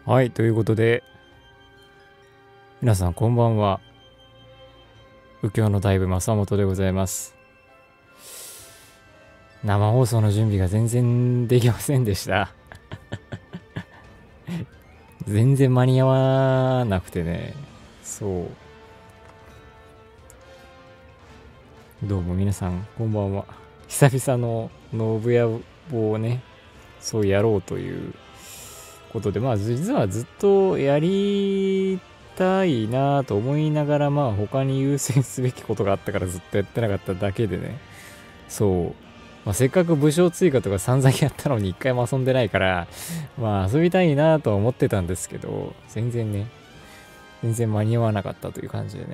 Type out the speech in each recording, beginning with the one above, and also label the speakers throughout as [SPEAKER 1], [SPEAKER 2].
[SPEAKER 1] はい、ということで、皆さんこんばんは。右京の大部正本でございます。生放送の準備が全然できませんでした。全然間に合わなくてね。そう。どうも皆さんこんばんは。久々の信屋をね、そうやろうということで、まあ実はずっとやりたいなと思いながら、まあ他に優先すべきことがあったからずっとやってなかっただけでね。そう。まあ、せっかく武将追加とか散々やったのに一回も遊んでないから、まあ遊びたいなとは思ってたんですけど、全然間に合わなかったという感じでね。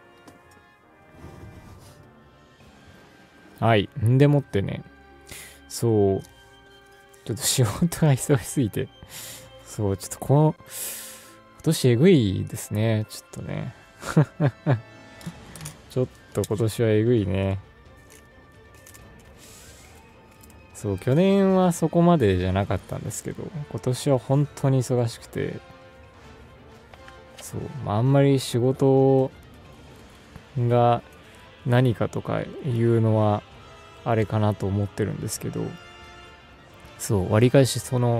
[SPEAKER 1] はい。んでもってね、そう、ちょっと仕事が忙しすぎて、そう、ちょっと今年えぐいですね。ちょっとね。ちょっと今年はえぐいね。そう、去年はそこまでじゃなかったんですけど、今年は本当に忙しくて、そう、まあ、あんまり仕事が何かとかいうのはあれかなと思ってるんですけど、そう、わりかし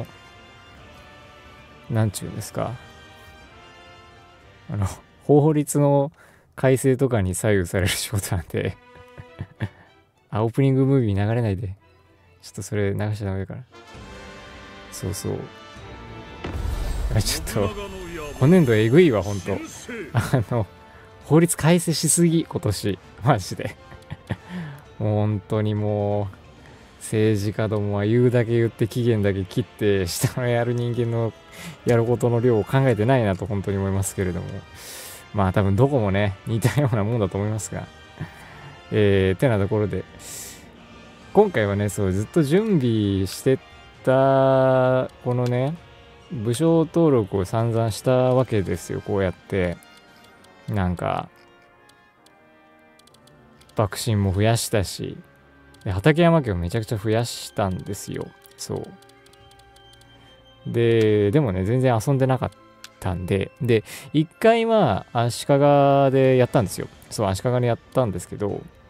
[SPEAKER 1] なんちゅうんですか、あの、法律の改正とかに左右される仕事なんで、オープニングムービー流れないで。ちょっとそれ流しちゃダメだから。そうそう。ちょっと、今年度えぐいわ、ほんと。法律改正しすぎ、今年。マジで。もう本当にもう、政治家どもは言うだけ言って期限だけ切って、下のやる人間のやることの量を考えてないなと本当に思いますけれども。まあ多分どこもね、似たようなもんだと思いますが。てなところで、今回はね、そう、ずっと準備してた、このね、武将登録を散々したわけですよ、こうやって。なんか、幕臣も増やしたし、で畠山家をめちゃくちゃ増やしたんですよ。そう。でもね、全然遊んでなかったんで、で、一回足利でやったんですよ。そう、足利でやったんですけど、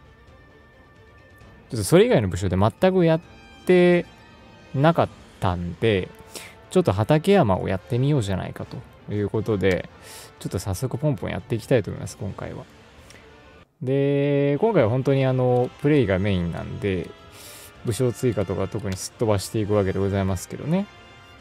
[SPEAKER 1] ちょっとそれ以外の部署で全くやってなかったんで、ちょっと畠山をやってみようじゃないかということで、ちょっと早速ポンポンやっていきたいと思います、今回は。で、今回は本当にプレイがメインなんで、武将追加とか特にすっ飛ばしていくわけでございますけどね。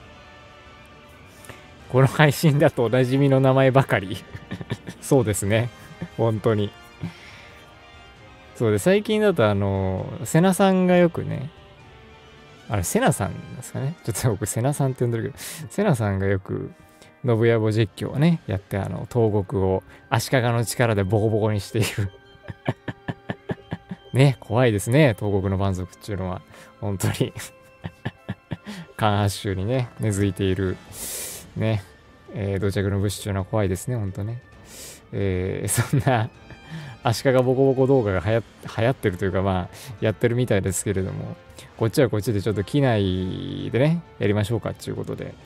[SPEAKER 1] この配信だとおなじみの名前ばかり。そうですね。本当に。そうで、最近だとセナさんがよくね、セナさんですかね。ちょっと僕、セナさんって呼んでるけど、セナさんがよく、信屋坊実況をね、やって、東国を足利の力でボコボコにしているね、怖いですね、東国の蛮族っていうのは。本当に関八州にね、根付いている、ね、土着の武士っていうのは怖いですね、本当ね。そんな、足利ボコボコ動画が流行ってるというか、まあ、やってるみたいですけれども、こっちはこっちでちょっと機内でね、やりましょうかっていうことで。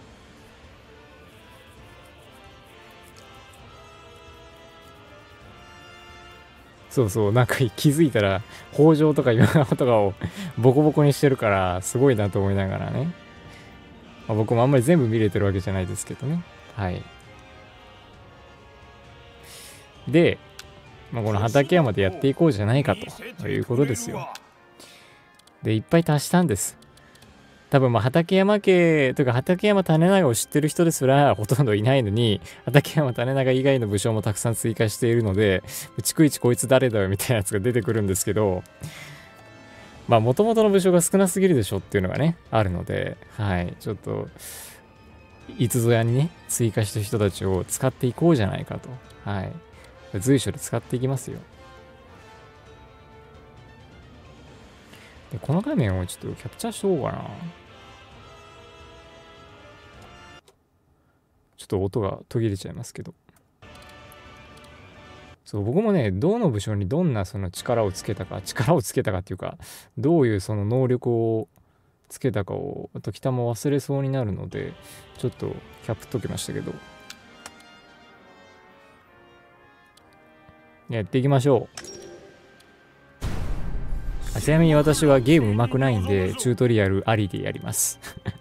[SPEAKER 1] そうそう、なんか気づいたら、北条とか今川とかをボコボコにしてるから、すごいなと思いながらね。まあ、僕もあんまり全部見れてるわけじゃないですけどね。はい。で、まあ、この畠山でやっていこうじゃないかということですよ。で、いっぱい足したんです。多分畠山家というか畠山種長を知ってる人ですらほとんどいないのに、畠山種長以外の武将もたくさん追加しているので、逐一こいつ誰だよみたいなやつが出てくるんですけど、まあ元々の武将が少なすぎるでしょっていうのがね、あるので、はい、ちょっと、いつぞやにね、追加した人たちを使っていこうじゃないかと。はい。随所で使っていきますよ。で、この画面をちょっとキャプチャーしとこうかな。ちょっと音が途切れちゃいますけど。そう、僕もね、どの部署にどんなその力をつけたかっていうか、どういうその能力をつけたかを時たま忘れそうになるので、ちょっとキャップときましたけど、やっていきましょう。ちなみに私はゲーム上手くないんで、チュートリアルありでやります。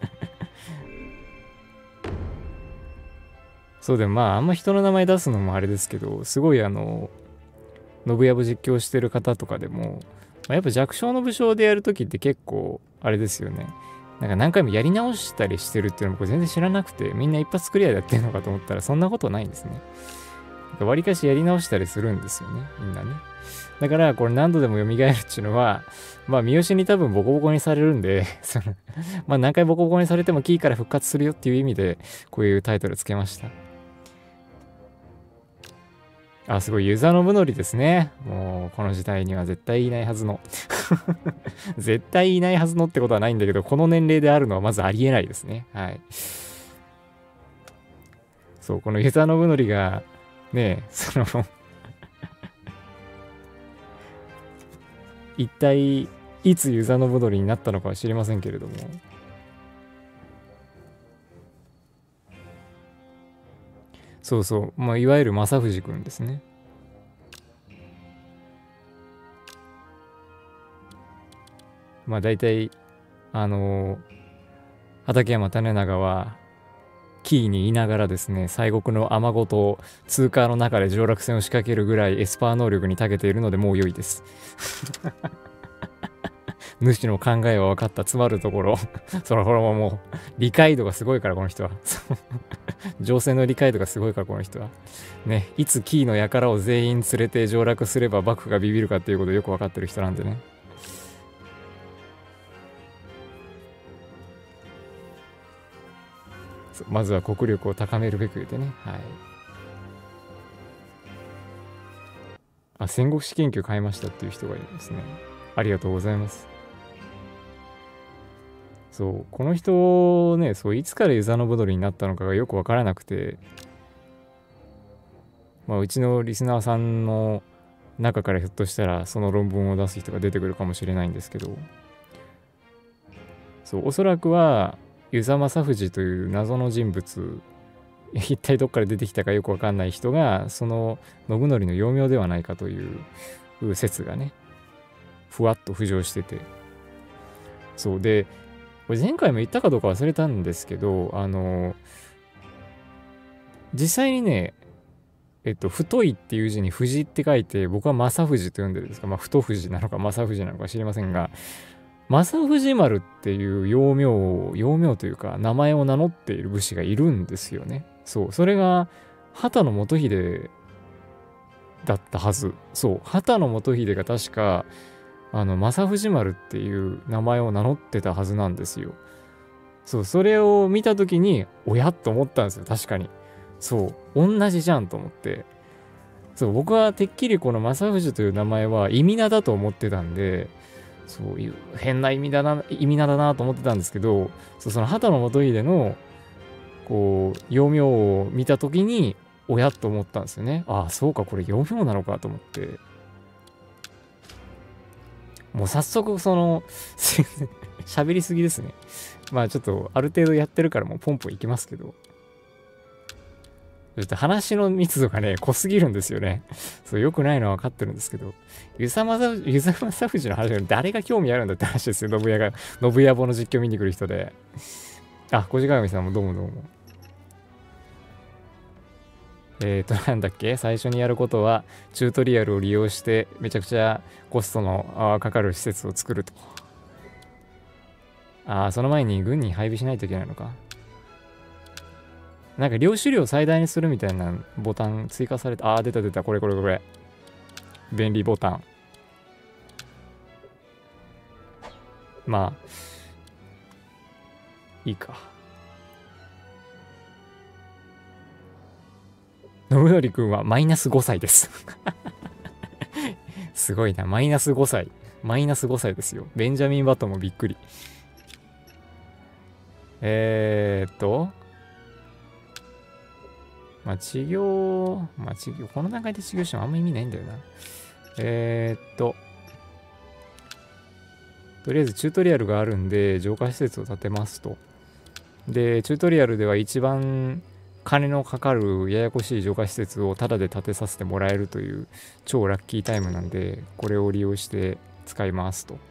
[SPEAKER 1] そうでもまあ、あんま人の名前出すのもあれですけど、すごい信ヤブ実況してる方とかでも、やっぱ弱小の武将でやるときって結構、あれですよね。なんか何回もやり直したりしてるっていうのも全然知らなくて、みんな一発クリアでやってるのかと思ったら、そんなことないんですね。わりかしやり直したりするんですよね、みんなね。だから、これ何度でも蘇るっていうのは、まあ、三好に多分ボコボコにされるんで、まあ、何回ボコボコにされてもキーから復活するよっていう意味で、こういうタイトルつけました。あ、すごい、遊佐信則ですね。もう、この時代には絶対いないはずの。絶対いないはずのってことはないんだけど、この年齢であるのはまずありえないですね。はい。そう、この遊佐信則が、ね、一体、いつ遊佐信則になったのかは知りませんけれども。そうそう、まあ、いわゆる正藤君ですね。まあ、大体、畠山種長は、キーにいながらですね、西国の雨ごと通過の中で上落戦を仕掛けるぐらいエスパー能力に長けているのでもう良いです。主の考えは分かった、詰まるところ。そのほらもう、理解度がすごいから、この人は。情勢の理解度がすごいから、この人は。ね、いつキーの輩を全員連れて上洛すれば幕府がビビるかっていうことをよく分かってる人なんでね。まずは国力を高めるべくでね。はい。あ、戦国史研究買いましたっていう人がいますね。ありがとうございます。そう、この人ね、そう、いつから遊佐信則になったのかがよくわからなくて、まあ、うちのリスナーさんの中からひょっとしたらその論文を出す人が出てくるかもしれないんですけど、そう、おそらくは、遊佐正藤という謎の人物、一体どっから出てきたかよくわかんない人が、その信則の幼名ではないかという説がね、ふわっと浮上してて、そうで、これ前回も言ったかどうか忘れたんですけど、実際にね、太いっていう字に藤って書いて、僕は正藤と呼んでるんですが、まあ、太藤なのか正藤なのか知りませんが、正藤丸っていう幼名というか、名前を名乗っている武士がいるんですよね。そう、それが、畑野元秀だったはず。そう、畑野元秀が確か、正藤丸っていう名前を名乗ってたはずなんですよ。そう、それを見たときに、おやっと思ったんですよ、確かに。そう、同じじゃんと思って。そう、僕はてっきりこの正藤という名前は意味名だと思ってたんで、そういう変な意味名だなと思ってたんですけど、そう、その畑野元秀の、こう、幼名を見たときに、おやっと思ったんですよね。ああ、そうか、これ幼名なのかと思って。もう早速、喋りすぎですね。まあちょっと、ある程度やってるからもうポンポンいきますけど。ちょっと話の密度がね、濃すぎるんですよね。そう、良くないのは分かってるんですけど、遊佐正藤の話が誰が興味あるんだって話ですよ、信屋坊の実況見に来る人で。あ、小路鏡さんもどうもどうも。なんだっけ、最初にやることは、チュートリアルを利用して、めちゃくちゃコストのかかる施設を作ると。その前に軍に配備しないといけないのか。なんか領収量を最大にするみたいなボタン追加された。出た。これ。便利ボタン。まあ、いいか。信則くんはマイナス5歳です。すごいな、マイナス5歳。マイナス5歳ですよ。ベンジャミン・バトンもびっくり。まあ、治療、この段階で治療してもあんま意味ないんだよな。 とりあえずチュートリアルがあるんで浄化施設を建てますと。でチュートリアルでは一番金のかかるややこしい浄化施設をタダで建てさせてもらえるという超ラッキータイムなんで、これを利用して使いますと。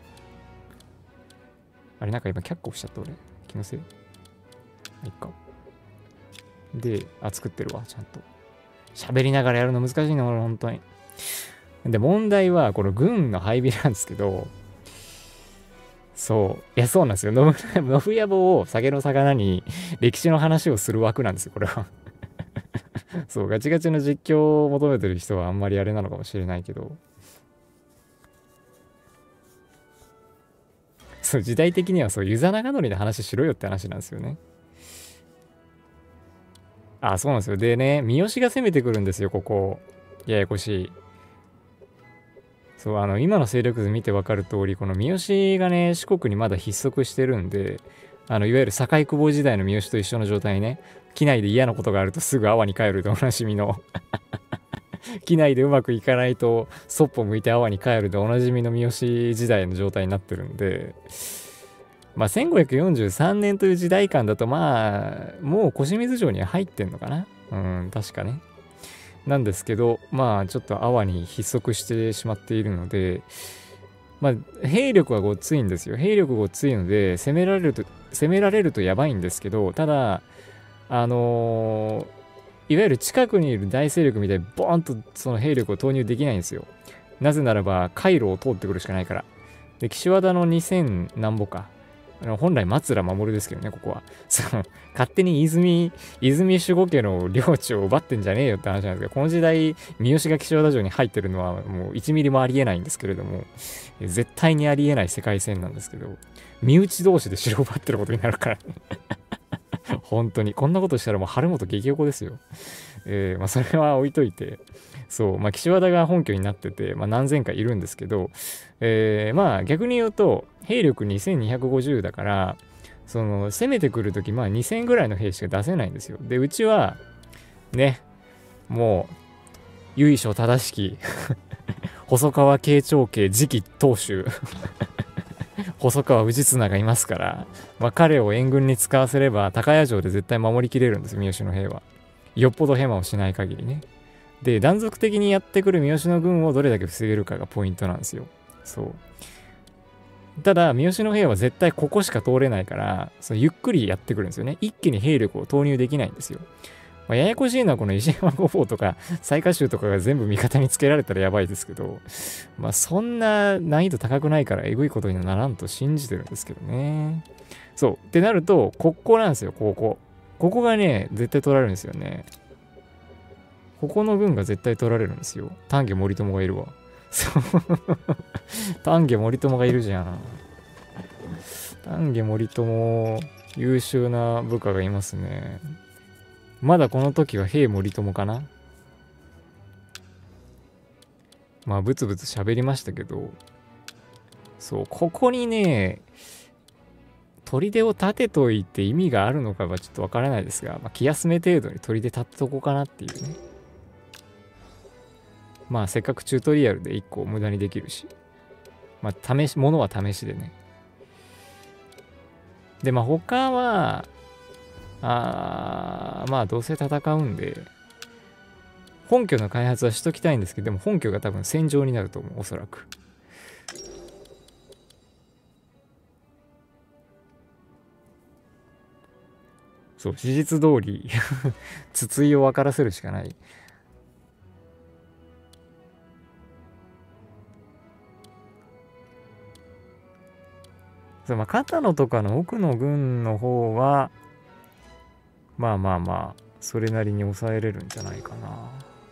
[SPEAKER 1] あれ、なんか今却下しちゃった俺。気のせい。いっか。で、作ってるわ、ちゃんと。喋りながらやるの難しいの、俺、本当に。で、問題は、この軍の配備なんですけど、そう。いや、そうなんですよ。信野坊を酒の魚に歴史の話をする枠なんですよ、これは。そう、ガチガチの実況を求めてる人はあんまりあれなのかもしれないけど、そう、時代的にはそう、遊佐長則の話しろよって話なんですよね。そうなんですよ。でね、三好が攻めてくるんですよ、ここ。ややこしい。そう、今の勢力図見てわかる通り、この三好がね、四国にまだ筆足してるんで、いわゆる堺久保時代の三好と一緒の状態ね、機内で嫌なことがあるとすぐ阿波に帰るでおなじみの機内でうまくいかないとそっぽ向いて阿波に帰るでおなじみの三好時代の状態になってるんで、まあ1543年という時代感だと、まあもう小清水城には入ってんのかな、確かね。なんですけど、まあちょっと阿波に筆足してしまっているので、まあ兵力はごっついんですよ。兵力ごっついので攻められるとやばいんですけど、ただいわゆる近くにいる大勢力みたいにボーンとその兵力を投入できないんですよ。なぜならば回路を通ってくるしかないから。で、岸和田の2000何歩か。本来松浦守ですけどね、ここは。勝手に泉守護家の領地を奪ってんじゃねえよって話なんですけど、この時代、三好が岸和田城に入ってるのはもう1ミリもありえないんですけれども、絶対にありえない世界線なんですけど、身内同士で城を奪ってることになるから本当に。こんなことしたらもう春本激横ですよ。まあそれは置いといて、そう、まあ岸和田が本拠になってて、まあ何千かいるんですけど、まあ逆に言うと、兵力2250だから、その攻めてくるとき、まあ2000ぐらいの兵しか出せないんですよ。で、うちは、ね、もう、由緒正しき細川慶長家次期当主細川氏綱がいますから、まあ、彼を援軍に使わせれば高谷城で絶対守りきれるんですよ、三好の兵は。よっぽどヘマをしない限りね。で、断続的にやってくる三好の軍をどれだけ防げるかがポイントなんですよ。そう。ただ、三好の兵は絶対ここしか通れないから、そのゆっくりやってくるんですよね。一気に兵力を投入できないんですよ。まあ、ややこしいのはこの石山五法とか雑賀衆とかが全部味方につけられたらやばいですけど、まあそんな難易度高くないからえぐいことにはならんと信じてるんですけどね。そう。ってなると、ここなんですよ、ここ。ここがね、絶対取られるんですよね。ここの軍が絶対取られるんですよ。丹下森友がいるわ。そう。丹下森友がいるじゃん。丹下森友、優秀な部下がいますね。まだこの時は兵森友かな。まあブツブツ喋りましたけど、そう、ここにね、砦を立てといて意味があるのかはちょっとわからないですが、まあ、気休め程度に砦立ってとこうかなっていうね。まあせっかくチュートリアルで1個無駄にできるし、まあ物は試しでね。で、まあ他は、まあどうせ戦うんで、本拠の開発はしときたいんですけど、でも本拠が多分戦場になると思う、おそらく。そう、事実通り筒井を分からせるしかない。そう、まあ、片野とかの奥の軍の方は、まあまあまあ、それなりに抑えれるんじゃないかな。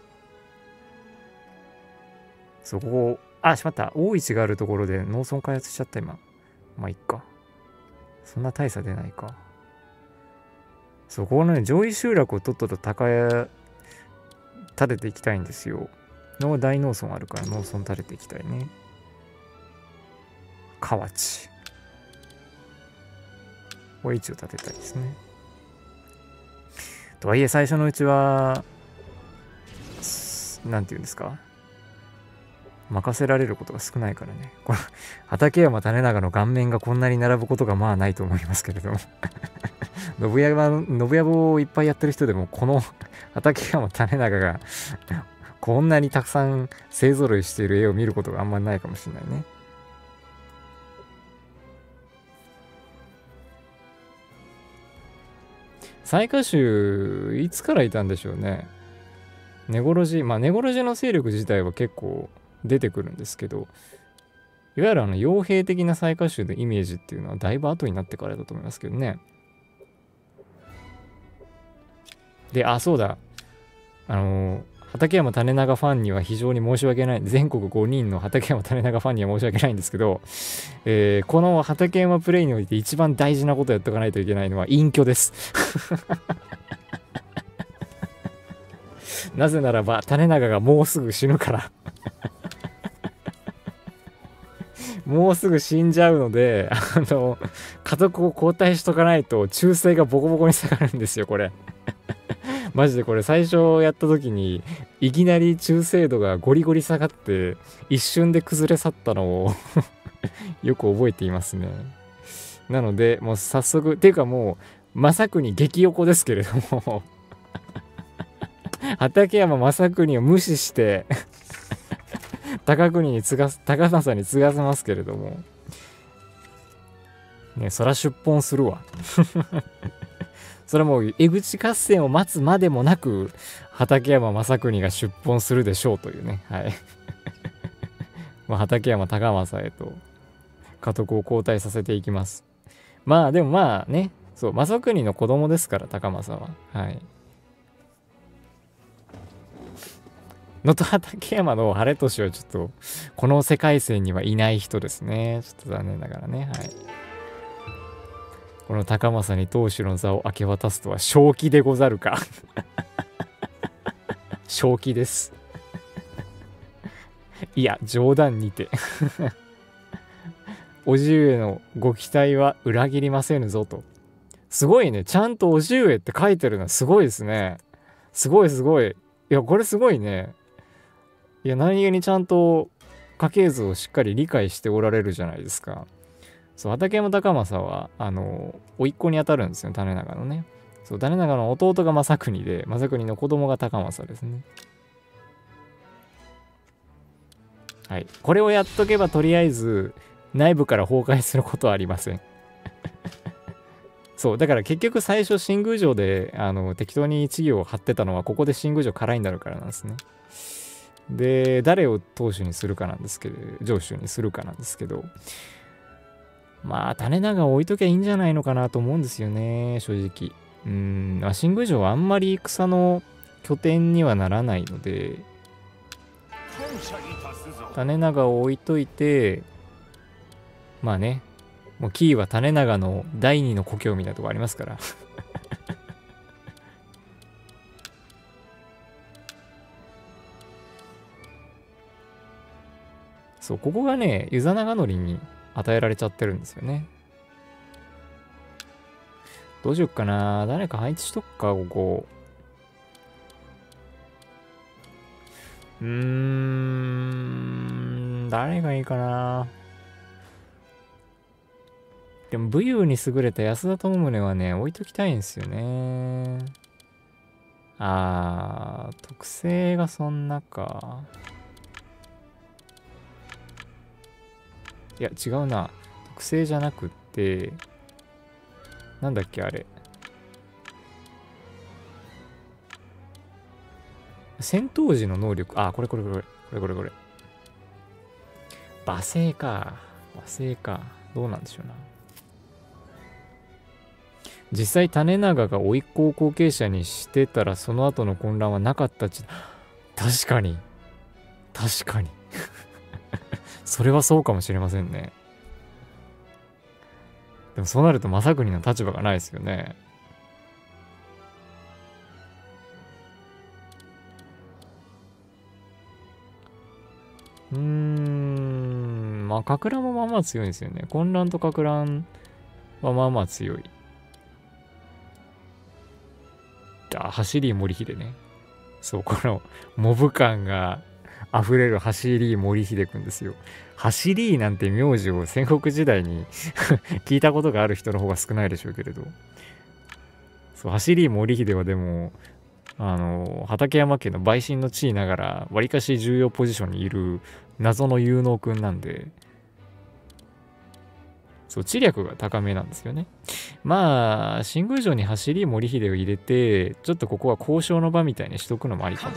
[SPEAKER 1] そこ、しまった。大市があるところで農村開発しちゃった、今。まあ、いっか。そんな大差出ないか。そこのね、上位集落をとっとと高屋立てていきたいんですよ。大農村あるから農村立てていきたいね。河内。これ一応立てたいですね。とはいえ最初のうちは、なんていうんですか。 任せられることが少ないからね。この畠山種長の顔面がこんなに並ぶことがまあないと思いますけれども信長をいっぱいやってる人でもこの畠山種長がこんなにたくさん勢ぞろいしている絵を見ることがあんまりないかもしれないね。雑賀衆いつからいたんでしょうね。根来路の勢力自体は結構出てくるんですけど、いわゆる傭兵的な雑賀衆のイメージっていうのはだいぶ後になってからだと思いますけどね。で、そうだ。畠山種長ファンには非常に申し訳ない。全国5人の畠山種長ファンには申し訳ないんですけど、この畠山プレイにおいて一番大事なことをやっておかないといけないのは隠居です。なぜならば、種長がもうすぐ死ぬから。もうすぐ死んじゃうので、家族を交代しとかないと忠誠がボコボコに下がるんですよ、これ。マジでこれ最初やった時にいきなり忠誠度がゴリゴリ下がって一瞬で崩れ去ったのをよく覚えていますね。なのでもう早速っていうかもう正国激横ですけれども畠山正国を無視して高政に継がせますけれどもね、そら出奔するわそれはもう江口合戦を待つまでもなく畠山正国が出奔するでしょうというね、はい畠山高政へと家督を交代させていきます。まあでもまあね、そう正国の子供ですから高政は、はい。能登畠山の晴俊はちょっとこの世界線にはいない人ですね。ちょっと残念ながらね、はい。この高政に当主の座を明け渡すとは正気でござるか正気ですいや冗談にて叔父上のご期待は裏切りませぬぞと。すごいね、ちゃんと叔父上って書いてるのすごいですね。すごいすごい。いやこれすごいね。いや何気にちゃんと家系図をしっかり理解しておられるじゃないですか。そう、畠山高政は甥っ子にあたるんですよ、種長のね。そう、種長の弟が正国で、正国の子供が高政ですね。はい、これをやっとけばとりあえず内部から崩壊することはありませんそうだから結局最初新宮城で適当に一行を張ってたのはここで新宮城空になるからなんですね。で誰を当主にするかなんですけど、城主にするかなんですけど、まあ種長置いときゃいいんじゃないのかなと思うんですよね、正直。新宮城はあんまり戦の拠点にはならないので、種長を置いといて、まあね、もうキーは種長の第二の故郷みたいなとこありますからそう、ここがね、遊佐長則に与えられちゃってるんですよね。どうしよっかな。誰か配置しとくか、ここ。誰がいいかな。でも武勇に優れた安田智宗はね、置いときたいんですよね。特性がそんなか。いや、違うな。特性じゃなくって、なんだっけ、あれ。戦闘時の能力、これ。罵声か。どうなんでしょうな。実際、種長が甥っ子を後継者にしてたら、その後の混乱はなかった確かに。それはそうかもしれませんね。でもそうなると正国の立場がないですよね。まあ、かく乱もまあまあ強いんですよね。混乱とかく乱はまあまあ強い。走り森秀ね。そう、このモブ感が溢れる走り森秀くんですよ。走りなんて名字を戦国時代に聞いたことがある人の方が少ないでしょうけれど。そう、走り森秀はでも、畠山家の陪審の地位ながら、わりかし重要ポジションにいる謎の有能くんなんで、そう、知略が高めなんですよね。まあ、新宮城に走り森秀を入れて、ちょっとここは交渉の場みたいにしとくのもありかも。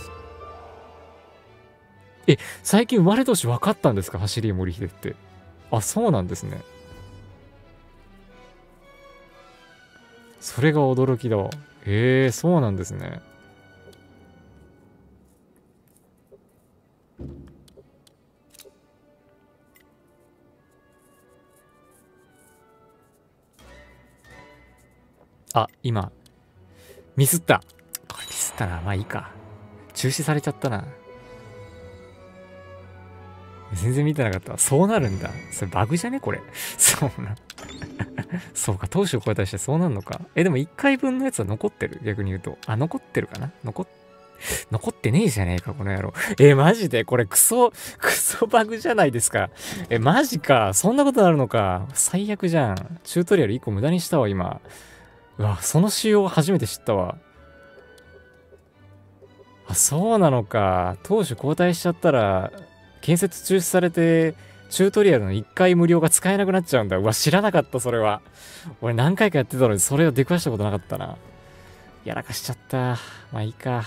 [SPEAKER 1] 最近生まれ年分かったんですか、走り森秀って。あ、そうなんですね。それが驚きだわ。そうなんですね。あ、今、ミスった。これミスったな。まあいいか。中止されちゃったな。全然見てなかった。そうなるんだ。それバグじゃねこれ。そうな。そうか、当初交代してそうなんのか。でも1回分のやつは残ってる逆に言うと。あ、残ってるかな残ってねえじゃねえか、この野郎。マジでこれクソバグじゃないですか。マジか。そんなことなるのか。最悪じゃん。チュートリアル1個無駄にしたわ、今。うわ、その仕様初めて知ったわ。あ、そうなのか。当初交代しちゃったら、建設中止されて、チュートリアルの1回無料が使えなくなっちゃうんだ。うわ、知らなかった、それは。俺何回かやってたのに、それを出くわしたことなかったな。やらかしちゃった。まあいいか。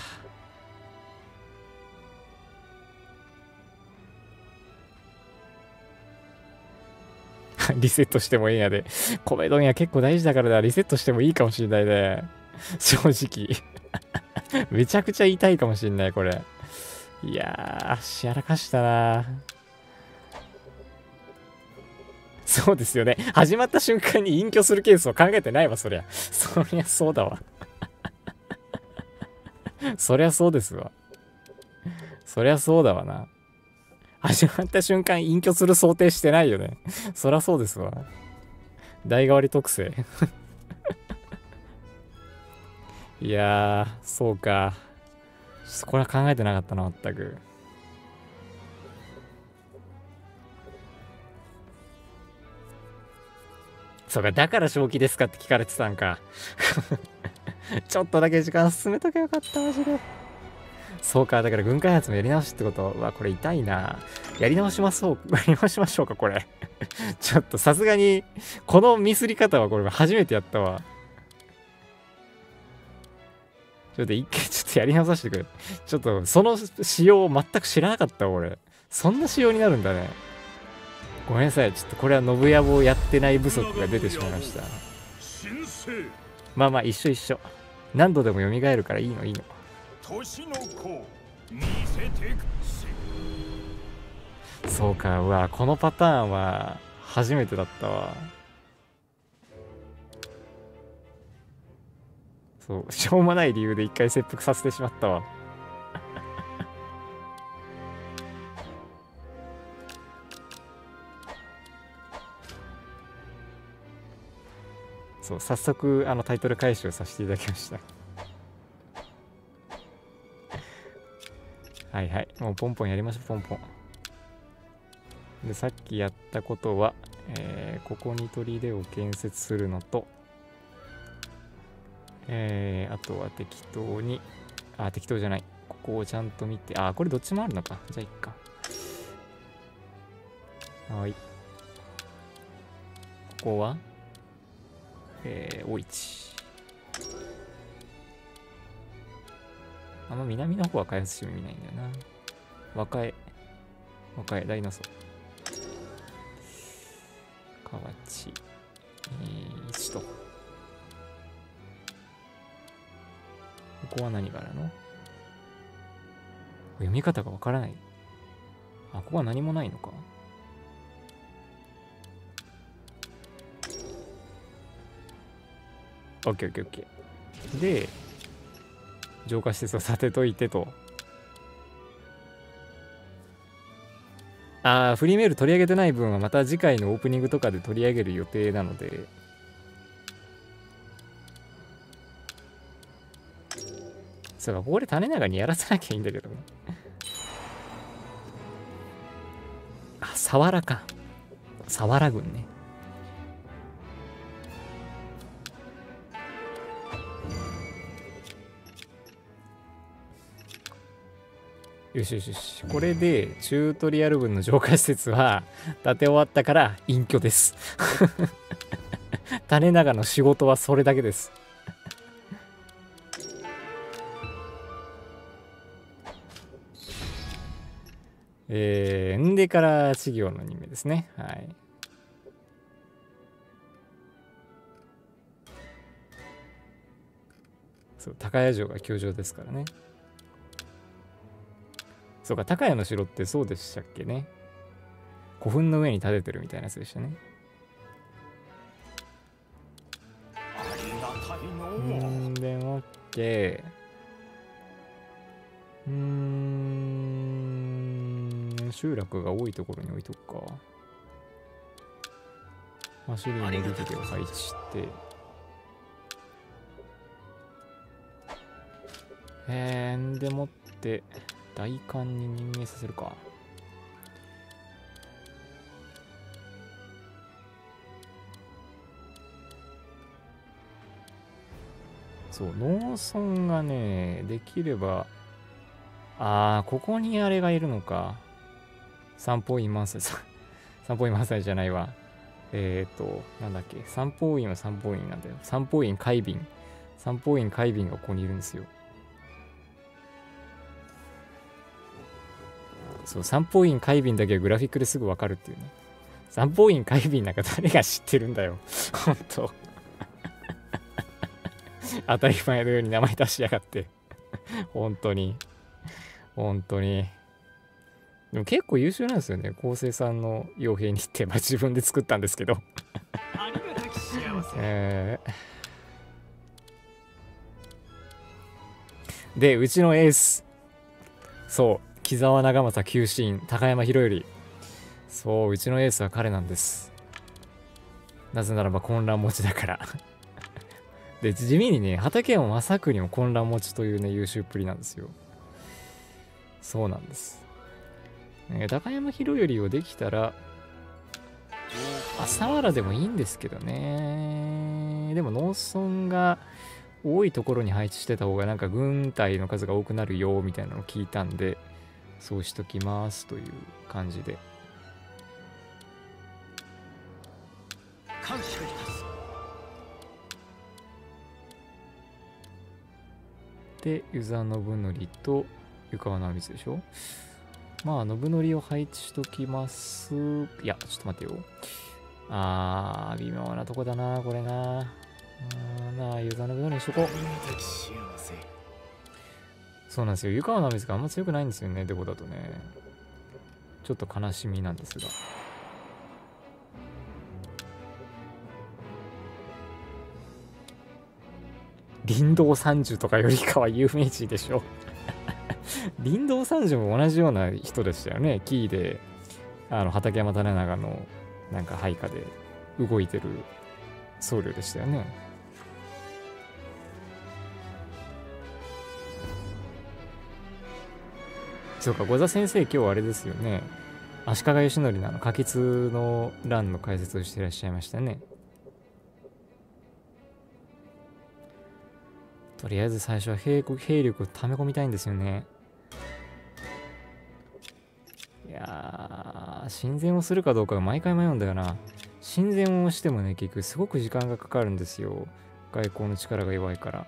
[SPEAKER 1] リセットしてもええんやで。米問屋結構大事だからな。リセットしてもいいかもしんないね。正直。めちゃくちゃ痛いかもしんない、これ。いやー、やらかしたな。そうですよね。始まった瞬間に隠居するケースを考えてないわ、そりゃ。そりゃそうだわ。そりゃそうですわ。そりゃそうだわな。始まった瞬間隠居する想定してないよね。そりゃそうですわ。代替わり特性。いやー、そうか。これは考えてなかったな、全く。そうか、だから正気ですかって聞かれてたんか。ちょっとだけ時間進めとけばよかった、マジで。そうか、だから軍開発もやり直しってこと。うわ、これ痛いな。やり直しましょう、やり直しましょうか、これ。ちょっとさすがに、このミスり方はこれ初めてやったわ。ちょっと一回ちょっとやり直させてくれ。ちょっとその仕様を全く知らなかったわ、俺。そんな仕様になるんだね。ごめんなさい。ちょっとこれは信屋をやってない不足が出てしまいました。まあまあ、一緒一緒。何度でも蘇るからいいの、いいの。そうか、うわ、このパターンは初めてだったわ。そう、しょうもない理由で一回切腹させてしまったわ。そう、早速、タイトル回収させていただきました。はいはい。もうポンポンやりましょう、ポンポン。で、さっきやったことは、ここに砦を建設するのと、あとは適当に、適当じゃない。ここをちゃんと見て、これどっちもあるのか。じゃあいっか。はい。ここは、大市。南の方は開発しても意味ないんだよな。和歌江、大ナソ。河内、石と。ここは何があるの？読み方がわからない。ここは何もないのか。オッケーオッケーオッケー。で、浄化施設をさてといてと。フリーメール取り上げてない分はまた次回のオープニングとかで取り上げる予定なので、そうか、ここで種長にやらせなきゃいいんだけどね。 あ、佐原か。佐原郡ね。よしよしよし。これで、チュートリアル文の浄化施設は、建て終わったから隠居です。種長の仕事はそれだけです。んでから稚業の任命ですね。はい。そう、高谷城が居城ですからね。そうか、高谷の城ってそうでしたっけね。古墳の上に建ててるみたいなやつでしたね。でもって、集落が多いところに置いとくか。マシリーのリズを配置して、でもって、大官に任命させるか。そう、農村がね、できれば、ここにあれがいるのか。三宝院万歳さん。三宝院万歳じゃないわ。なんだっけ。三宝院は三宝院なんだよ。三宝院海浜。三宝院海浜がここにいるんですよ。そう、三宝院海浜だけはグラフィックですぐわかるっていうね。三宝院海浜なんか誰が知ってるんだよ。ほんと。当たり前のように名前出しやがって。本当に。本当に。でも結構優秀なんですよね。昴生さんの傭兵にって、自分で作ったんですけど。で、うちのエース。そう。木沢長政旧シーン、高山博頼。そう、うちのエースは彼なんです。なぜならば混乱持ちだから。で、地味にね、畠山正国も混乱持ちというね、優秀っぷりなんですよ。そうなんです。高山博頼をできたら、佐原でもいいんですけどね。でも農村が多いところに配置してた方がなんか軍隊の数が多くなるよみたいなのを聞いたんで、そうしときますという感じで。感謝いたす。で、湯沢信則と湯川直光でしょ。まあ、信則を配置しときます。いや、ちょっと待ってよ。微妙なとこだな、これな。湯沢信則にしとこう。そうなんですよ。湯川直光があんま強くないんですよね、デコだとね。ちょっと悲しみなんですが。林道三樹とかよりかは有名人でしょ。林道三樹も同じような人でしたよね。キーで、畠山種長のなんか配下で動いてる僧侶でしたよね。そうか、五座先生今日あれですよね。足利義則の可決の乱の解説をしていらっしゃいましたね。とりあえず最初は兵力を溜め込みたいんですよね。いやー、親善をするかどうかが毎回迷うんだよな。親善をしてもね、結局すごく時間がかかるんですよ。外交の力が弱いから。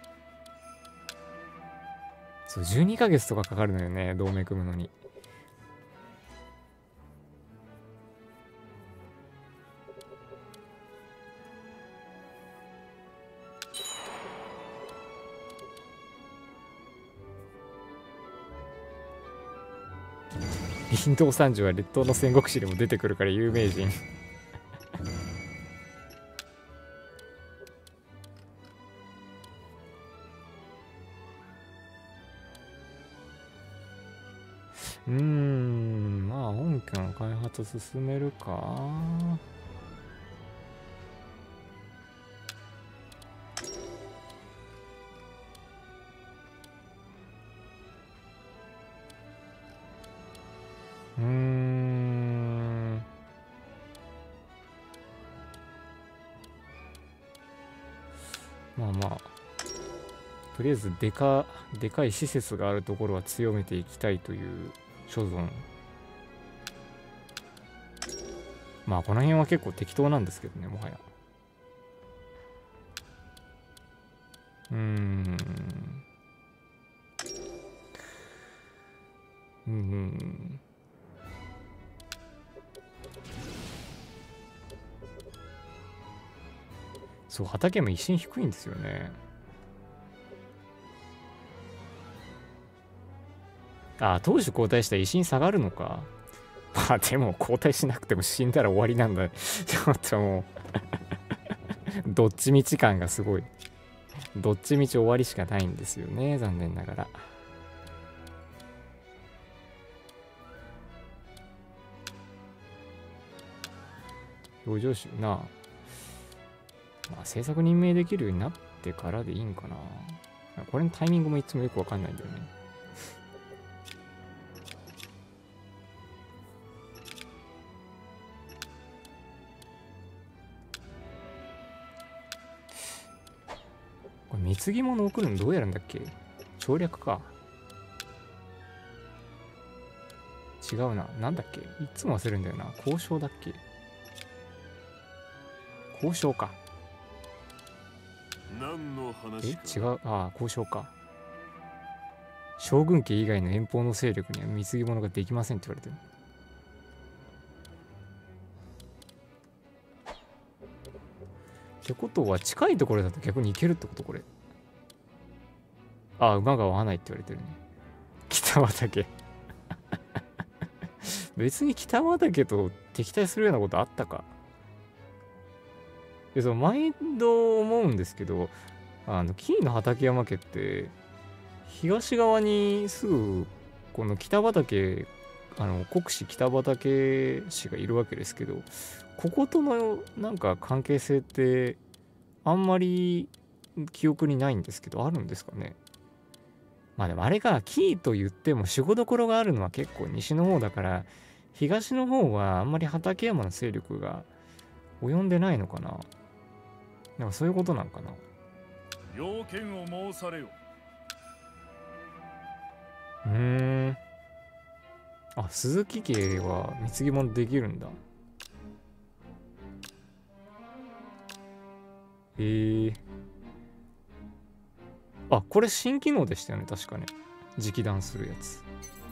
[SPEAKER 1] そう、12ヶ月とかかかるのよね、同盟組むのに。林道三樹は列島の戦国史でも出てくるから有名人。まあ本拠の開発進めるか。 まあまあ、とりあえずでかい施設があるところは強めていきたいという所存。まあこの辺は結構適当なんですけどね、もはや。うーん。うん。そう、畑も一瞬低いんですよね。ああ、投手交代したら一心下がるのか。まあでも交代しなくても死んだら終わりなんだ。ちょっともうどっちみち感がすごい。どっちみち終わりしかないんですよね、残念ながら。表情集な。まあ制作任命できるようになってからでいいんかな。これのタイミングもいつもよくわかんないんだよね。これ貢ぎ物送るのどうやるんだっけ。省略か。違うな。なんだっけ。いつも忘れるんだよな。交渉だっけ。交渉か。
[SPEAKER 2] 何の話か。
[SPEAKER 1] 違う。ああ、交渉か。将軍家以外の遠方の勢力には貢ぎ物ができませんって言われてる。ってことは近いところだと逆に行けるってこと、これ。ああ、馬が合わないって言われてるね。北畠。別に北畠と敵対するようなことあったか。その毎度思うんですけど、紀伊の畠山家って東側にすぐこの北畠、国司北畠氏がいるわけですけど、こことのなんか関係性ってあんまり記憶にないんですけど、あるんですかね。まあでもあれか、紀伊と言っても守護どころがあるのは結構西の方だから、東の方はあんまり畠山の勢力が及んでないのかな。なんかそういうことなんかな。
[SPEAKER 2] 要件を申されよ。
[SPEAKER 1] あ、鈴木家は貢ぎ物できるんだ。あ、これ新機能でしたよね、確かね。直談するやつ。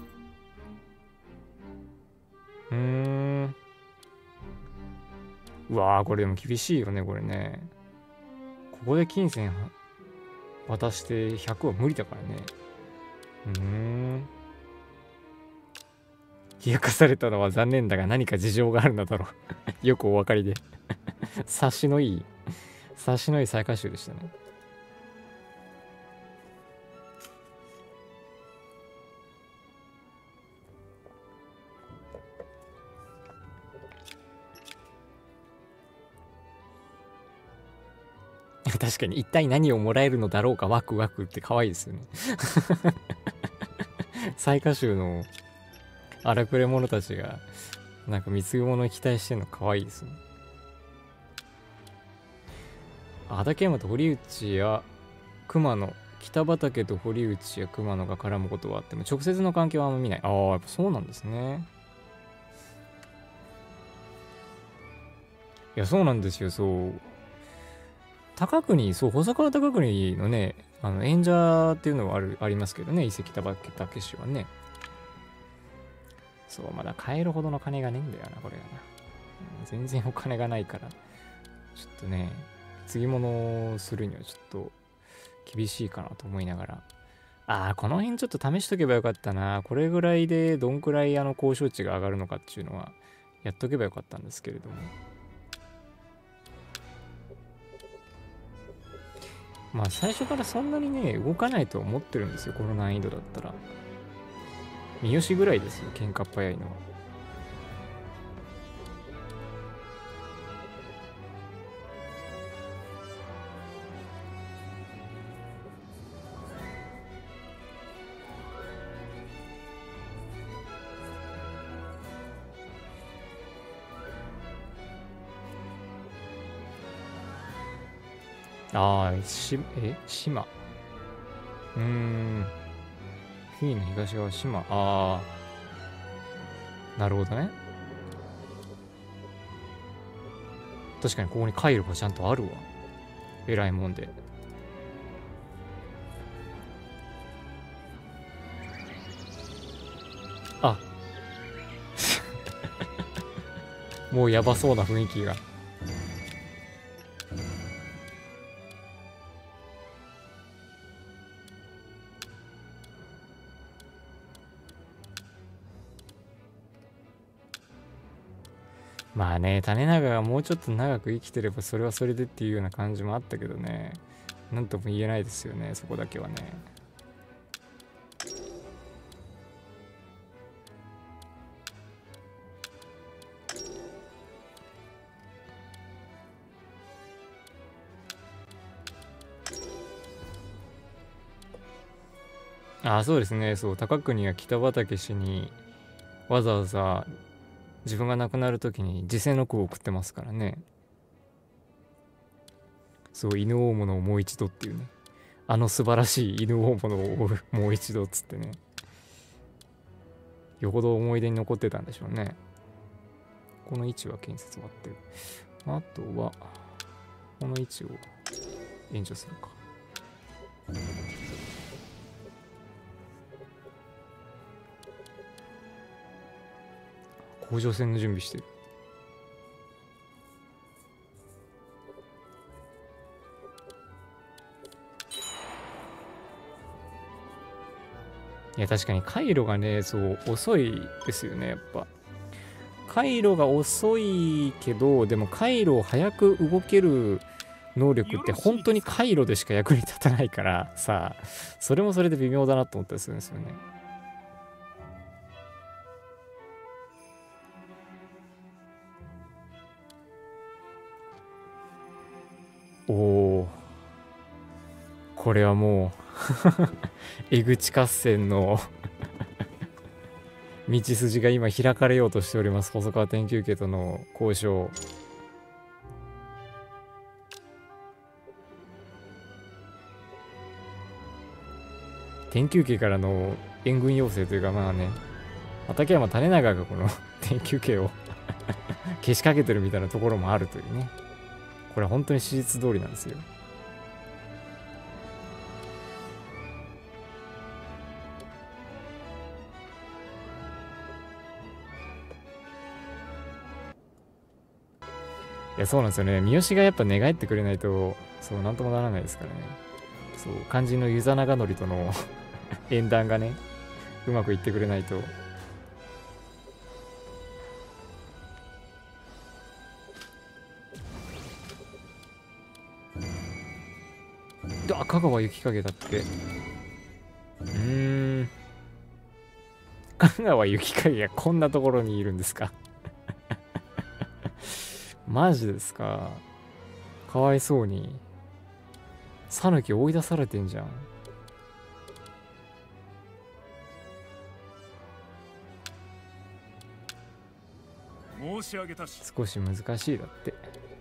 [SPEAKER 1] うわー、これでも厳しいよね、これね。ここで金銭渡して100は無理だからね。冷やかされたのは残念だが何か事情があるのだろう。よくお分かりで。察しのいい最下集でしたね。確かに一体何をもらえるのだろうかワクワクって可愛いですよね。最下集の荒くれ者たちがなんか貢ぎ物に期待してるの可愛いですね。畠山と堀内や熊野、北畠と堀内や熊野が絡むことはあっても直接の関係はあんま見ない。ああ、やっぱそうなんですね。いや、そうなんですよ。そう、高国、そう、細川高国のね、演者っていうのはありますけどね、遺跡たばけたけしはね。そう、まだ買えるほどの金がねえんだよな、これがな。全然お金がないから、ちょっとね、継物をするにはちょっと厳しいかなと思いながら。ああ、この辺ちょっと試しとけばよかったな。これぐらいでどんくらい交渉値が上がるのかっていうのはやっとけばよかったんですけれども。まあ最初からそんなにね、動かないと思ってるんですよ、この難易度だったら。三好ぐらいですよ、喧嘩っ早いのは。 ああ、島。フィーの東側、島。ああ、なるほどね。確かにここに回路がちゃんとあるわ。えらいもんで。あ、もうやばそうな雰囲気が。まあね、種長がもうちょっと長く生きてればそれはそれでっていうような感じもあったけどね。なんとも言えないですよね、そこだけはね。ああ、そうですね。そう、高国は北畠氏にわざわざ自分が亡くなる時に辞世の句を送ってますからね。そう、犬大物をもう一度っていうね。あの素晴らしい犬大物をもう一度っつってね。よほど思い出に残ってたんでしょうね。この位置は建設終わってる。あとは、この位置を援助するか。甲状腺の準備してる。いや、確かに回路がね、そう、遅いですよね、やっぱ。回路が遅いけど、でも回路を早く動ける能力って本当に回路でしか役に立たないからさ、それもそれで微妙だなと思ったりするんですよね。おお、これはもう江口合戦の道筋が今開かれようとしております。細川天球家との交渉。天球家からの援軍要請というか、まあね、畠山種長がこの天球家をけしかけてるみたいなところもあるというね。これは本当に史実通りなんですよ。いや、そうなんですよね。三好がやっぱ寝返ってくれないと、そう、なんともならないですからね。そう、肝心の遊佐長則との縁談がね、うまくいってくれないと。香川幸景だって。香川幸景がこんなところにいるんですか？マジですか？かわいそうに。讃岐追い出されてんじゃん。
[SPEAKER 2] 申し上げたし。
[SPEAKER 1] 少し難しいだって。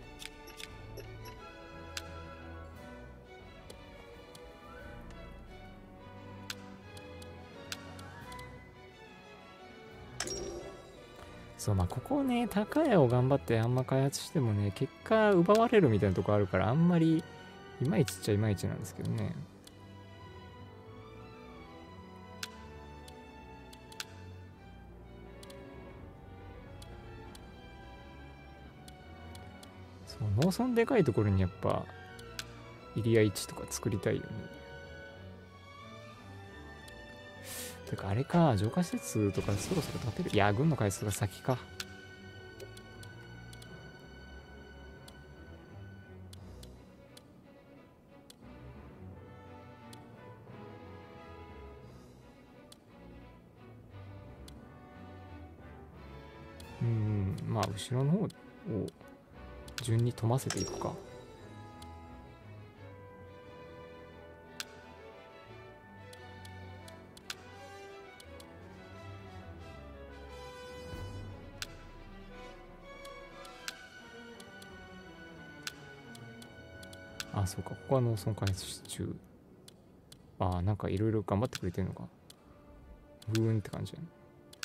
[SPEAKER 1] そう、まあここね、高屋を頑張ってあんま開発してもね、結果奪われるみたいなとこあるから、あんまりいまいちっちゃいまいちなんですけどね。そう、農村でかいところにやっぱ入谷市とか作りたいよね。てかあれか、浄化施設とかそろそろ建てる。いや、軍の開発が先か。まあ後ろの方を順に飛ませていくか。あ、 あ、そうか。ここは農村開発中。ああ、なんかいろいろ頑張ってくれてるのか。ふーんって感じやね。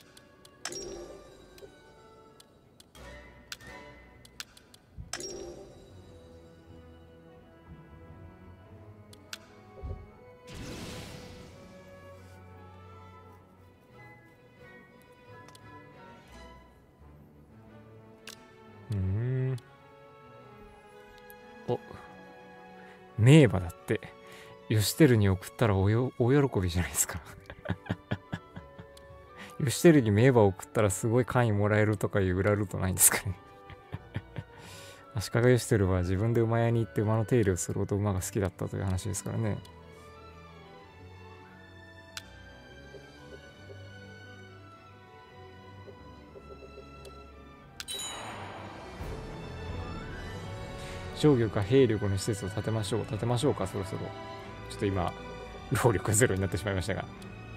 [SPEAKER 1] お、名馬だって。義輝に送ったらお喜びじゃないですか。義輝に名馬を送ったらすごい単位もらえるとかいう裏ルートないんですかね。足利義輝は自分で馬屋に行って馬の手入れをするほど馬が好きだったという話ですからね。商業か兵力の施設を建てましょうか、そろそろ。ちょっと今労力ゼロになってしまいましたが。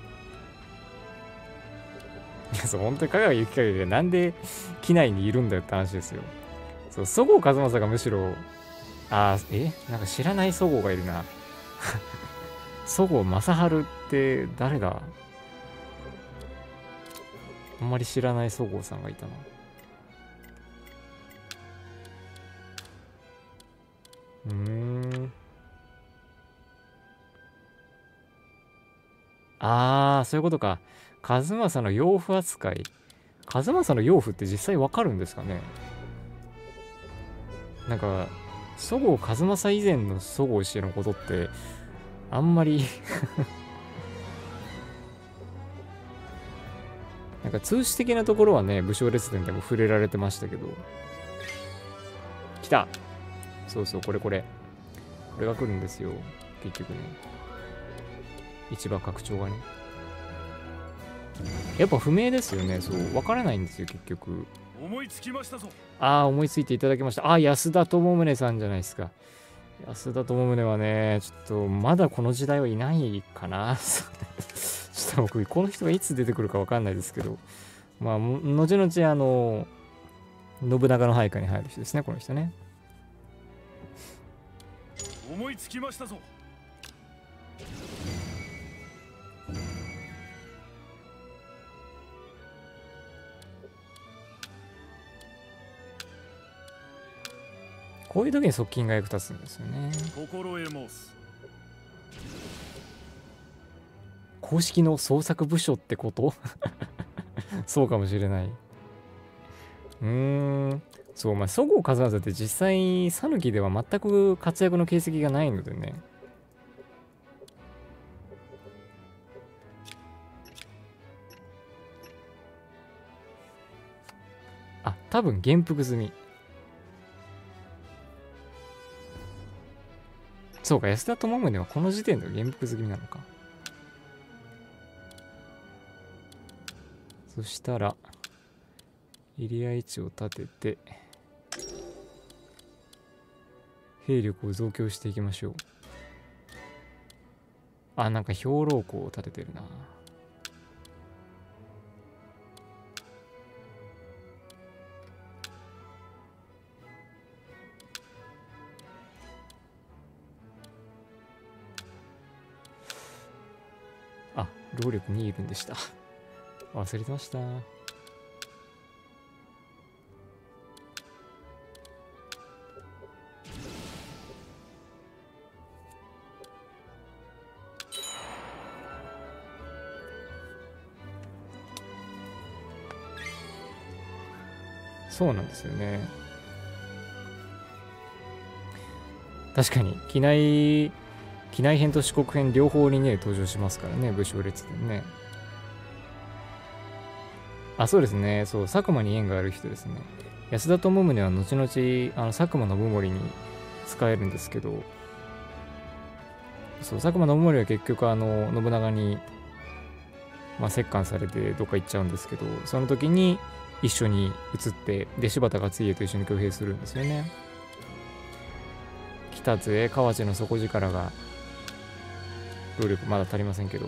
[SPEAKER 1] いや、そう、本当に香川幸景がなんで機内にいるんだよって話ですよ。そう、そごう和正がむしろ、なんか知らないそごうがいるな。そごう正治って誰だ？あんまり知らないそごうさんがいたな。そういうことか。和正の養父扱い。和正の養父って実際わかるんですかね？なんか、そごう和正以前のそごう氏のことって、あんまりなんか通史的なところはね、武将列伝でも触れられてましたけど。来た！そうそう、これ。これが来るんですよ。結局ね。市場拡張がね。やっぱ不明ですよね。そう、わからないんですよ、結局。
[SPEAKER 2] 思いつきましたぞ。
[SPEAKER 1] 思いついていただきました。安田智宗さんじゃないですか。安田智宗はね、ちょっと、まだこの時代はいないかな。ちょっと僕、この人がいつ出てくるかわかんないですけど、まあ、後々、信長の配下に入る人ですね、この人ね。
[SPEAKER 2] 思いつきましたぞ。
[SPEAKER 1] こういう時に側近が役立つんですよね。
[SPEAKER 2] 心得申す。
[SPEAKER 1] 公式の創作部署ってことそうかもしれない。そう、そごう和正って実際、讃岐では全く活躍の形跡がないのでね。多分元服済み。そうか、安田智宗はこの時点で元服済みなのか。そしたら、入谷市を立てて、兵力を増強していきましょう。なんか兵糧庫を立ててるな。労力2いるんでした。忘れてました。そうなんですよね。確かに、機内編と四国編両方にね、登場しますからね、武将列伝ね。そうですね。そう、佐久間に縁がある人ですね。安田智宗は後々、佐久間信盛に使えるんですけど、そう、佐久間信盛は結局、信長に、折檻されてどっか行っちゃうんですけど、その時に一緒に移って、で、柴田勝家と一緒に挙兵するんですよね。北津へ河内の底力が、労力まだ足りませんけど、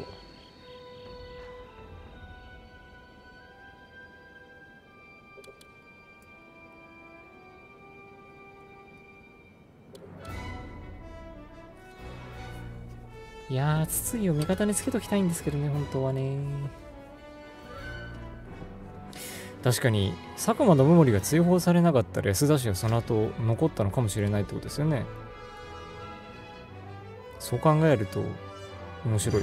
[SPEAKER 1] いやー、筒井を味方につけときたいんですけどね、本当はね。確かに、佐久間信盛が追放されなかったら安田氏はその後残ったのかもしれないってことですよね。そう考えると、面白い。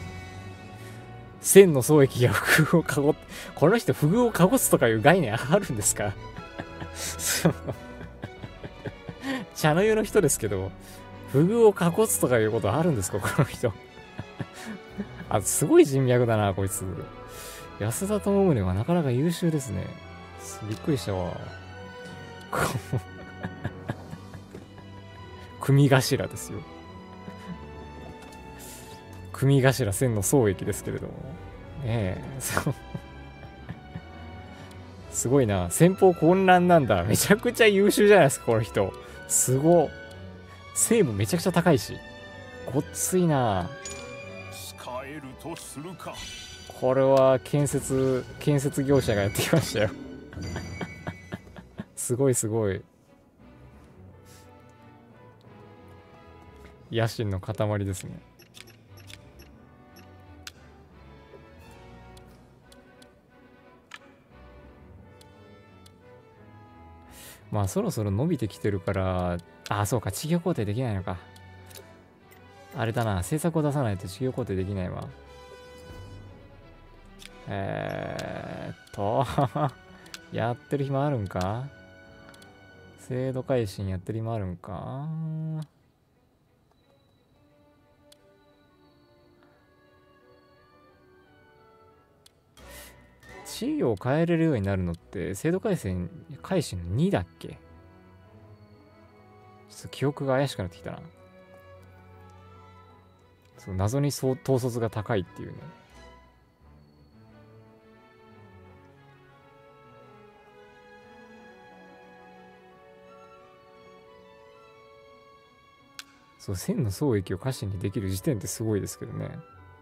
[SPEAKER 1] 千の双駅が不遇をかご、この人不遇をかごすとかいう概念あるんですか？茶の湯の人ですけど、不遇をかごすとかいうことあるんですかこの人。あ、すごい人脈だな、こいつ。安田智宗はなかなか優秀ですね。びっくりしたわ。組頭ですよ。組頭千の双駅ですけれども。ねえ、そう。すごいな。先方混乱なんだ。めちゃくちゃ優秀じゃないですか、この人。すご。精もめちゃくちゃ高いし。ごっついな。
[SPEAKER 2] 使えるとするか。
[SPEAKER 1] これは建設業者がやってきましたよ。すごいすごい。野心の塊ですね。まあそろそろ伸びてきてるから、あ、そうか、事業工程できないのか。あれだな、政策を出さないと事業工程できないわ。やってる暇あるんか？制度改新やってる暇あるんか？地位を変えれるようになるのって制度改新の2だっけ？ちょっと記憶が怪しくなってきたな。そう謎に統率が高いっていうね。そう、千の双駅を歌詞にできる時点ってすごいですけどね。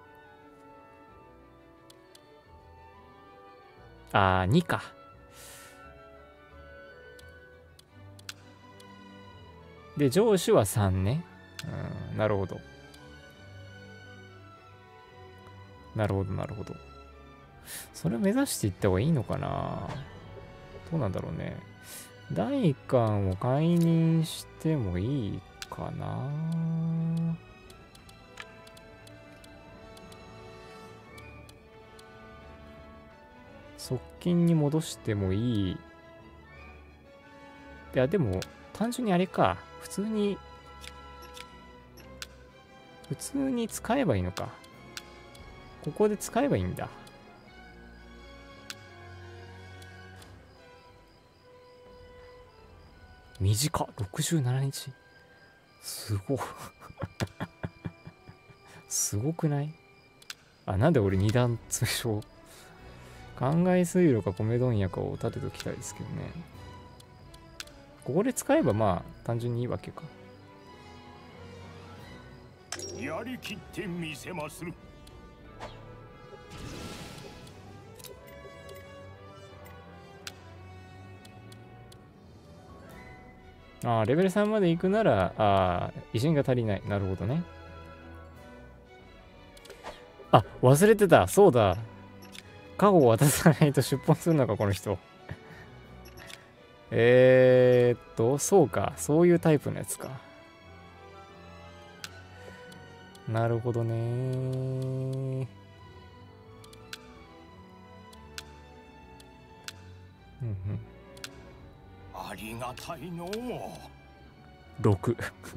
[SPEAKER 1] あー、2か。で、上司は3ね。うん、なるほど。なるほど、なるほど。それを目指していった方がいいのかな？どうなんだろうね。第1巻を解任してもいいかな？側近に戻してもいい。いや、でも、単純にあれか。普通に使えばいいのか。ここで使えばいいんだ。短っ。67日。すご。すごくない？あ、なんで俺二段通称。考え水路か米問屋かを立てときたいですけどね。ここで使えばまあ単純にいいわけか。
[SPEAKER 2] やりきってみせまする。
[SPEAKER 1] ああ、レベル3まで行くなら、維新が足りない。なるほどね。あ、忘れてた。そうだ。カゴを渡さないと出奔するのか、この人。そうか。そういうタイプのやつか。なるほどね。うんうん。
[SPEAKER 2] ありがたいのう。
[SPEAKER 1] 6。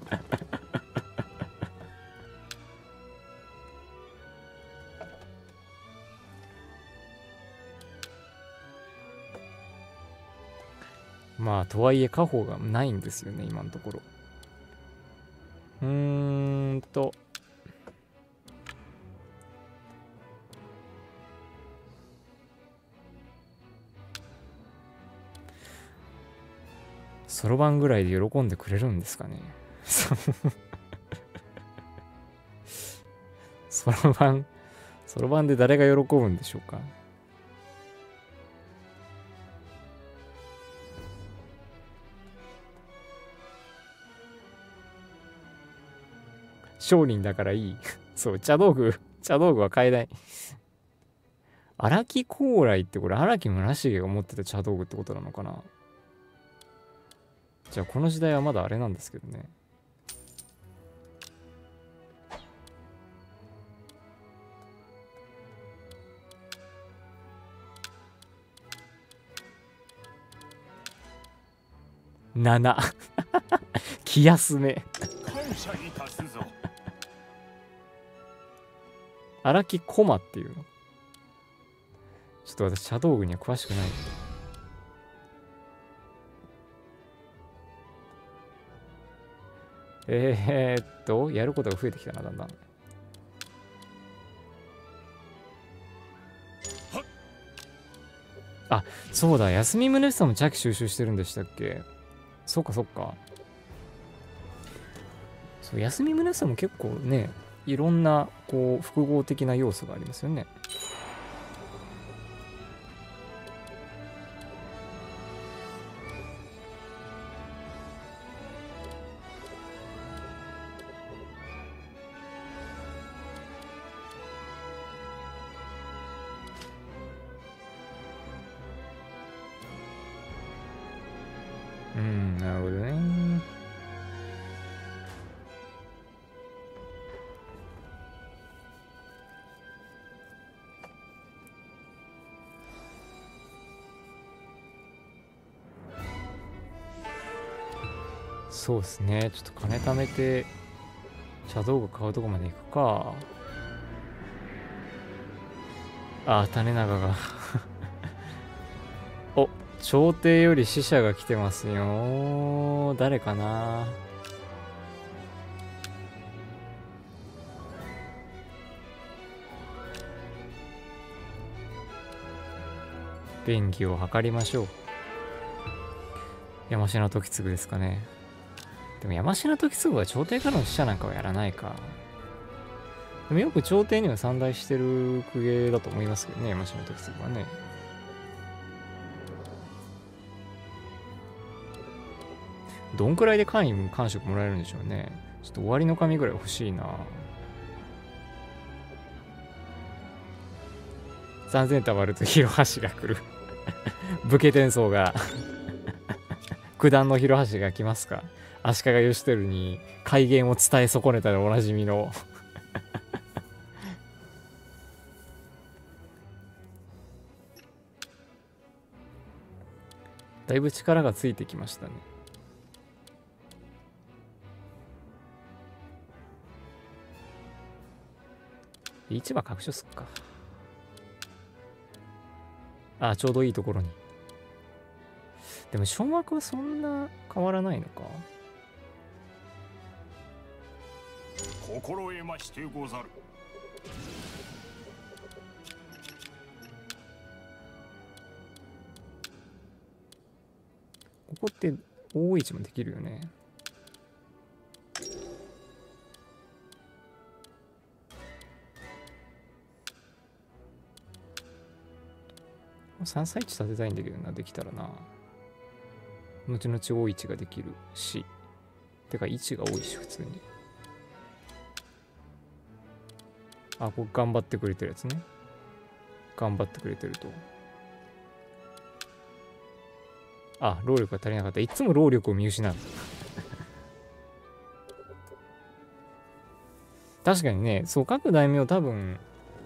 [SPEAKER 1] まあ、とはいえ、家宝がないんですよね、今のところ。そろばんぐらいで喜んでくれるんですかね。そろばんで誰が喜ぶんでしょうか。商人だからいい。 そう、茶道具は買えない。荒木高麗ってこれ荒木村重が持ってた茶道具ってことなのかな。じゃあこの時代はまだあれなんですけどね。7気休め
[SPEAKER 2] 感謝いたすぞ。
[SPEAKER 1] 荒木駒っていうの。ちょっと私茶道具には詳しくない。やることが増えてきたな、だんだん。あ、そうだ、休み宗さんも茶器収集してるんでしたっけ。そっかそっか。そう、休み宗さんも結構ね、いろんなこう複合的な要素がありますよね。うん、なるほどね。そうですね。ちょっと金貯めて、茶道具買うとこまで行くか。あ、種長がお、朝廷より使者が来てますよ。誰かな。便宜を図りましょう。山科時次ですかね。でも山科時次は朝廷からの使者なんかはやらないか。でもよく朝廷には参内してる公家だと思いますけどね、山科時次はね。どんくらいで官職もらえるんでしょうね。ちょっと終わりの紙ぐらい欲しいな。3000たまると広橋が来る武家転送が九段の広橋が来ますか。足利義輝に改元を伝え損ねたでおなじみのだいぶ力がついてきましたね。市場拡張すっか。あ、ちょうどいいところに。でも小枠はそんな変わらないのか。
[SPEAKER 2] 心得ましてござる。
[SPEAKER 1] ここって大市もできるよね。3歳地建てたいんだけどな、できたらな。後々大市ができるし。てか、位置が多いし、普通に。あ、ここ頑張ってくれてるやつね。頑張ってくれてると。あ、労力が足りなかった。いつも労力を見失う。確かにね、そう、各大名多分、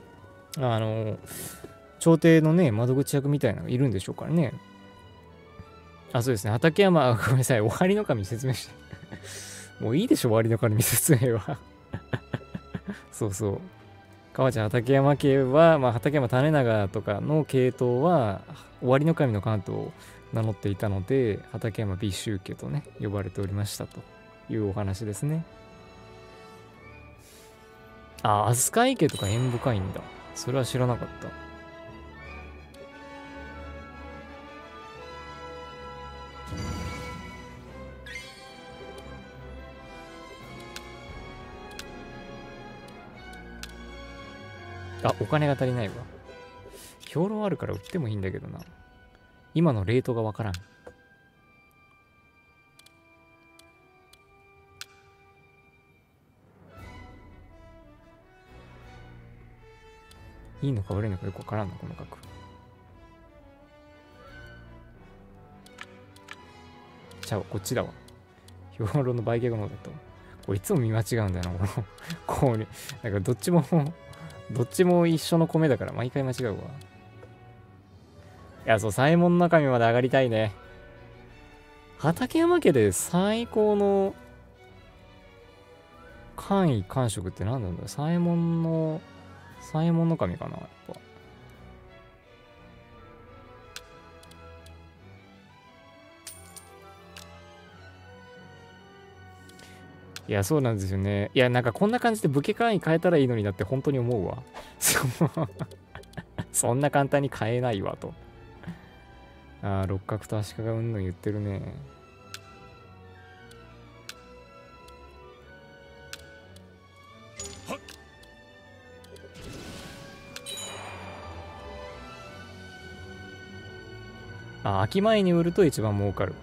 [SPEAKER 1] 朝廷のね、窓口役みたいなのがいるんでしょうからね。あ、そうですね。畠山、ごめんなさい。終わりの神説明して。もういいでしょ、終わりの神説明は。そうそう。川ちゃん、畠山家は、まあ、畠山種長とかの系統は、終わりの神の関東を名乗っていたので、畠山美宗家とね、呼ばれておりましたというお話ですね。あ、飛鳥井家とか縁深いんだ。それは知らなかった。あ、お金が足りないわ。兵糧あるから売ってもいいんだけどな。今のレートがわからん。 いいのか悪いのかよくわからんの、この角。ちゃう、こっちだわ。兵糧の売却の方だと。これいつも見間違うんだよな、こうね。なんかどっちも一緒の米だから毎回間違うわ。いや、そう、左衛門の中身まで上がりたいね。畠山家で最高の官位官職って何なんだろう。左衛門の神かな、やっぱ。いや、そうなんですよね。いや、なんかこんな感じで武家官位変えたらいいのになって本当に思うわ。そんな簡単に変えないわと。ああ、六角と足利うんぬん言ってるね。あ、秋前に売ると一番儲かる。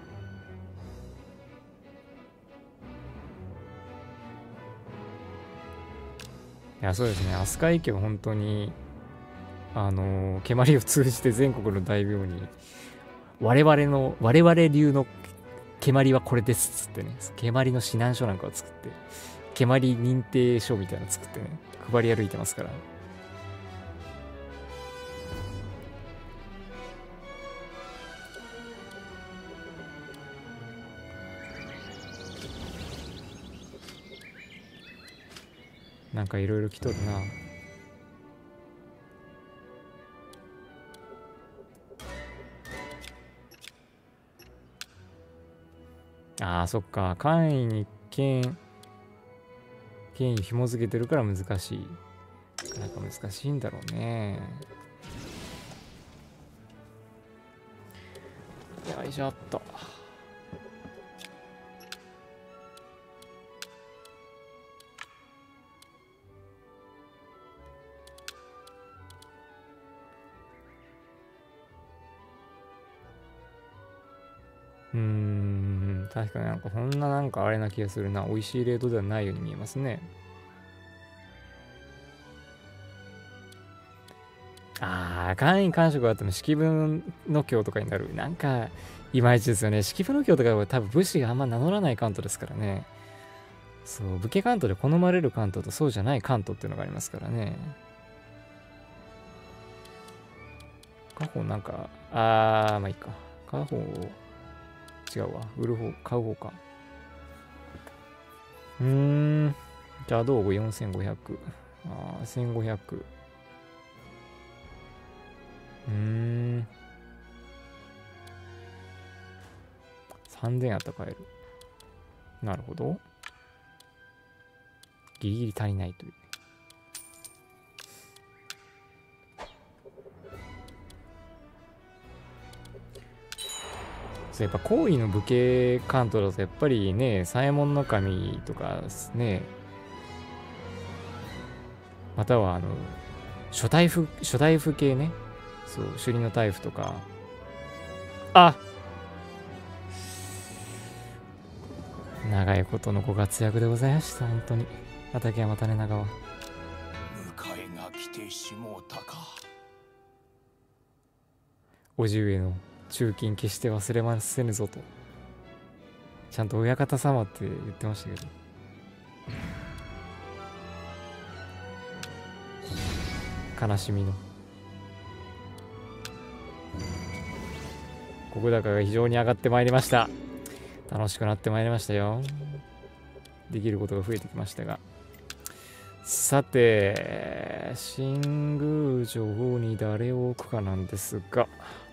[SPEAKER 1] いや、そうですね。飛鳥井家は本当に、蹴鞠を通じて全国の大名に、我々流の蹴鞠はこれですっつってね、蹴鞠の指南書なんかを作って、蹴鞠認定書みたいなの作ってね、配り歩いてますから。なんかいろいろ来とるな。ああ、そっか。官位に権威紐付けてるから難しい。なかなか難しいんだろうね。よいしょっと。確かになんかそんななんかあれな気がするな。美味しいレートではないように見えますね。ああ、官位官職があっても式部の教とかになる。なんか、いまいちですよね。式部の教とかは多分武士があんま名乗らない関東ですからね。そう、武家関東で好まれる関東とそうじゃない関東っていうのがありますからね。家宝なんか、まあいいか。家宝、違うわ。売る方、買う方か。じゃあ道具4500。1500。3000あったら買える。なるほど。ギリギリ足りないという。そうやっぱ皇位の武家関東だとやっぱりね、左衛門守とかね、または初代府系ね。そう、首里の大夫とか。あ、長いことのご活躍でございました、本当に。畠山種長は。
[SPEAKER 2] 迎えが来てしもうたか。
[SPEAKER 1] 叔父上の忠勤決して忘れませぬぞと。ちゃんと親方様って言ってましたけど。悲しみの。石高が非常に上がってまいりました。楽しくなってまいりましたよ。できることが増えてきましたが。さて、新宮城に誰を置くかなんですが。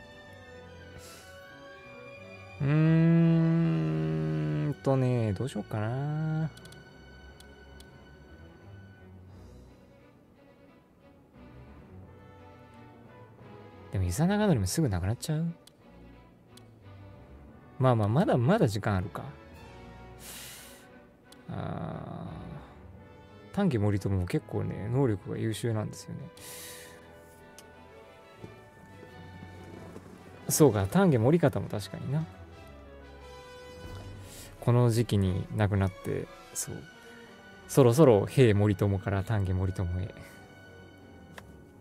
[SPEAKER 1] どうしようかな。でも、伊佐長則もすぐなくなっちゃう。まあ、まだ時間あるか。丹下森友も結構ね、能力が優秀なんですよね。そうか、丹下森方も確かにな。この時期に亡くなって、そう。そろそろ兵森友から丹下森友へ。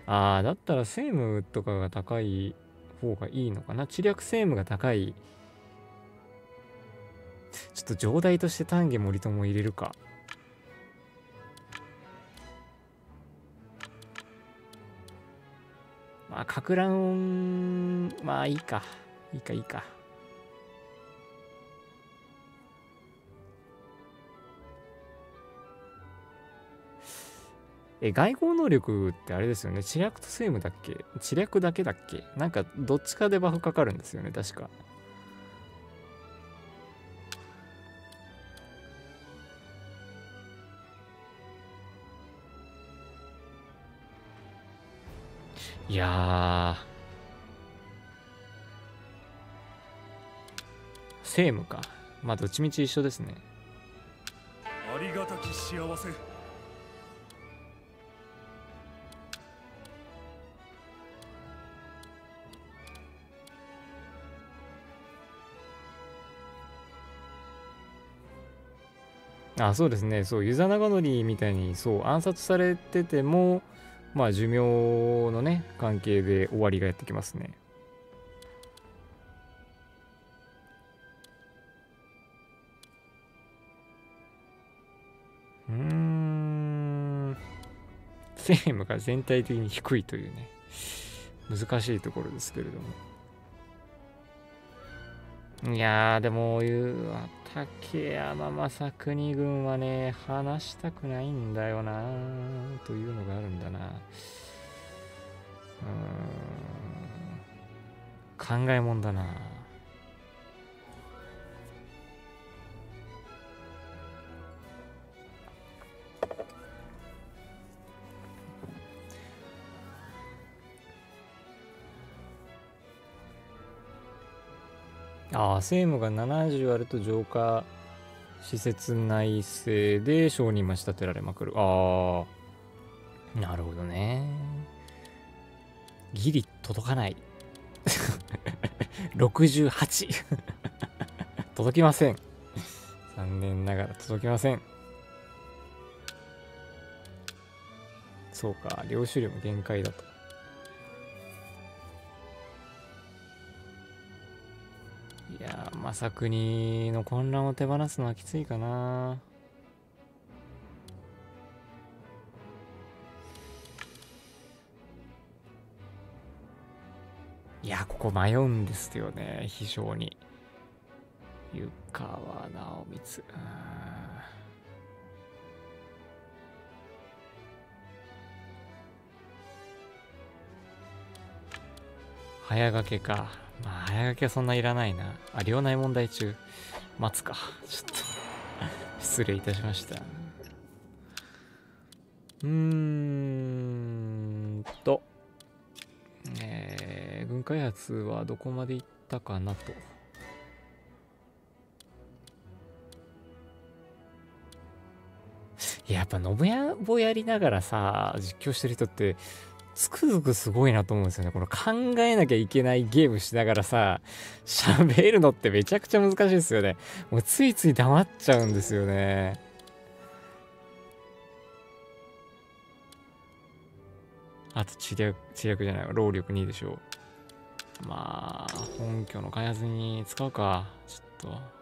[SPEAKER 1] ああ、だったら政務とかが高い方がいいのかな。知略政務が高い。ちょっと上代として丹下森友入れるか。まあ、かく乱、まあいいか。いいか、いいか。外交能力ってあれですよね。知略と政務だっけ？知略だけだっけ？なんか、どっちかでバフかかるんですよね、確か。いやー。政務か。まあ、どっちみち一緒ですね。
[SPEAKER 3] ありがたき幸せ。
[SPEAKER 1] あ、そうですね。そう、ユザナガノリみたいに、そう、暗殺されてても、まあ、寿命のね、関係で終わりがやってきますね。政務が全体的に低いというね、難しいところですけれども。いやー、でも、竹山正国軍はね、話したくないんだよなというのがあるんだな。考えもんだな。ああ、政務が70あると浄化施設内政で承認待ち立てられまくる。ああ、なるほどね。ギリ届かない。68 届きません。残念ながら届きません。そうか、領主量も限界だと。いやー、正国の混乱を手放すのはきついかな。いや、ここ迷うんですよね、非常に。湯川直光。早掛けか。まあ、早掛けはそんないらないな。あ、両内問題中。待つか。ちょっと失礼いたしました。軍開発はどこまで行ったかなと。やっぱ信長やりながらさ、実況してる人ってつくづくすごいなと思うんですよね。この考えなきゃいけないゲームしながらさ、喋るのってめちゃくちゃ難しいですよね。もうついつい黙っちゃうんですよね。あと知略じゃないわ。労力2でしょう。まあ、本拠の開発に使うか。ちょっと。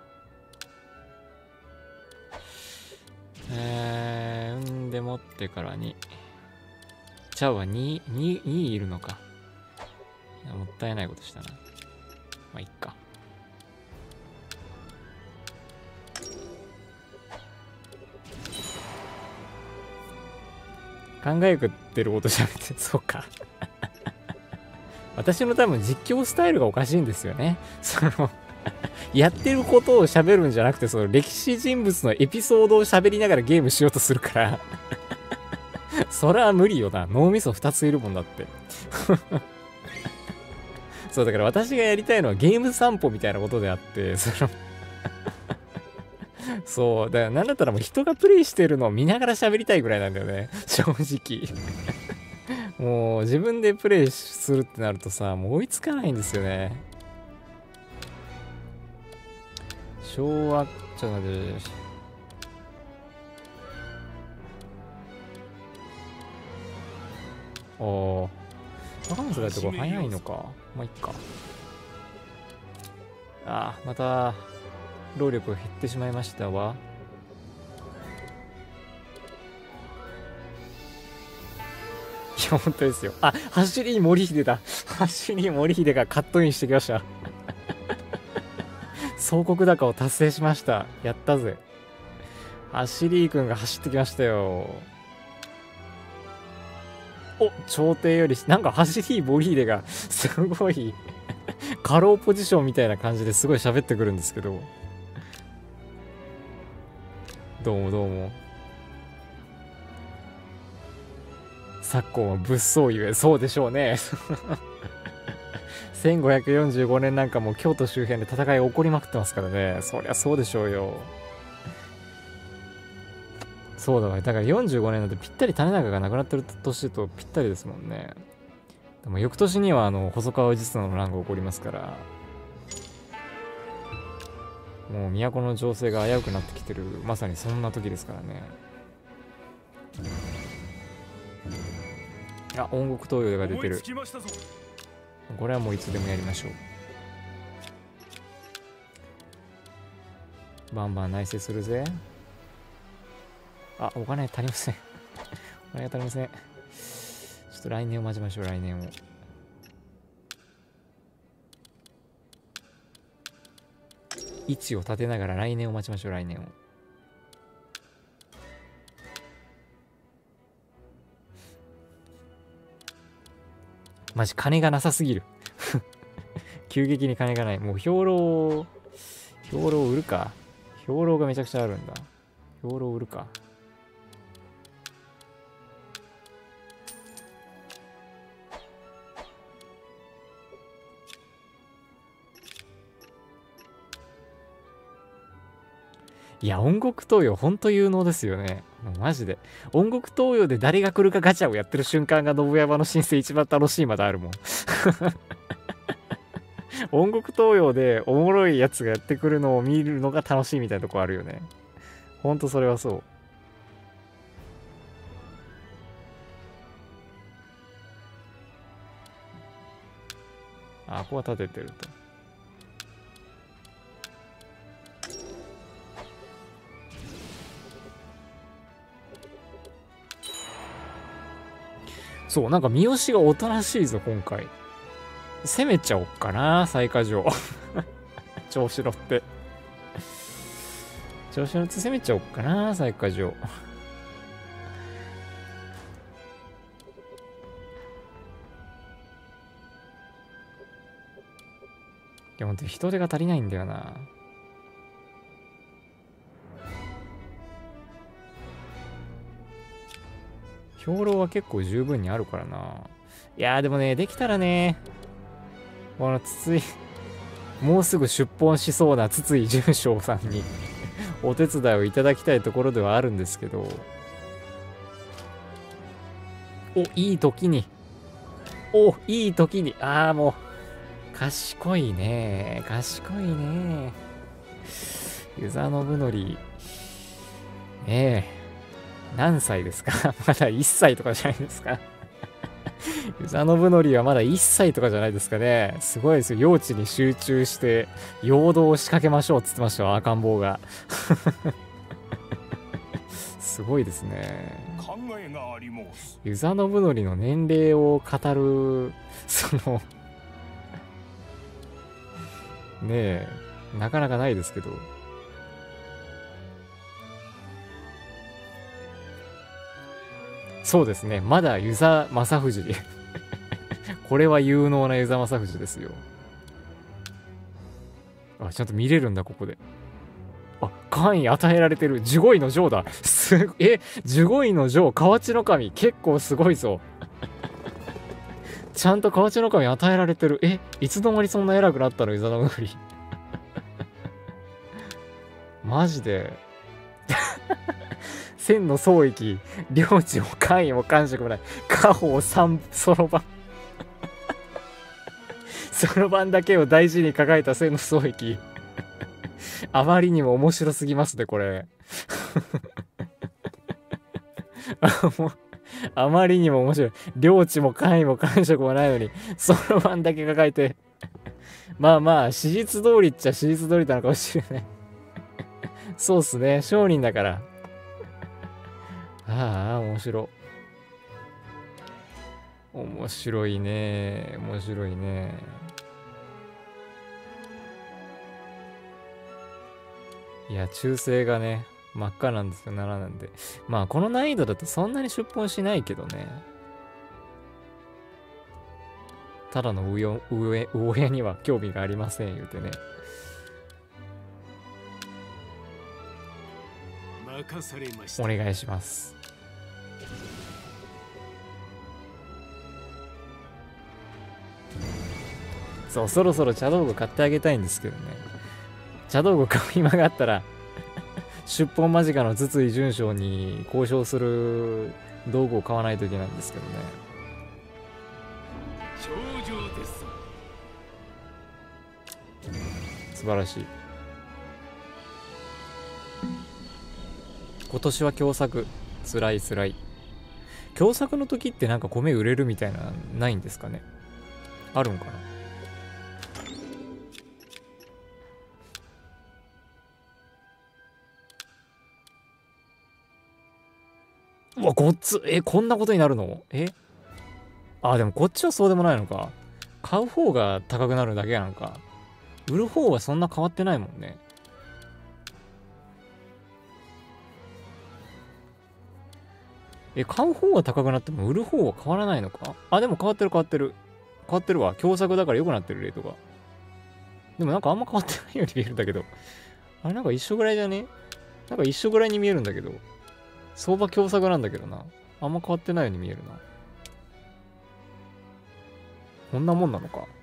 [SPEAKER 1] んでもってからに。ちゃうわ、2いるのか。もったいないことしたな。まあ、いっか。考えてること喋って、そうか。私の多分実況スタイルがおかしいんですよね。やってることを喋るんじゃなくて、その歴史人物のエピソードを喋りながらゲームしようとするからそれは無理よな。脳みそ2ついるもんだってそうだから私がやりたいのはゲーム散歩みたいなことであってそうだからなんだったらもう人がプレイしてるのを見ながら喋りたいぐらいなんだよね、正直もう自分でプレイするってなるとさ、もう追いつかないんですよね。昭和、ちょっと待って。 おー。高松がやるとこ早いのか。まあ、いっか。ああ、また、労力が減ってしまいましたわ。いや、本当ですよ。あ、走り森秀だ。走り森秀がカットインしてきました。総国高を達成しました。やったぜ。走りくんが走ってきましたよ。お、朝廷より、なんか走り森秀が、すごい、過労ポジションみたいな感じですごい喋ってくるんですけど。どうもどうも。昨今は物騒ゆえ、そうでしょうね。1545年なんかもう京都周辺で戦いが起こりまくってますからね。そりゃそうでしょうよ。そうだわ。だから45年だってぴったり種中が亡くなってる年とぴったりですもんね。でも翌年には細川氏綱の乱が起こりますから、もう都の情勢が危うくなってきてる、まさにそんな時ですからね。あ、音楽東洋が出てる。これはもういつでもやりましょう。バンバン内省するぜ。あ、お金足りません。お金が足りません。ちょっと来年を待ちましょう、来年を。位置を立てながら来年を待ちましょう、来年を。マジ金がなさすぎる。急激に金がない。もう兵糧売るか。兵糧がめちゃくちゃあるんだ。兵糧売るか。いや、音楽東洋ほんと有能ですよね。もうマジで。音楽東洋で誰が来るかガチャをやってる瞬間が信山の申請一番楽しいまであるもん。音楽東洋でおもろいやつがやってくるのを見るのが楽しいみたいなとこあるよね。ほんとそれはそう。あ、ここは立ててると。そう、なんか三好がおとなしいぞ、今回。攻めちゃおっかな、最下城。調子乗って。調子乗って攻めちゃおっかな、最下城。いや、ほんと人手が足りないんだよな。兵糧は結構十分にあるからな。いやーでもね、できたらね、この筒井、もうすぐ出奔しそうな筒井淳章さんにお手伝いをいただきたいところではあるんですけど、お、いい時に、いい時に、ああ、もう、賢いね、賢いね。遊佐信則、ねえ、何歳ですか？まだ1歳とかじゃないですか？遊佐信則はまだ1歳とかじゃないですかね。すごいですよ。用地に集中して、陽動を仕掛けましょうって言ってましたよ、赤ん坊が。すごいですね。
[SPEAKER 2] 考えがあります。
[SPEAKER 1] 遊佐信則の年齢を語る、ねえ、なかなかないですけど。そうですね。まだ遊佐正藤。これは有能な遊佐正藤ですよ。あ、ちゃんと見れるんだ、ここで。あ、官位与えられてる。15位の城だ。15位の城、河内の神。結構すごいぞ。ちゃんと河内の神与えられてる。いつの間にそんな偉くなったの、遊佐信則。マジで。千の創域、領地も官位も官職もない。家宝三そろばん。そろばんだけを大事に抱えた千の創域。あまりにも面白すぎますね、これ。もうあまりにも面白い。領地も官位も官職もないのに、そろばんだけ抱えて。まあまあ、史実通りっちゃ史実通りなのかもしれない。そうっすね。商人だから。ああ、面白。面白いね。面白いね。いや、忠誠がね、真っ赤なんですよ、7なんで。まあ、この難易度だとそんなに出奔しないけどね。ただの上親には興味がありません、言うてね。
[SPEAKER 3] 任されました。
[SPEAKER 1] お願いします。そう、そろそろ茶道具買ってあげたいんですけどね。茶道具買う暇があったら、出奔間近の筒井淳将に交渉する道具を買わないといけないんですけどね。
[SPEAKER 3] 頂上です。
[SPEAKER 1] 素晴らしい。今年は凶作。つらいつらい。凶作の時ってなんか米売れるみたいな、ないんですかね。あるんかな。うわ、ごっつ。こんなことになるの？でもこっちはそうでもないのか。買う方が高くなるだけやんか。売る方はそんな変わってないもんね。買う方は高くなっても売る方は変わらないのか。でも変わってる変わってる。変わってるわ。共作だから良くなってるレートが。でもなんかあんま変わってないように見えるんだけど。あれなんか一緒ぐらいじゃね？なんか一緒ぐらいに見えるんだけど。相場共作なんだけどな。あんま変わってないように見えるな。こんなもんなのか。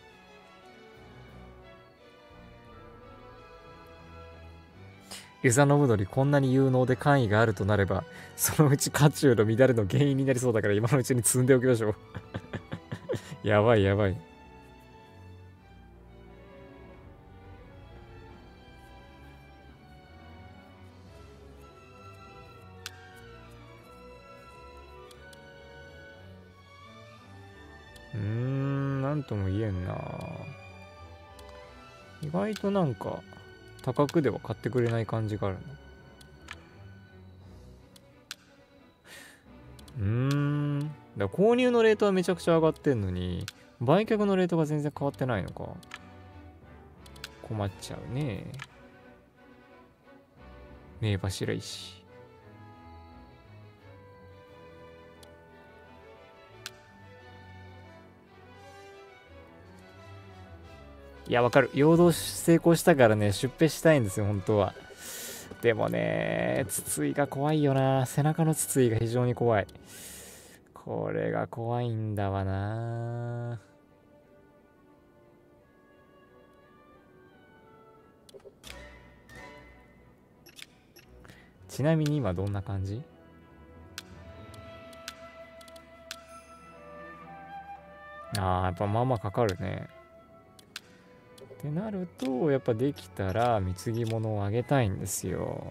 [SPEAKER 1] 遊佐信則こんなに有能で官位があるとなれば、そのうち家中の乱れの原因になりそうだから今のうちに積んでおきましょう。やばいやばい。なんとも言えんな。意外となんか、高くでは買ってくれない感じがあるな。だから購入のレートはめちゃくちゃ上がってんのに、売却のレートが全然変わってないのか。困っちゃうね。名柱石。いや、わかる。陽動成功したからね、出費したいんですよ、本当は。でもね、筒井が怖いよな。背中の筒井が非常に怖い。これが怖いんだわな。ちなみに今どんな感じ？やっぱまあまあかかるね。ってなると、やっぱできたら貢ぎ物をあげたいんですよ。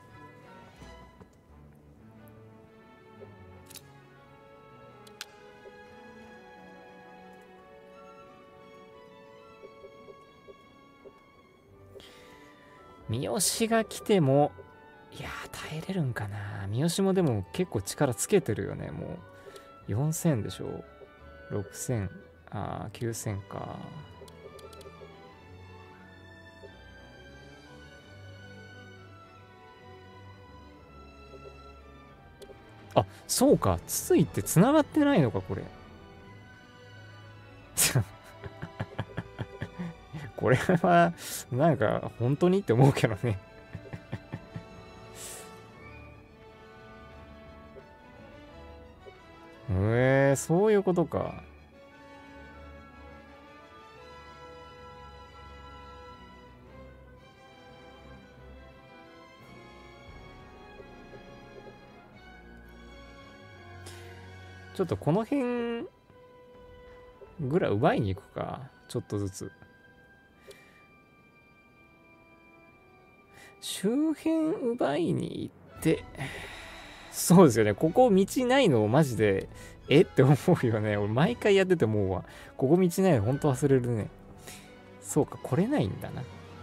[SPEAKER 1] 三好が来ても、いやー、耐えれるんかな。三好もでも結構力つけてるよね、もう。4000でしょ。6000、9000か。そうか。筒井って繋がってないのか、これ。これは、なんか、本当にって思うけどね。そういうことか。ちょっとこの辺ぐらい奪いに行くか。ちょっとずつ。周辺奪いに行って、 そうですよね。ここ道ないのマジで、えって思うよね。俺毎回やってて思うわ。ここ道ないのほんと忘れるね。そうか、来れないんだな。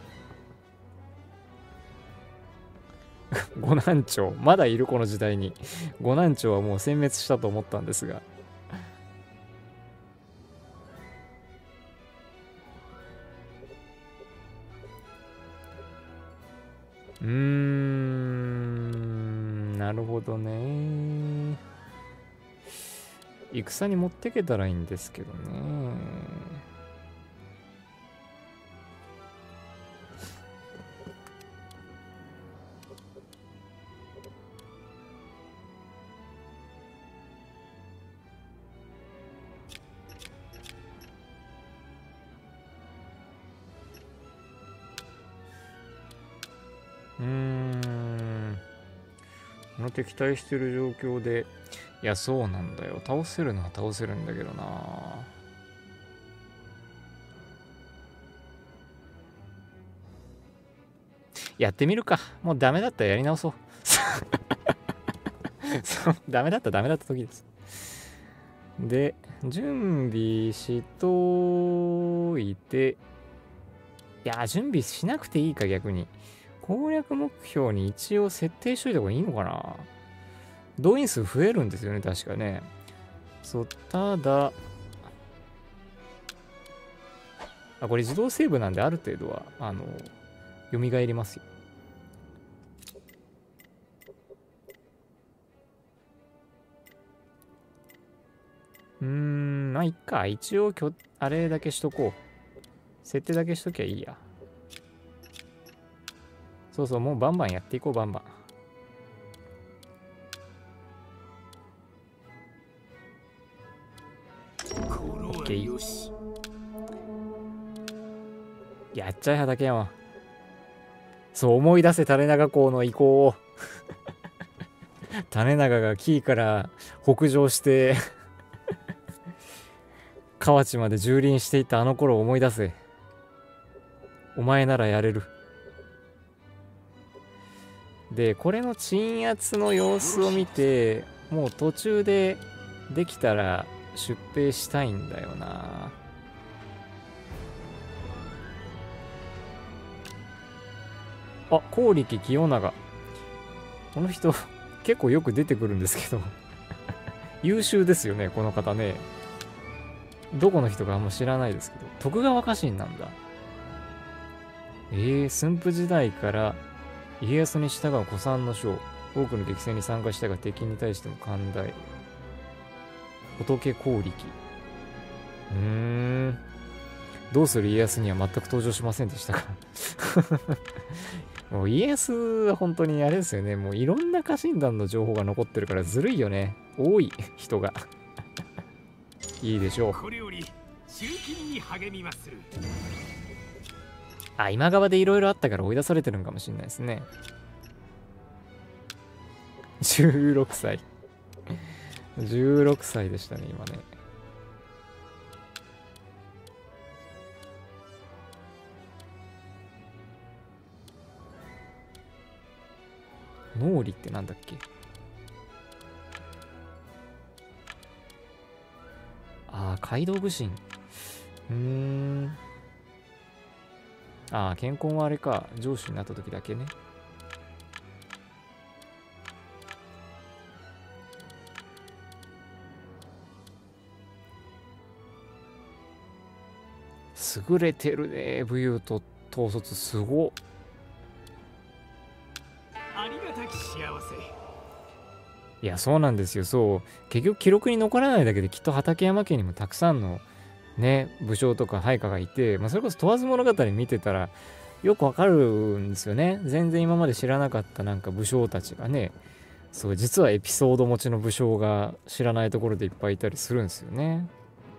[SPEAKER 1] 五南町。まだいるこの時代に。五南町はもう殲滅したと思ったんですが。なるほどね。戦に持ってけたらいいんですけどね。この敵対してる状況で、いや、そうなんだよ。倒せるのは倒せるんだけどな。やってみるか。もうダメだったらやり直そう。そう、ダメだった時です。で、準備しといて、いや、準備しなくていいか、逆に。攻略目標に一応設定しといた方がいいのかな。動員数増えるんですよね、確かね。そう、ただ、これ自動セーブなんである程度は、蘇りますよ。まあ、いっか。一応、あれだけしとこう。設定だけしときゃいいや。そうそう、もうバンバンやっていこう、バンバン。オッケー。やっちゃい、畠山。そう、思い出せ、垂長公の意向を。種長がキーから北上して河内まで蹂躙していたあの頃を思い出せ。お前ならやれる。で、これの鎮圧の様子を見て、もう途中でできたら出兵したいんだよな。あ、高力清長。この人結構よく出てくるんですけど優秀ですよね、この方ね。どこの人かあんま知らないですけど、徳川家臣なんだ。駿府時代から家康に従う古参の将、多くの激戦に参加したが敵に対しても寛大。仏光力。どうする家康には全く登場しませんでしたからもう家康は本当にあれですよね。もういろんな家臣団の情報が残ってるからずるいよね。多い人がいいでしょう。
[SPEAKER 3] これより集金に励みまする。
[SPEAKER 1] 今川でいろいろあったから追い出されてるんかもしれないですね。16歳16歳でしたね、今ね。脳裏ってなんだっけ。街道武神。健康はあれか。上司になった時だけね。優れてるね。武勇と統率すごっ。
[SPEAKER 3] ありがたき幸せ。
[SPEAKER 1] いや、そうなんですよ。そう。結局記録に残らないだけできっと畠山家にもたくさんのね、武将とか配下がいて、それこそ問わず物語見てたらよくわかるんですよね。全然今まで知らなかったなんか武将たちがね、そう、実はエピソード持ちの武将が知らないところでいっぱいいたりするんですよね。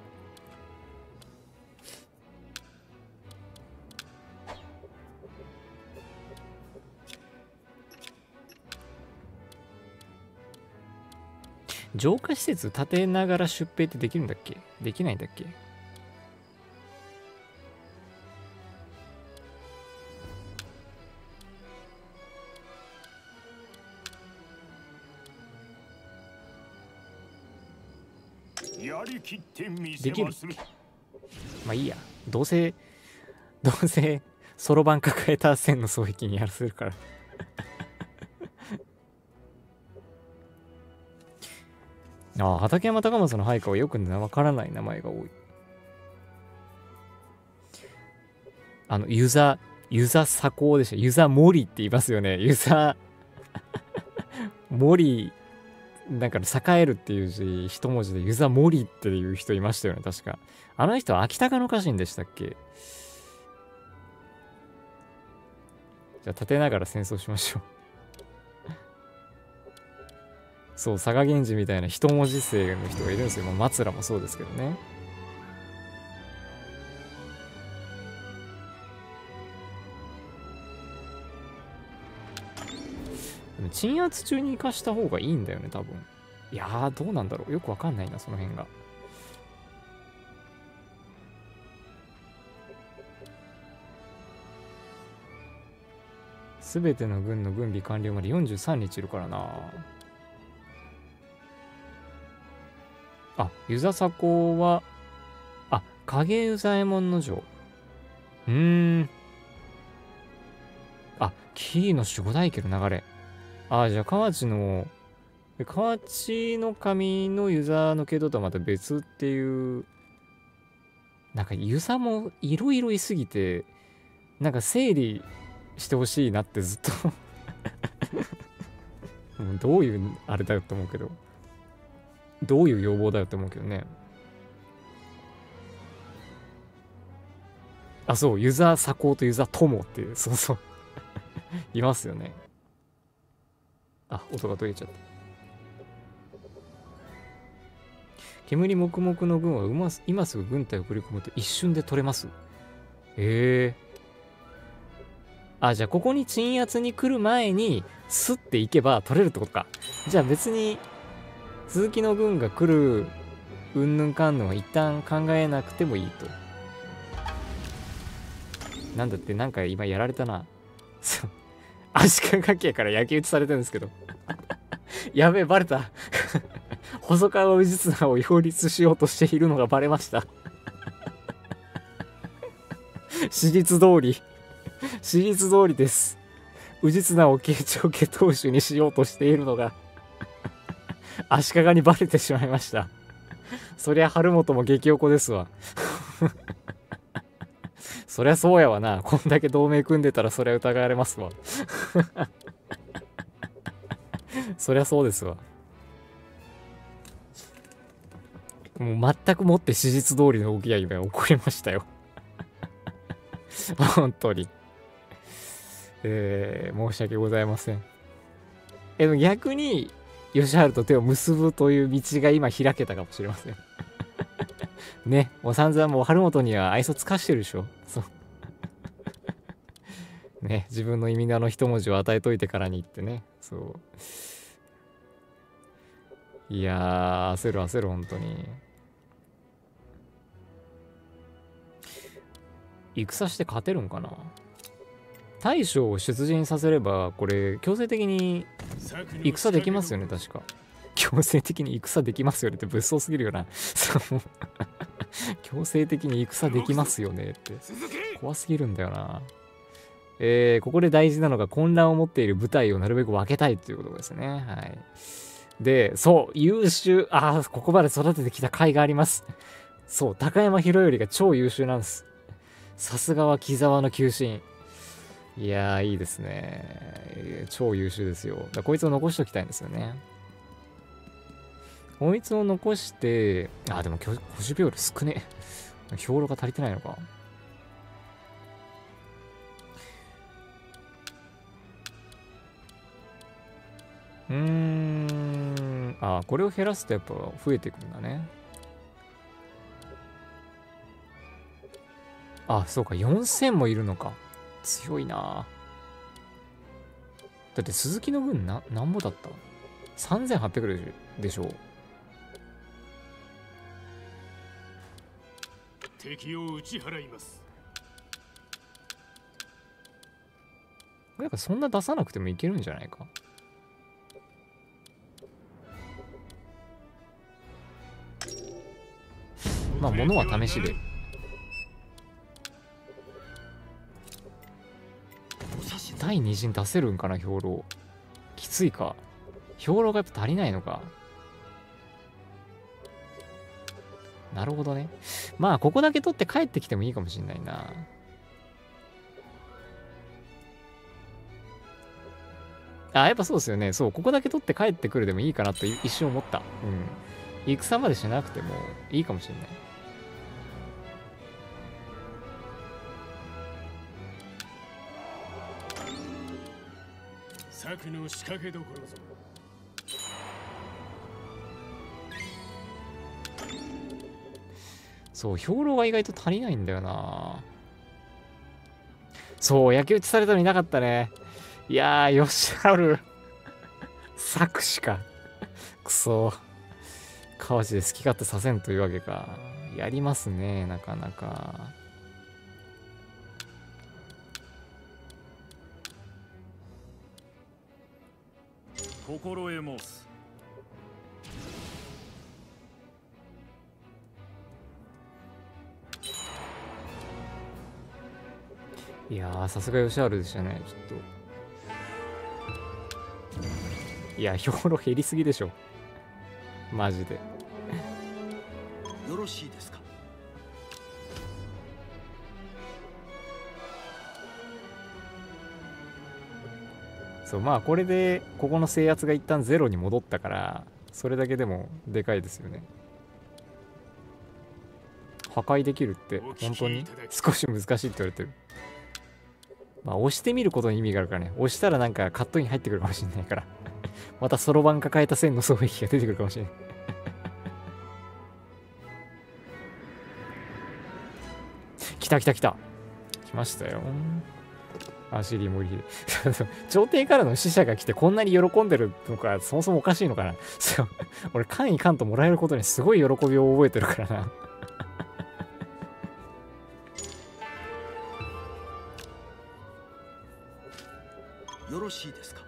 [SPEAKER 1] 浄化施設建てながら出兵ってできるんだっけ？できないんだっけ？
[SPEAKER 2] やりきってみせ
[SPEAKER 1] できるっ
[SPEAKER 2] まする。
[SPEAKER 1] け？まあいいや。どうせそろばん抱えた線の双璧にやらせるからああ、畠山高松の配下はよくわからない名前が多い。ユザ左高でした。ユザモリって言いますよね。ユザモリ、なんか栄えるっていう字、一文字でユザモリっていう人いましたよね、確か。あの人は秋高の家臣でしたっけ？じゃあ立てながら戦争しましょうそう、佐賀源氏みたいな一文字姓の人がいるんですよ。まあ、松浦もそうですけどね。でも鎮圧中に生かした方がいいんだよね、多分。いやー、どうなんだろう。よくわかんないな、その辺が。すべての軍の軍備完了まで43日いるからな。あ、遊佐左近は、あ、影遊左衛門の城。あ、キーの守護大家の流れ。あ、じゃあ河内の神の遊佐の系統とはまた別っていう。なんか遊佐もいろいろいすぎて、なんか整理してほしいなってずっともうどういうあれだよと思うけど、どういう要望だよって思うけどね。あ、そう、ユザ左近とユザ友っていう、そうそういますよね。あ、音が途切れちゃった。煙黙々の軍は今すぐ軍隊を送り込むと一瞬で取れます。あ、じゃあここに鎮圧に来る前にスッて行けば取れるってことか。じゃあ別に鈴木の軍が来るうんぬんかんぬんは一旦考えなくてもいいと。なんだって、なんか今やられたな。足利家から焼き討ちされてるんですけどやべえ、バレた細川氏綱を擁立しようとしているのがバレました史実通りです。氏綱を慶長家当主にしようとしているのが足利にバレてしまいました。そりゃ春本も激おこですわそりゃそうやわな。こんだけ同盟組んでたらそりゃ疑われますわそりゃそうですわ。もう全くもって史実通りの動きが今起こりましたよ本当に申し訳ございません。逆に義治と手を結ぶという道が今開けたかもしれませんね。もう散々もう春本には愛想つかしてるでしょ。そうね、自分の意味の一文字を与えといてからに言ってね。そう、いやー、焦る本当に。戦して勝てるんかな。大将を出陣させればこれ強制的に戦できますよね、確か。強制的に戦できますよねって物騒すぎるよなそう強制的に戦できますよねって怖すぎるんだよな。ここで大事なのが混乱を持っている部隊をなるべく分けたいということですね。はい。で、そう、優秀。ここまで育ててきた甲斐があります。そう、高山博頼が超優秀なんです。さすがは木沢の求心。いやー、いいですね。超優秀ですよ。こいつを残しときたいんですよね。こいつを残して、でも、腰病量少ねえ。兵糧が足りてないのか。これを減らすとやっぱ増えていくんだね。そうか、4000もいるのか。強いな。だって鈴木の軍なんぼだった ?3800 でしょ。
[SPEAKER 3] 敵を打ち払います。
[SPEAKER 1] やっぱそんな出さなくてもいけるんじゃないか。 まあ物は試しで。第2陣出せるんかな、兵糧。きついか。兵糧がやっぱ足りないのか。なるほどね。まあここだけ取って帰ってきてもいいかもしんないな。あ、やっぱそうですよね。そう、ここだけ取って帰ってくるでもいいかなと一瞬思った。うん。戦までしなくてもいいかもしれない。
[SPEAKER 3] 策の仕掛けどころぞ。
[SPEAKER 1] そう、兵糧が意外と足りないんだよな。そう、焼き討ちされたのいなかったね。いやー、よしある。作詞か。くそ。川地で好き勝手させんというわけか。やりますね、なかなか。
[SPEAKER 3] 心得申す。
[SPEAKER 1] いやー、さすが吉原でしたね、ちょっと。いや、兵糧減りすぎでしょ。マジで。
[SPEAKER 2] よろしいですか。
[SPEAKER 1] そう、まあこれでここの制圧が一旦ゼロに戻ったから、それだけでもでかいですよね。破壊できるって本当に少し難しいって言われてる。まあ押してみることに意味があるからね。押したらなんかカットイン入ってくるかもしれないからまたそろばん抱えた線の双璧が出てくるかもしれない来た来た来た。来ましたよ。アシリモリヒデ朝廷からの使者が来てこんなに喜んでるのか、そもそもおかしいのかな。そう、俺官位官ともらえることにすごい喜びを覚えてるからな
[SPEAKER 2] よろしいですか。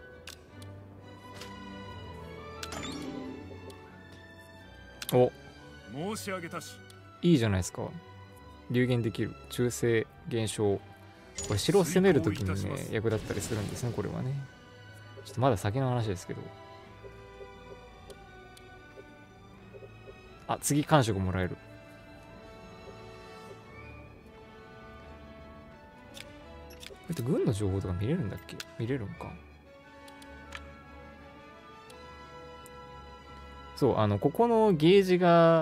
[SPEAKER 1] お、
[SPEAKER 3] 申し上げたし。
[SPEAKER 1] いいじゃないですか。流言できる忠誠減少。これ城を攻めるときにね役立ったりするんですね、これはね。ちょっとまだ先の話ですけど。あ、次官職もらえる。軍の情報とか見れるんだっけ。見れるんか。そう、ここのゲージが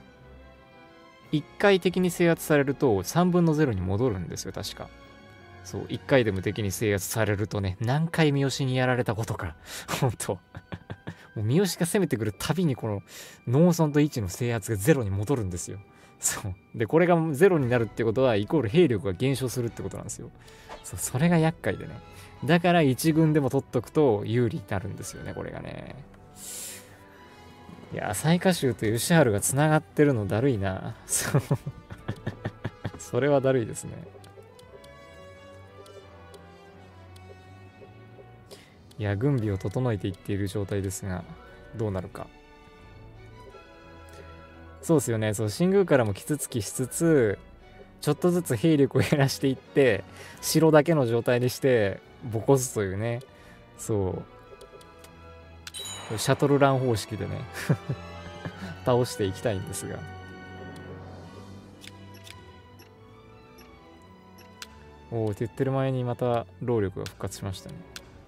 [SPEAKER 1] 1回敵に制圧されると3分の0に戻るんですよ、確か。そう、1回でも敵に制圧されるとね、何回三好にやられたことか。ほんと。もう三好が攻めてくるたびにこの農村と1の制圧が0に戻るんですよ。そう。で、これが0になるってことは、イコール兵力が減少するってことなんですよ。そう、それが厄介でね。だから1軍でも取っとくと有利になるんですよね、これがね。いや、雑賀衆と吉原がつながってるのだるいな。そう。それはだるいですね。いや、軍備を整えていっている状態ですが、どうなるか。そうですよね。そう、新宮からもキツツキしつつ、ちょっとずつ兵力を減らしていって、城だけの状態にして、ボコすというね。そう。シャトルラン方式でね、倒していきたいんですが。おお、って言ってる前にまた労力が復活しましたね。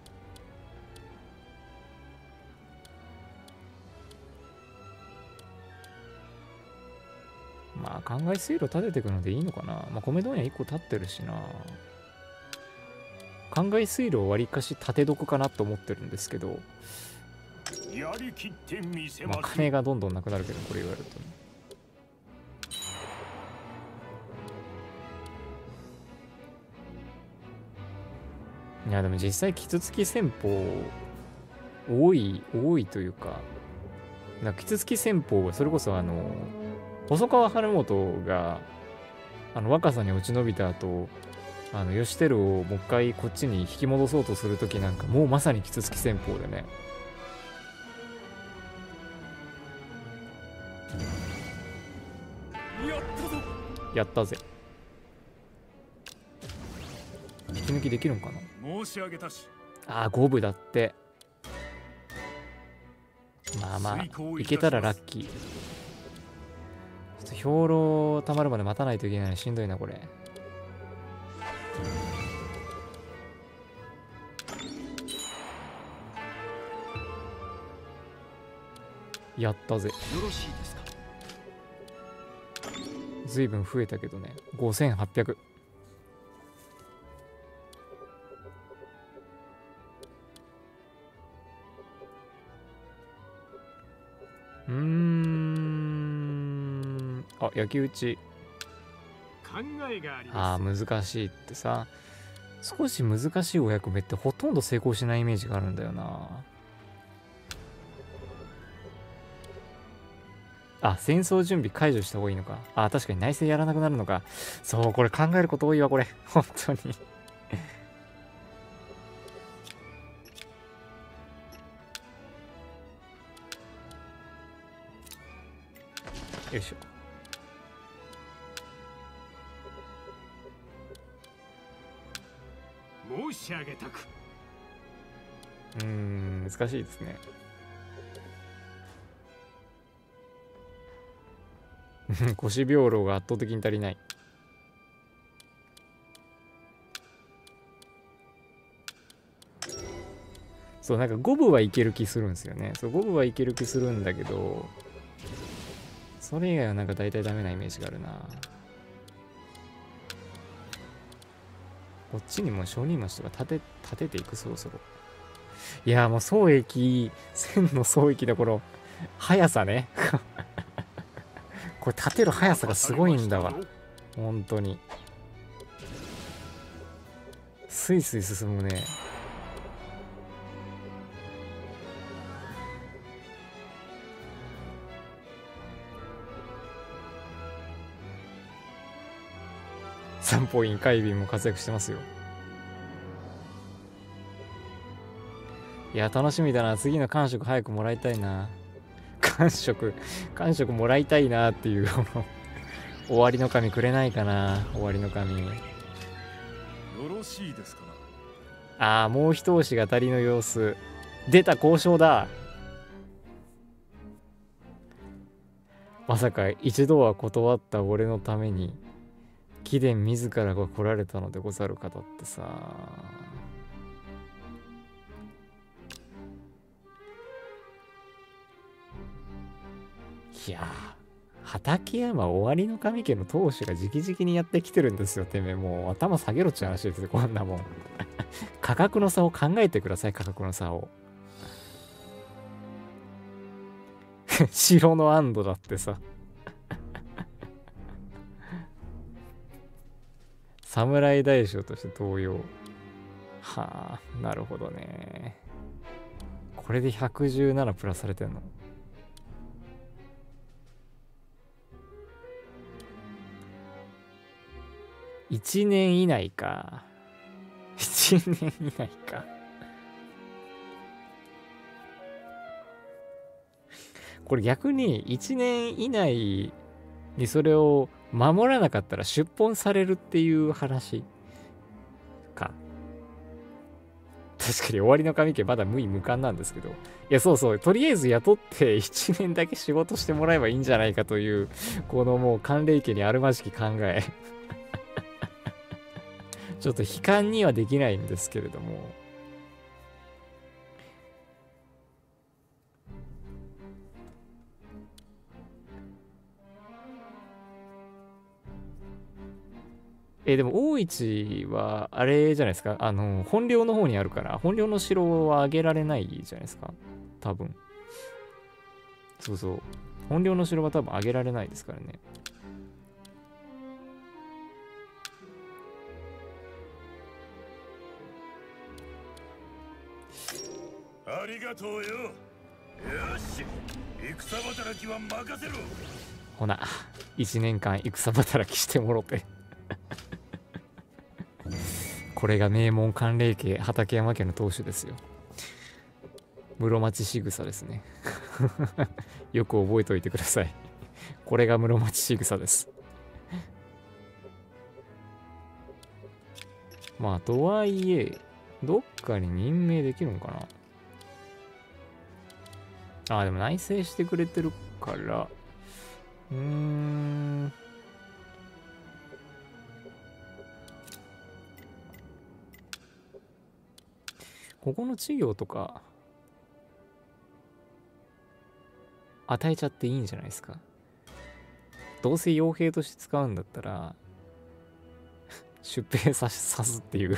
[SPEAKER 1] まあ、灌漑水路立てていくのでいいのかな。まあ、米問屋1個立ってるしな。灌漑水路をわりかし立てどくかなと思ってるんですけど、
[SPEAKER 3] やりきってみせ
[SPEAKER 1] まあ、
[SPEAKER 3] ます。
[SPEAKER 1] 金がどんどんなくなるけど、これ言われるとね。いや、でも実際、キツツキ戦法、多いというか、キツツキ戦法はそれこそ細川晴元が若さに落ち延びた後、義輝をもう一回こっちに引き戻そうとするときなんかもうまさにキツツキ戦法でね。
[SPEAKER 3] や
[SPEAKER 1] やったぜ。引き抜きできるんかな。
[SPEAKER 3] 申し上げたし。
[SPEAKER 1] ああ、5分だって。まあまあ、いけたらラッキー。ちょっと兵糧たまるまで待たないといけないのしんどいな、これ。やったぜ。
[SPEAKER 2] よろしいですか。
[SPEAKER 1] ずいぶん増えたけどね。5800。あ、焼き打ち。
[SPEAKER 3] 考えがあり
[SPEAKER 1] ああ、
[SPEAKER 3] ます。
[SPEAKER 1] 難しいってさ。少し難しいお役目ってほとんど成功しないイメージがあるんだよな。あ、戦争準備解除した方がいいのか。あ、確かに内政やらなくなるのか。そう、これ考えること多いわ、これ。本当に。よいしょ。
[SPEAKER 3] 申し上げたく。
[SPEAKER 1] 難しいですね。腰病炉が圧倒的に足りない。そう、なんか5分はいける気するんですよね。そう、5分はいける気するんだけど、それ以外はなんか大体ダメなイメージがあるな。こっちにも商人町とか立てていく、そろそろ。いや、もう損益、千の損益のこの速さね。これ立てる速さがすごいんだわ。本当に。スイスイ進むね。散歩員海便も活躍してますよ。いや、楽しみだな。次の感触早くもらいたいな。感触もらいたいなっていう終わりの神くれないかな。終わりの神。
[SPEAKER 3] よろしいですかな。
[SPEAKER 1] ああ、もう一押しが足りの様子。出た、交渉だ。まさか一度は断った俺のために貴殿自らが来られたのでござるかだってさ。いやー、畠山終わりの神家の当主が直々にやってきてるんですよ。てめえ、もう頭下げろっちゅう話ですよ、こんなもん。価格の差を考えてください、価格の差を。城の安堵だってさ。侍大将として登用。はあ、なるほどね。これで117プラスされてんの。1年以内か。1年以内か。これ逆に1年以内にそれを守らなかったら出奔されるっていう話か。確かに終わりの神家まだ無意無感なんですけど。いや、そうそう。とりあえず雇って1年だけ仕事してもらえばいいんじゃないかという、このもう寒冷家にあるまじき考え。ちょっと悲観にはできないんですけれども。でも大市はあれじゃないですか。本領の方にあるから、本領の城は上げられないじゃないですか。多分。そうそう。本領の城は多分上げられないですからね。
[SPEAKER 3] ありがとうよ。よし、戦働きは任せろ。
[SPEAKER 1] ほな、1年間戦働きしてもろて。これが名門寒冷家畠山家の当主ですよ。室町仕草ですね。よく覚えておいてください。これが室町仕草です。 まあ、とはいえ、どっかに任命できるのかな。あ、でも内政してくれてるから、ここの稚魚とか、与えちゃっていいんじゃないですか。どうせ傭兵として使うんだったら、出兵さすっていう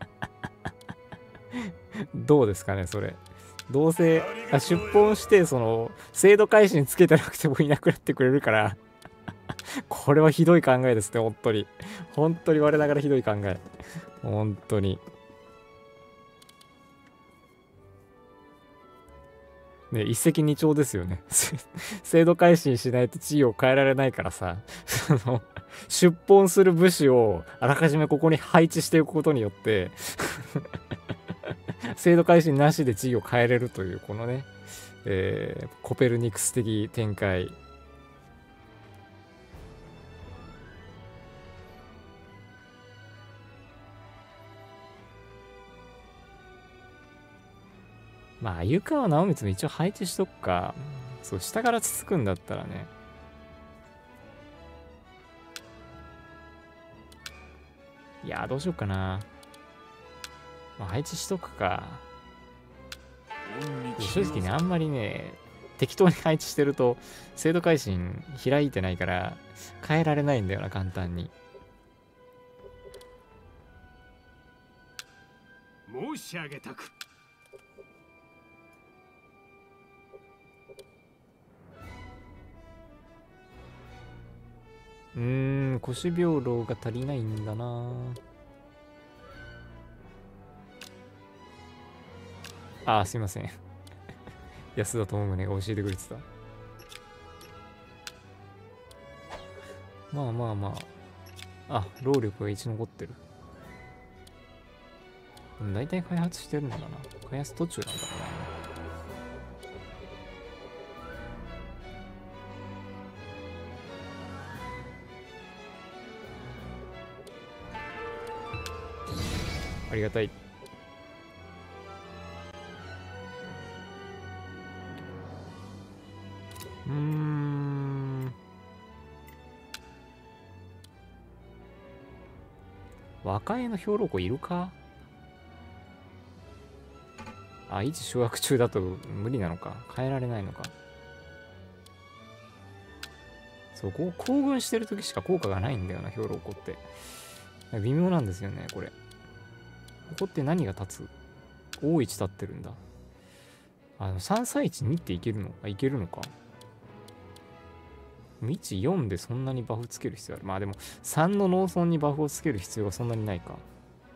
[SPEAKER 1] どうですかね、それ。どうせ、出奔して、その、制度開始につけてなくてもいなくなってくれるからこれはひどい考えですね、本当に。本当に我ながらひどい考え。本当に。ね、一石二鳥ですよね。制度開始にしないと地位を変えられないからさ、出奔する武士をあらかじめここに配置しておくことによって制度開始なしで地位を変えれるという、このね、コペルニクス的展開。まあ、湯川直光も一応配置しとくか。そう、下からつつくんだったらね。いやー、どうしよっかな。まあ、配置しとくか。正直ね、あんまりね、適当に配置してると、制度改新開いてないから、変えられないんだよな、簡単に。
[SPEAKER 3] 申し上げたく。
[SPEAKER 1] 腰病老が足りないんだな。あ、すいません。安田智宗が教えてくれてた。まあまあまあ。あ、労力が1残ってる。大体開発してるのかな。開発途中なんだろうな。ありがたい。和歌江の兵糧庫いるか。あ、維持掌握中だと無理なのか。変えられないのか。そう、行軍してる時しか効果がないんだよな、兵糧庫って。微妙なんですよね、これ。ここって何が立つ？大1立ってるんだ。331-2っていけるの？いけるのか。1、4でそんなにバフつける必要ある。まあでも、3の農村にバフをつける必要がそんなにないか。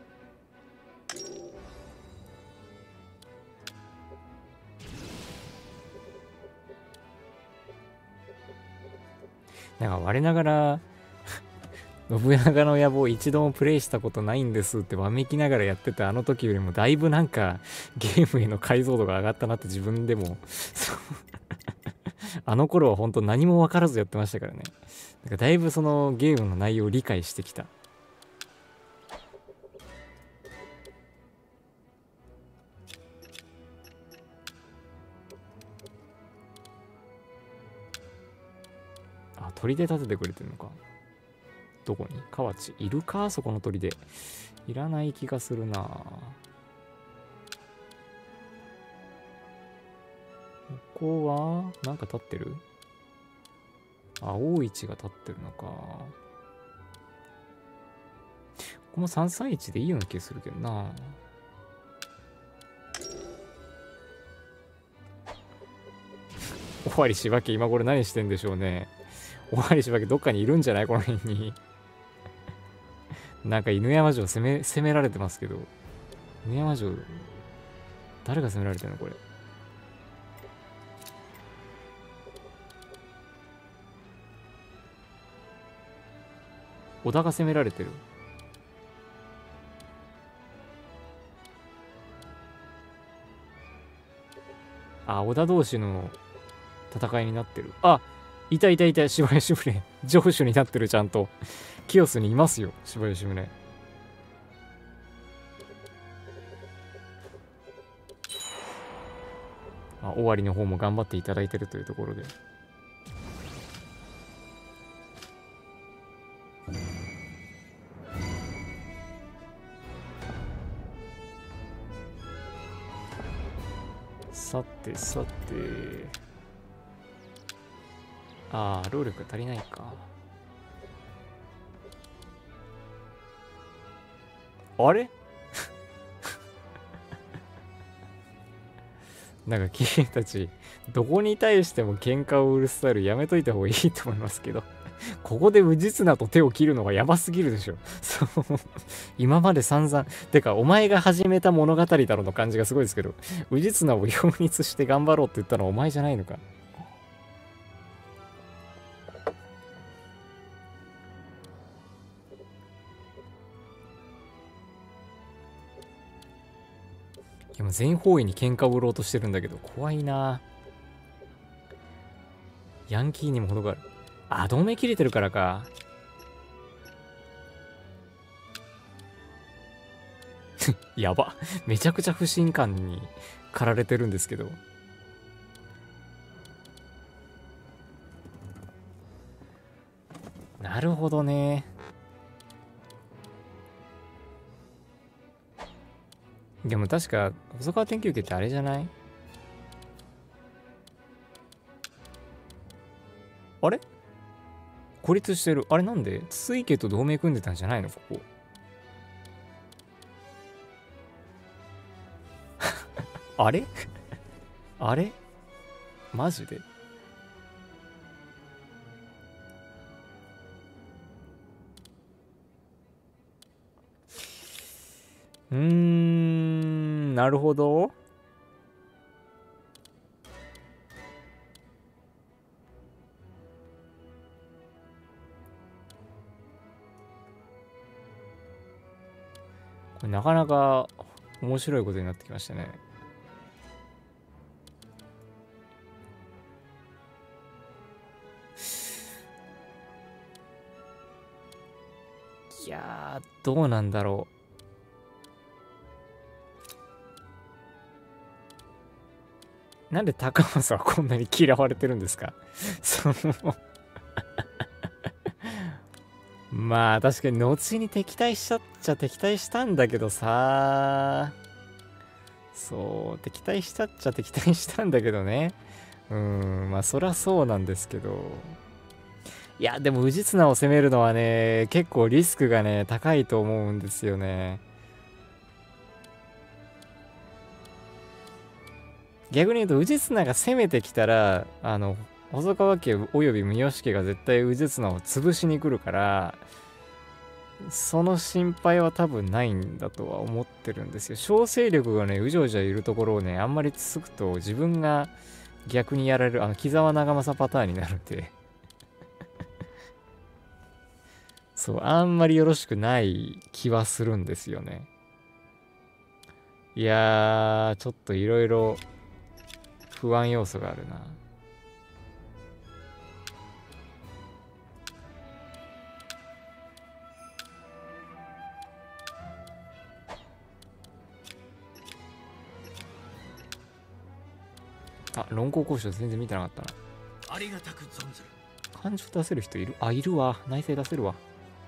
[SPEAKER 1] なんか我ながら信長の野望一度もプレイしたことないんですってわめきながらやってたあの時よりもだいぶなんかゲームへの解像度が上がったなって自分でもあの頃は本当何も分からずやってましたからね。なんかだいぶそのゲームの内容を理解してきた。あ、砦立ててくれてるのか。どこに？河内いるか？そこの砦いらない気がするな。ここはなんか立ってる？あ、大市が立ってるのか。ここも331でいいような気がするけどな。尾張柴家今頃何してんでしょうね。尾張柴家どっかにいるんじゃない？この辺になんか犬山城攻められてますけど。犬山城誰が攻められてるのこれ。織田が攻められてる。あ、織田同士の戦いになってる。あ、いた柴吉宗城主になってる。ちゃんとキオスにいますよ、柴吉宗。 まあ、終わりの方も頑張っていただいてるというところで。さてさて、ああ、労力足りないか。あれなんか君たちどこに対しても喧嘩を売るスタイルやめといた方がいいと思いますけどここで無実なと手を切るのがやばすぎるでしょ。そう今まで散々てかお前が始めた物語だろの感じがすごいですけど、無実なを擁立して頑張ろうって言ったのはお前じゃないのか。いやもう全方位に喧嘩を売ろうとしてるんだけど怖いな。ヤンキーにも程がある。あ、同盟切れてるからか。やば。めちゃくちゃ不信感に駆られてるんですけど。なるほどね。でも確か細川天球家ってあれじゃない？あれ孤立してる。あれなんで筒井家と同盟組んでたんじゃないのここ。あれあれマジでなるほど。これなかなか面白いことになってきましたね。いやー、どうなんだろう。なんで高松はこんなに嫌われてるんですか？そのまあ確かに後に敵対しちゃっちゃ敵対したんだけどさ。そう敵対したっちゃ敵対したんだけどね。まあそりゃそうなんですけど、いやでも氏綱を攻めるのはね結構リスクがね高いと思うんですよね。逆に言うと氏綱が攻めてきたら細川家および三好家が絶対氏綱を潰しに来るから、その心配は多分ないんだとは思ってるんですよ。小勢力がねうじょうじょいるところをねあんまり続くと自分が逆にやられる木沢長政パターンになるんでそうあんまりよろしくない気はするんですよね。いやーちょっといろいろ不安要素があるな。あ、論考交渉全然見てなかったな。
[SPEAKER 2] ありがたく存ずる。
[SPEAKER 1] 感情出せる人いる？あ、いるわ。内政出せるわ。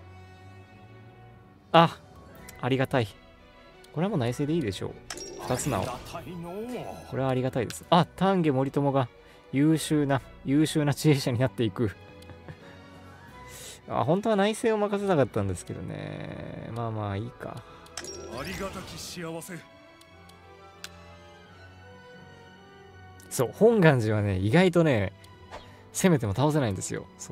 [SPEAKER 1] あ、ありがたい。これはもう内政でいいでしょう。二つなお。これはありがたいです。あ、丹下森友が優秀な知恵者になっていく。あ、本当は内政を任せたかったんですけどね。まあまあいいか。
[SPEAKER 3] ありがたき幸せ。
[SPEAKER 1] そう、本願寺はね、意外とね、攻めても倒せないんですよ。そう。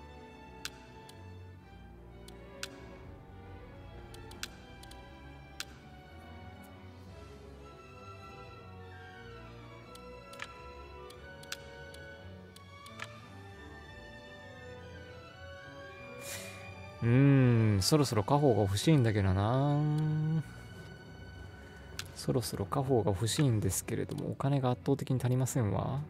[SPEAKER 1] そろそろ家宝が欲しいんだけどな。そろそろ家宝が欲しいんですけれども、お金が圧倒的に足りませんわ。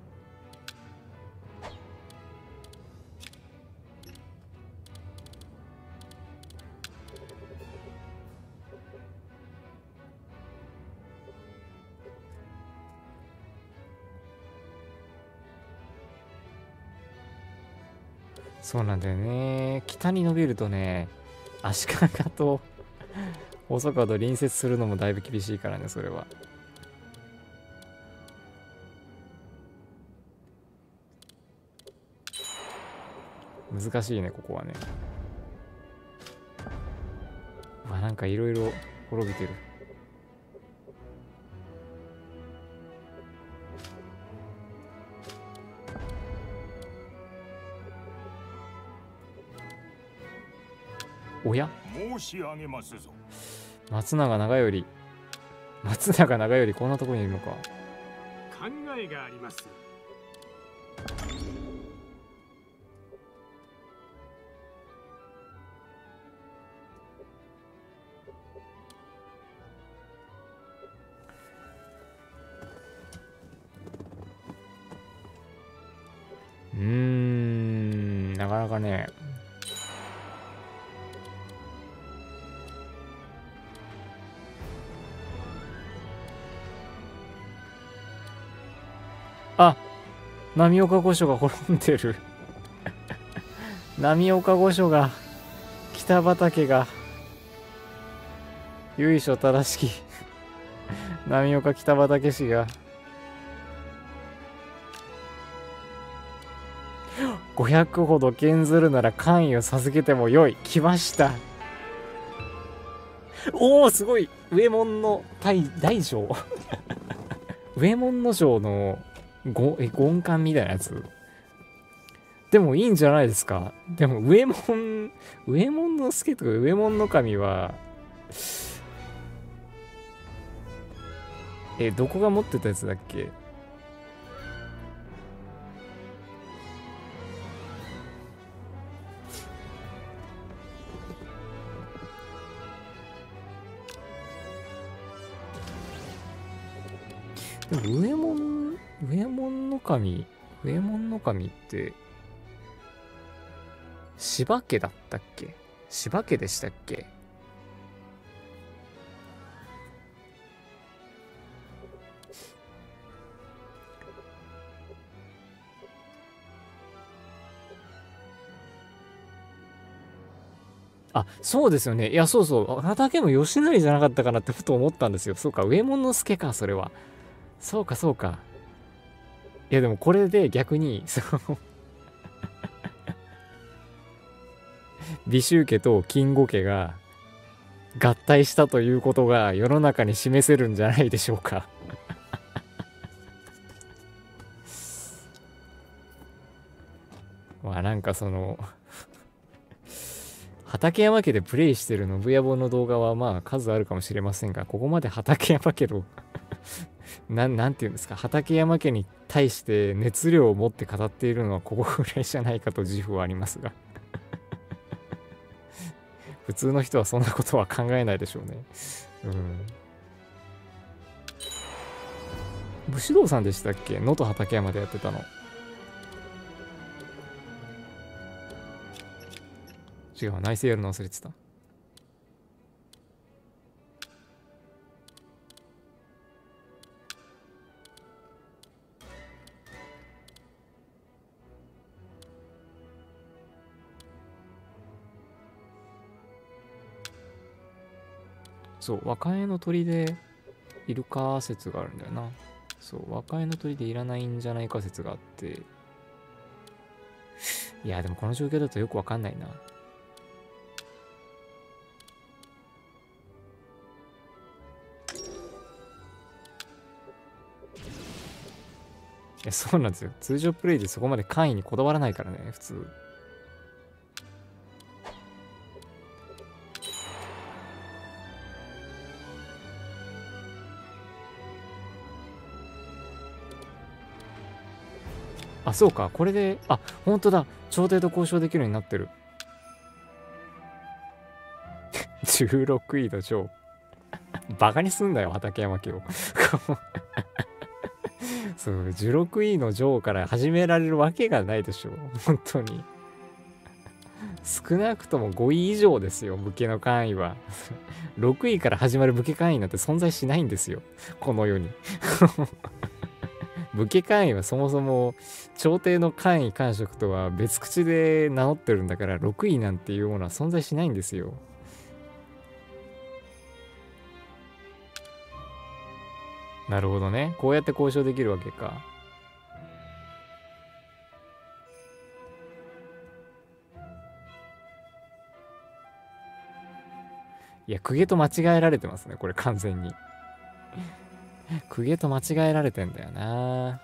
[SPEAKER 1] そうなんだよね。北に伸びるとね、足利と細川と隣接するのもだいぶ厳しいからね、それは。難しいね、ここはね。まあなんかいろいろ滅びてる。おや？
[SPEAKER 3] 申し上げますぞ。
[SPEAKER 1] 松永長頼。松永長頼こんなところにいるのか。
[SPEAKER 4] 考えがあります。
[SPEAKER 1] なかなかね。あ、波岡御所が滅んでる。波岡御所が、北畠が、由緒正しき、波岡北畠氏が、500ほど献ずるなら官位を授けてもよい。来ました。おお、すごい。上門の大将。上門の将の権官みたいなやつ。でもいいんじゃないですか。でも上門の助とか上門の神は、どこが持ってたやつだっけ。でも上門の神って柴家だったっけ。柴家でしたっけ。あ、そうですよね。いや、そうそう。畠も吉成じゃなかったかなってふと思ったんですよ。そうか、上門之助か、それは。そうか、そうか。いや、でもこれで逆に、美州家と金吾家が合体したということが世の中に示せるんじゃないでしょうか。まあなんか畠山家でプレイしてる信野坊の動画はまあ数あるかもしれませんが、ここまで畠山家のなんていうんですか、畠山家に対して熱量を持って語っているのはここぐらいじゃないかと自負はありますが。普通の人はそんなことは考えないでしょうね。武士道さんでしたっけ、能登畠山でやってたの。違う、内政やるの忘れてた。そう、若江の鳥でいるか説があるんだよな。そう、若江の鳥でいらないんじゃないか説があって。いや、でもこの状況だとよくわかんないな。いや、そうなんですよ。通常プレイでそこまで簡易にこだわらないからね、普通。あ、そうか。これで、あ、本当だ。朝廷と交渉できるようになってる。16位の城。バカにすんだよ、畠山家を。そう、16位の城から始められるわけがないでしょ。本当に。少なくとも5位以上ですよ、武家の官位は。6位から始まる武家官位なんて存在しないんですよ。この世に。 武家官位はそもそも朝廷の官位官職とは別口で名乗ってるんだから、6位なんていうものは存在しないんですよ。なるほどね。こうやって交渉できるわけか。いや、公家と間違えられてますね、これ完全に。公家と間違えられてんだよな。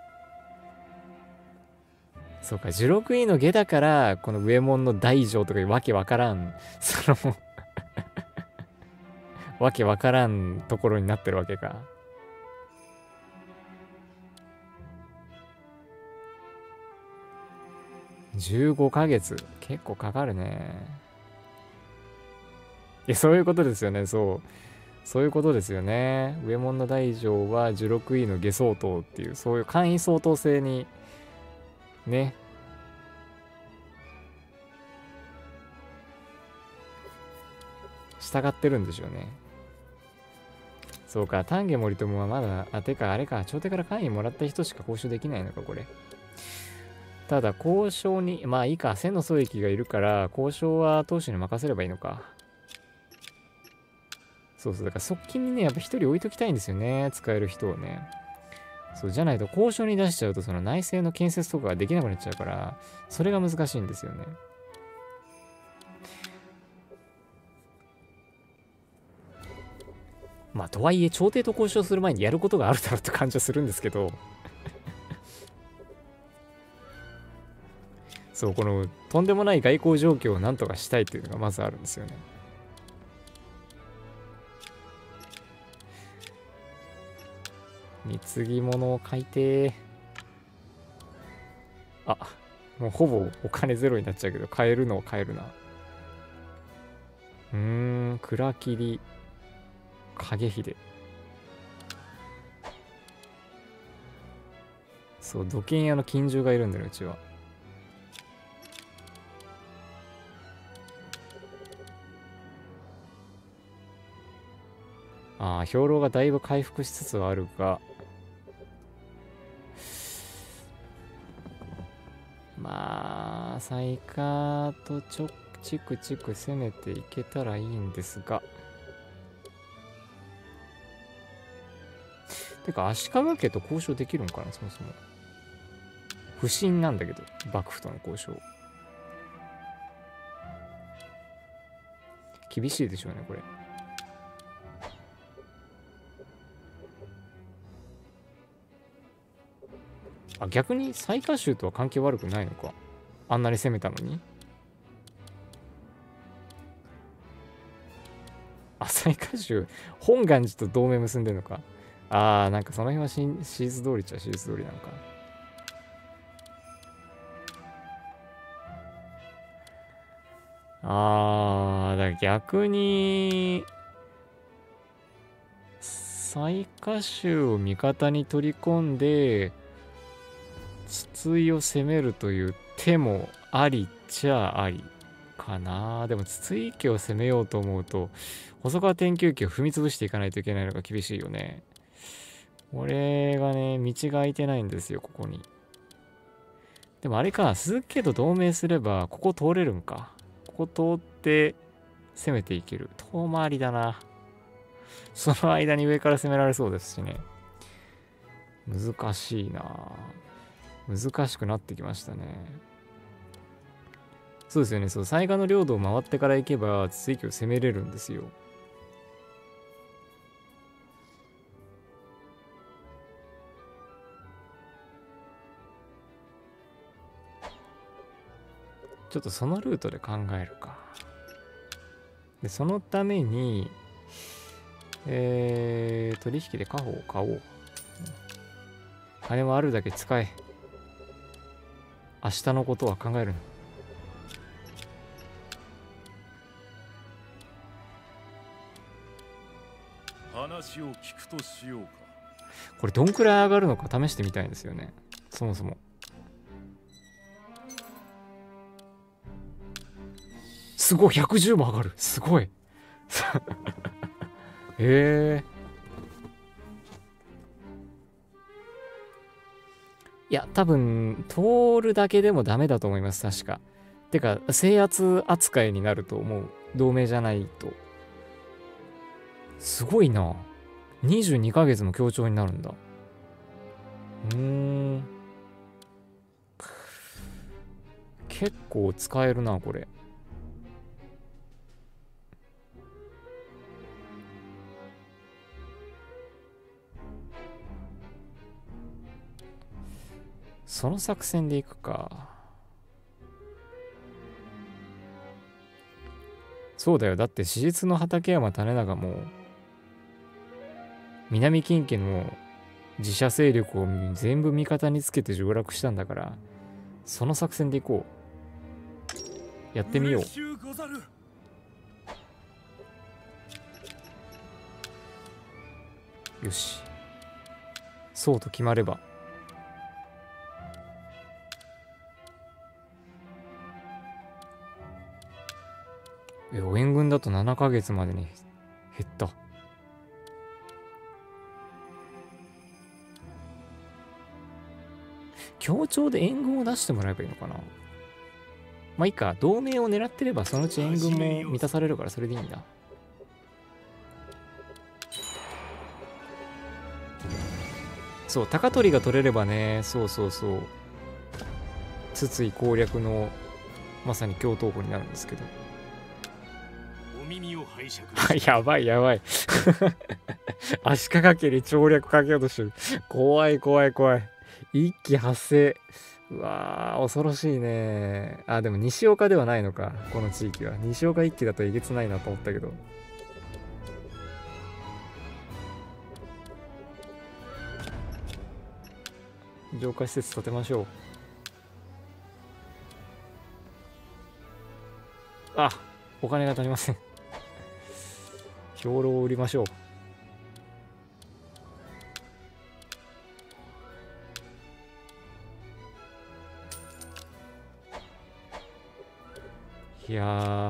[SPEAKER 1] そうか、16位の下だから、この上門の大将とかいうわけわからん、わけわからんところになってるわけか。15ヶ月。結構かかるね。いや、そういうことですよね。そういうことですよね。上門の大将は16位の下相当っていう、そういう簡易相当制に、ね。従ってるんでしょうね。そうか、丹下森友はまだ、てかあれか、朝廷から官位もらった人しか交渉できないのか、これ。ただ、交渉に、まあいいか、千の宗益がいるから、交渉は当主に任せればいいのか。そうそう、だから側近にね、やっぱ一人置いときたいんですよね、使える人をね。そう、じゃないと交渉に出しちゃうと、その内政の建設とかができなくなっちゃうから、それが難しいんですよね。まあ、とはいえ、朝廷と交渉する前にやることがあるだろうって感じはするんですけど、そう、この、とんでもない外交状況をなんとかしたいっていうのがまずあるんですよね。貢ぎ物を買いてー。あ、もうほぼお金ゼロになっちゃうけど、買えるのは買えるな。蔵切り、影秀。そう、土建屋の金獣がいるんだよ、うちは。ああ、兵糧がだいぶ回復しつつはあるが、まあ、最下とチクチク攻めていけたらいいんですが。てか、足利家と交渉できるんかな、そもそも。不審なんだけど、幕府との交渉。厳しいでしょうね、これ。あ、逆に雑賀衆とは関係悪くないのか。あんなに攻めたのに。あ、雑賀衆、本願寺と同盟結んでるのか。あー、なんかその辺はシーズ通りっちゃシーズ通りなのか。だから逆に、雑賀衆を味方に取り込んで、筒井を攻めるという手もありっちゃありかな。でも筒井家を攻めようと思うと、細川天球家を踏み潰していかないといけないのが厳しいよね。これがね、道が空いてないんですよ、ここに。でもあれか、鈴木家と同盟すれば、ここ通れるんか。ここ通って攻めていける。遠回りだな。その間に上から攻められそうですしね。難しいな。難しくなってきましたね。そうですよね。そう、雑賀の領土を回ってから行けば、筒井家を攻めれるんですよ。ちょっとそのルートで考えるか。で、そのために、取引で家宝を買おう。金はあるだけ使え。明日のことは考えるの。
[SPEAKER 3] 話を聞くとしようか。
[SPEAKER 1] これどんくらい上がるのか試してみたいんですよね。そもそも。すごい、110も上がる。すごい。 いや、多分、通るだけでもダメだと思います、確か。てか、制圧扱いになると思う。同盟じゃないと。すごいな。22ヶ月も協調になるんだ。結構使えるな、これ。その作戦でいくか。そうだよ。だって史実の畠山種長も南近畿の自社勢力を全部味方につけて上洛したんだから、その作戦でいこう。やってみよう。よし。そうと決まれば。お援軍だと7ヶ月までに減った。協調で援軍を出してもらえばいいのかな。まあいいか、同盟を狙ってればそのうち援軍も満たされるからそれでいいんだ。そう、高取が取れればね、そうそうそう。筒井攻略のまさに共闘法になるんですけど。
[SPEAKER 4] お耳を拝借
[SPEAKER 1] やばいやばい。足利家に調略かけようとしてる。怖い怖い怖い。一気発生。うわー、恐ろしいね。あ、でも西岡ではないのか、この地域は。西岡一揆だとえげつないなと思ったけど。浄化施設建てましょう。あ、お金が足りません。兵糧を売りましょう。いやー、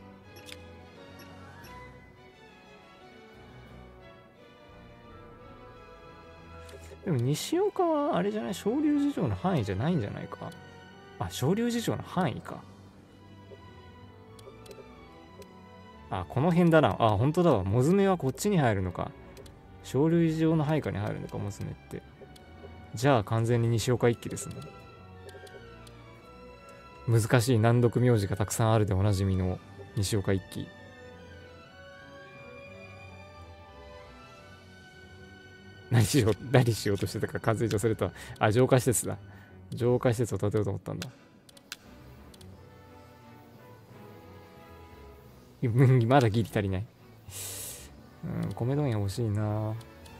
[SPEAKER 1] でも西岡はあれじゃない、昇竜事情の範囲じゃないんじゃないか。あ、昇竜事情の範囲か。あ、この辺だな。あ、本当だわ。モズメはこっちに入るのか。昇竜事情の配下に入るのか、モズメって。じゃあ完全に西岡一揆ですね。難しい難読名字がたくさんあるでおなじみの西岡一揆。何しようとしてたか完全に忘れた。あ、浄化施設だ。浄化施設を建てようと思ったんだ。まだギリ足りない。米問屋欲しいな。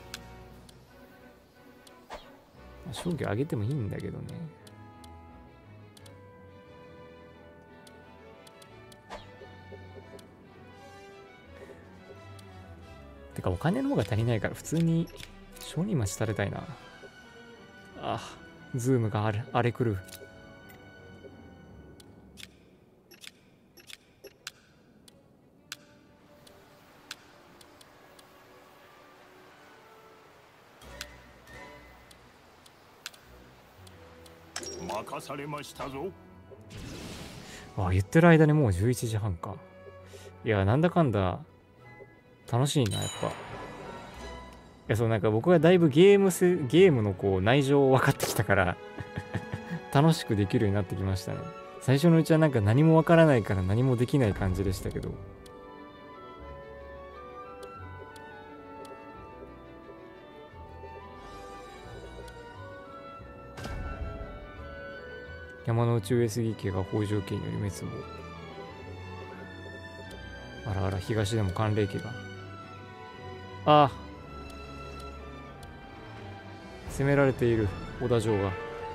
[SPEAKER 1] 商業上げてもいいんだけどね。てかお金の方が足りないから普通に商人町されたいな。あ、ズームがあれ来る。
[SPEAKER 3] 任されましたぞ。
[SPEAKER 1] あ、言ってる間にもう11時半か。いや、なんだかんだ楽しいな、やっぱ。いや、そう、なんか僕はだいぶゲームのこう内情分かってきたから楽しくできるようになってきましたね。最初のうちはなんか何も分からないから何もできない感じでしたけど。山の内上杉家が北条家により滅亡。あらあら、東でも寒冷家が。ああ、攻められている織田城が。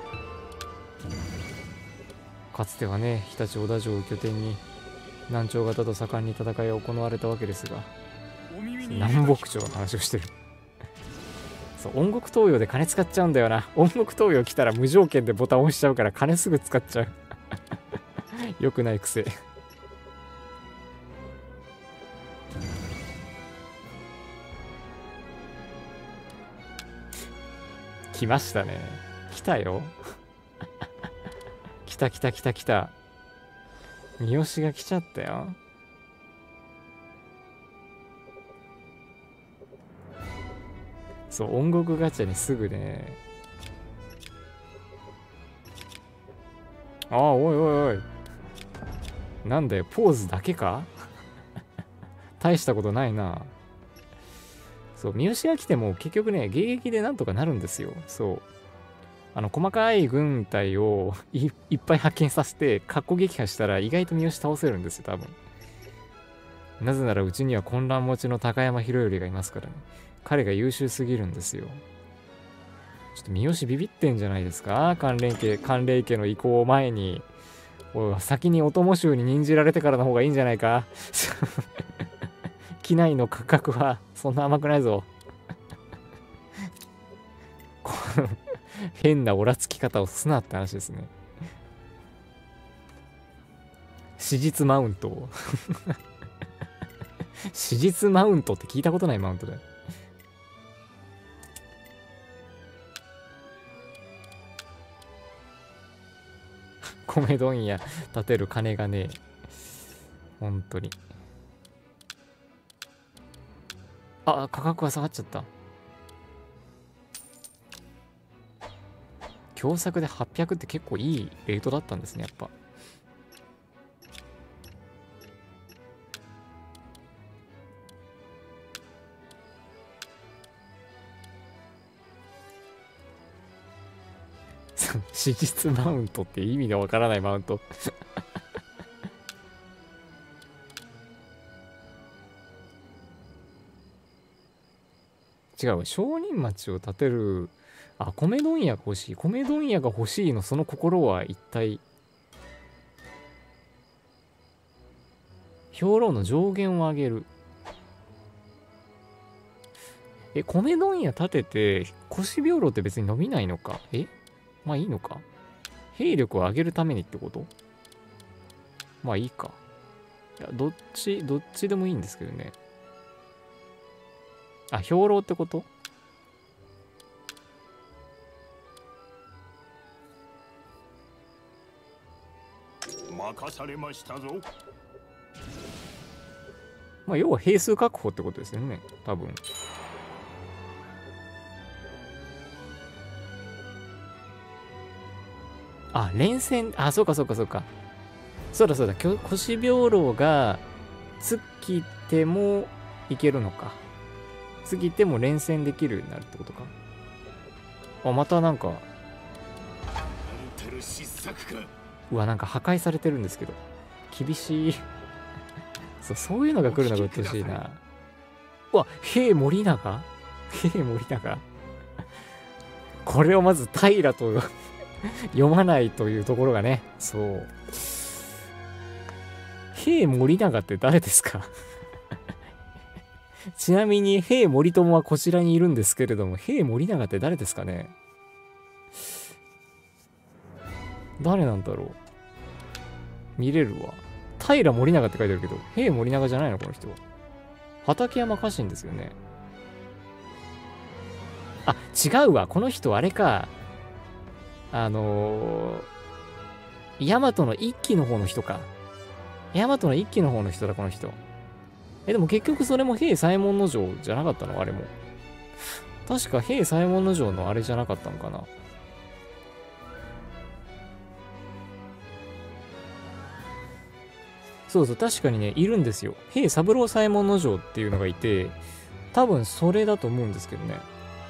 [SPEAKER 1] かつてはね、日立織田城を拠点に南朝方と盛んに戦いが行われたわけですが、南北朝の話をしてる。そう、音楽投与で金使っちゃうんだよな。音楽投与来たら無条件でボタン押しちゃうから金すぐ使っちゃう。よくない癖。来ましたね。 来たよ。来た来た来た来た。三好が来ちゃったよ。そう、音楽ガチャにすぐね。ああ、おいおいおい。なんだよ、ポーズだけか。大したことないな。そう、三好が来ても結局ね、迎撃でなんとかなるんですよ。そう。細かい軍隊をいっぱい発見させて、かっこ撃破したら意外と三好倒せるんですよ、多分。なぜならうちには混乱持ちの高山博頼がいますからね。彼が優秀すぎるんですよ。ちょっと三好ビビってんじゃないですか、寒冷家の移行前に。先にお供衆に任じられてからの方がいいんじゃないか。機内の価格はそんな甘くないぞ。変なオラつき方をすなって話ですね。史実マウント。史実マウントって聞いたことないマウントだよ。米問屋建てる金がねえ。本当に。あ、価格が下がっちゃった。共作で800って結構いいレートだったんですね、やっぱ。史実マウントって意味がわからないマウント。違う、商人町を建てる。あ、米問屋が欲しい。米問屋が欲しいのその心は一体。兵糧の上限を上げる。米問屋建てて腰兵糧って別に伸びないのか。まあいいのか。兵力を上げるためにってこと？まあいいか。いや、どっちでもいいんですけどね。あ、兵糧ってこと？
[SPEAKER 3] 任されましたぞ。
[SPEAKER 1] まあ要は兵数確保ってことですよね、多分。あ、連戦、あ、そうかそうかそうか。そうだそうだ、腰病炉が尽きてもいけるのか。尽きても連戦できるようになるってことか。あ、またなんか。うわ、なんか破壊されてるんですけど。厳しい。そういうのが来るのがうっとうしいな。うわ、兵森永？兵森永？これをまず平と読まないというところがね、そう。兵森永って誰ですか？ちなみに、兵森友はこちらにいるんですけれども、兵森永って誰ですかね？誰なんだろう。見れるわ。平森永って書いてあるけど、兵森永じゃないのこの人は。畠山家臣ですよね。あ、違うわ。この人あれか。大和の一騎の方の人か。大和の一騎の方の人だ、この人。でも結局それも兵左衛門尉じゃなかったのあれも。確か兵左衛門尉のあれじゃなかったのかな。そうそう、確かにね、いるんですよ。兵三郎左衛門尉っていうのがいて、多分それだと思うんですけどね。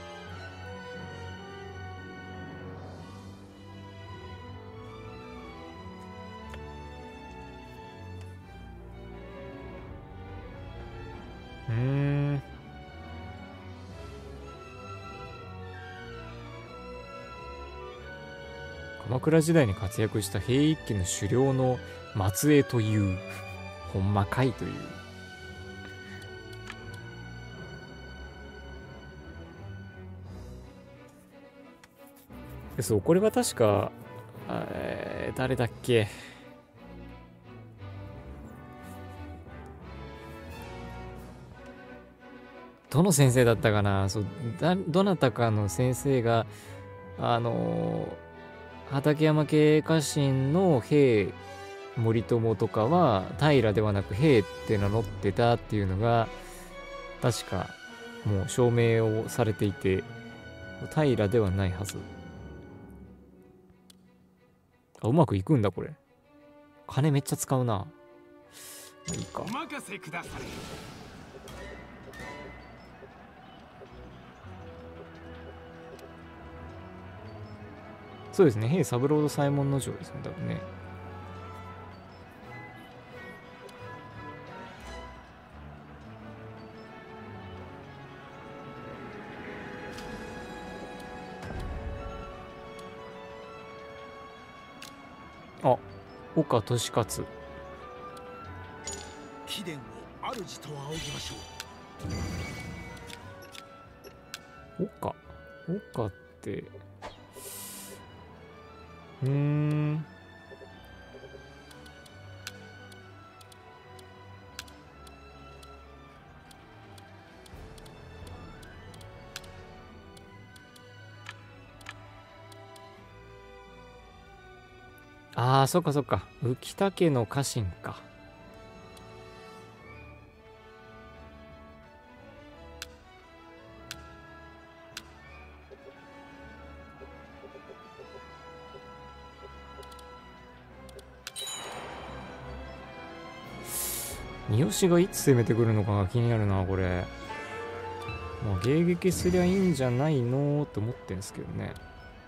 [SPEAKER 1] 鎌倉時代に活躍した平一家の首領の末裔という、ほんまかいという。そう、これは確か、誰だっけ。どの先生だったかな。そう、どなたかの先生が畠山系家臣の平森友とかは平ではなく平って名乗ってたっていうのが確かもう証明をされていて、平ではないはず。あ、うまくいくんだこれ。金めっちゃ使うな。いいか。
[SPEAKER 4] お任せくだされ。
[SPEAKER 1] そうですね、平三郎と左衛門尉ですね、多分ね。あ、岡利勝。
[SPEAKER 5] 貴殿を主と仰ぎましょう。
[SPEAKER 1] 岡ってああ、そっかそっか。浮田家の家臣か。三好がいつ攻めてくるのかが気になるな、これ。まあ、迎撃すりゃいいんじゃないのって思ってんすけどね。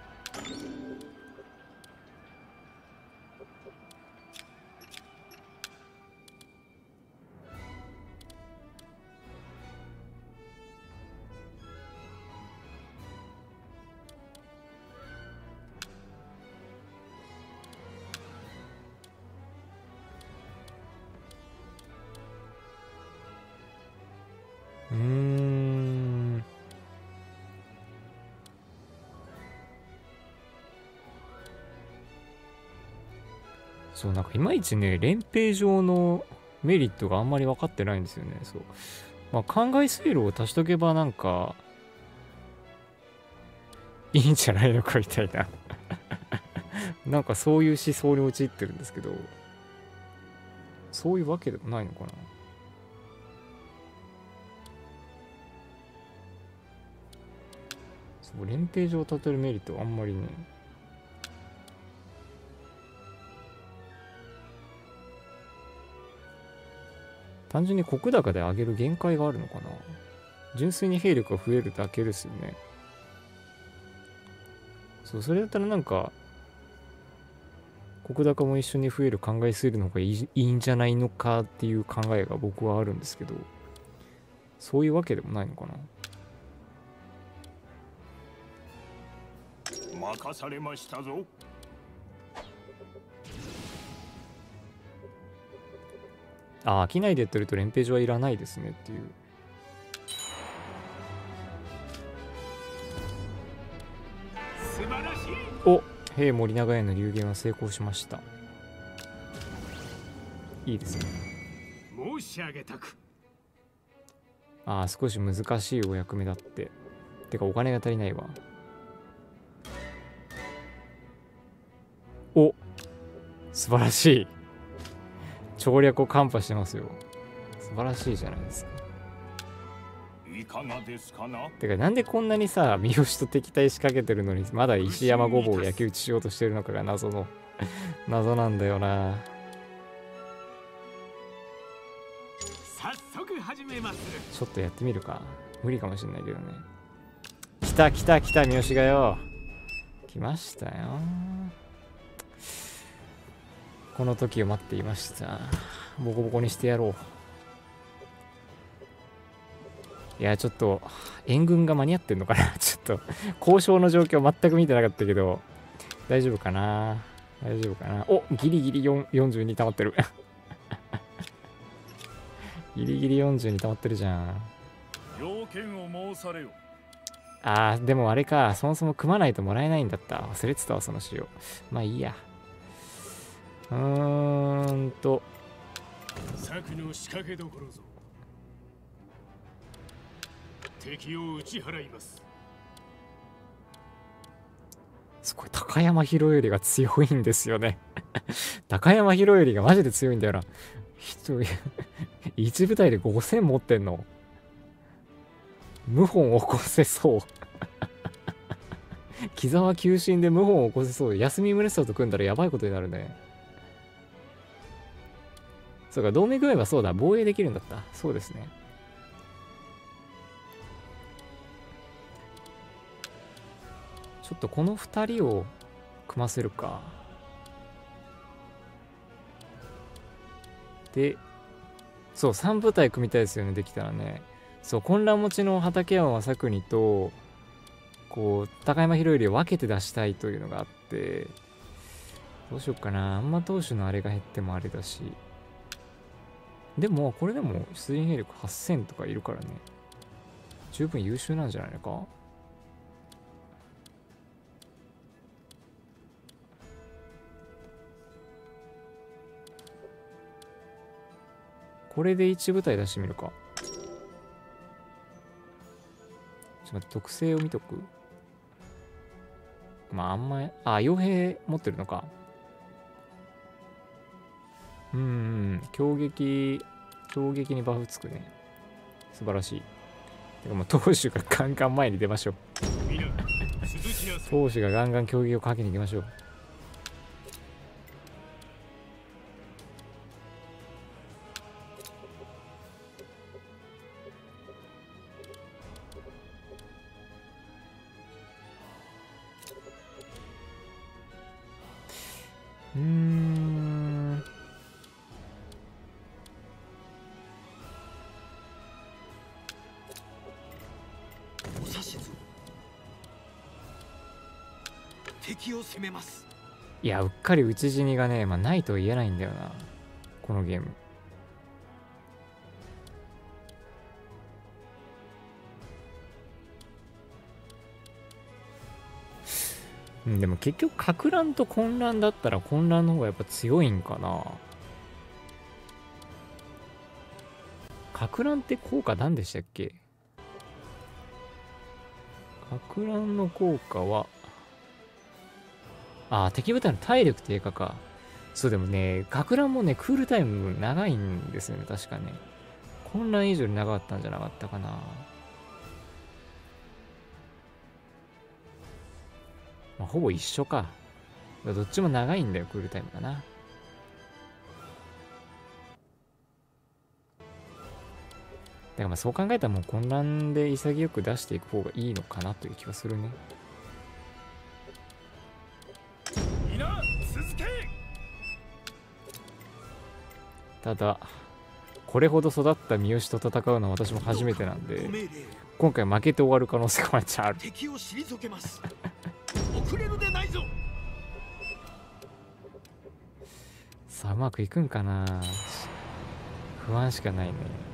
[SPEAKER 1] そう、なんかいまいちね、連兵上のメリットがあんまり分かってないんですよね。そう。まあ、灌漑水路を足しとけばなんか、いいんじゃないのかみたいな。なんかそういう思想に陥ってるんですけど、そういうわけでもないのかな。そう、連兵上を立てるメリットはあんまりね。単純に石高で上げる限界があるのかな。純粋に兵力が増えるだけですよね。そう、それだったらなんか石高も一緒に増える考えするのがいいんじゃないのかっていう考えが僕はあるんですけど、そういうわけでもないのかな。
[SPEAKER 3] 任されましたぞ。
[SPEAKER 1] ああ、機内でやってると連兵場はいらないですねっていう。
[SPEAKER 4] 素晴らしい。
[SPEAKER 1] お、兵森長屋の流言は成功しました。いいですね。
[SPEAKER 4] 申し上げたく。
[SPEAKER 1] ああ、少し難しいお役目だって。てかお金が足りないわ。お、素晴らしい。調略を看破してますよ。素晴らしいじゃないですか。
[SPEAKER 3] いかがですかな。
[SPEAKER 1] てかなんでこんなにさ、三好と敵対しかけてるのにまだ石山ごぼうを焼き討ちしようとしてるのかが謎なんだよな。
[SPEAKER 4] 早速始めます。
[SPEAKER 1] ちょっとやってみるか。無理かもしれないけどね。来た三好がよ。来ましたよ。この時を待っていました。ボコボコにしてやろう。いや、ちょっと援軍が間に合ってんのかな。ちょっと交渉の状況全く見てなかったけど、大丈夫かな。お、ギリギリ42溜まってる。ギリギリ42溜まってるじゃん。
[SPEAKER 3] 要件を申されよ。
[SPEAKER 1] あー、でもあれか、そもそも組まないともらえないんだった。忘れてたわ、その仕様。まあいいや。
[SPEAKER 4] 策の仕掛けどころぞ。敵を打ち払います。
[SPEAKER 1] すごい、高山博頼が強いんですよね。高山博頼がマジで強いんだよな。一部隊で5000持ってんの。謀反起こせそう。木沢急進で謀反起こせそう。休み宗久と組んだらやばいことになるね。そうか、同盟組めばそうだ、防衛できるんだった。そうですね。ちょっとこの2人を組ませるか。で、そう、3部隊組みたいですよね、できたらね。そう、混乱持ちの畠山正国と、こう、高山博頼を分けて出したいというのがあって、どうしよっかな。あんま投手のあれが減ってもあれだし。でも、これでも出陣兵力8000とかいるからね。十分優秀なんじゃないのか。これで1部隊出してみるか。ちょっと待って、特性を見とく。まあ、あんまり、傭兵持ってるのか。強撃にバフつくね。素晴らしい。てかもう投手がガンガン前に出ましょう。投手がガンガン強撃をかけに行きましょう。
[SPEAKER 5] 敵を攻めます。
[SPEAKER 1] いや、うっかり討ち死にがね、まあないとは言えないんだよな、このゲーム。でも結局、撹乱と混乱だったら混乱の方がやっぱ強いんかな。撹乱って効果何でしたっけ？撹乱の効果は、敵部隊の体力低下か。そう、でもね、撹乱もね、クールタイム長いんですよね、確かね。混乱以上に長かったんじゃなかったかな。まあ、ほぼ一緒か。どっちも長いんだよ、クールタイムかな。だからまあそう考えたらもう混乱で潔く出していく方がいいのかなという気がするね。ただこれほど育った三好と戦うのは私も初めてなんで、今回負けて終わる可能性がめっちゃある。
[SPEAKER 5] 敵を退けます。遅れるでないぞ。
[SPEAKER 1] さあ、うまくいくんかな。不安しかないね。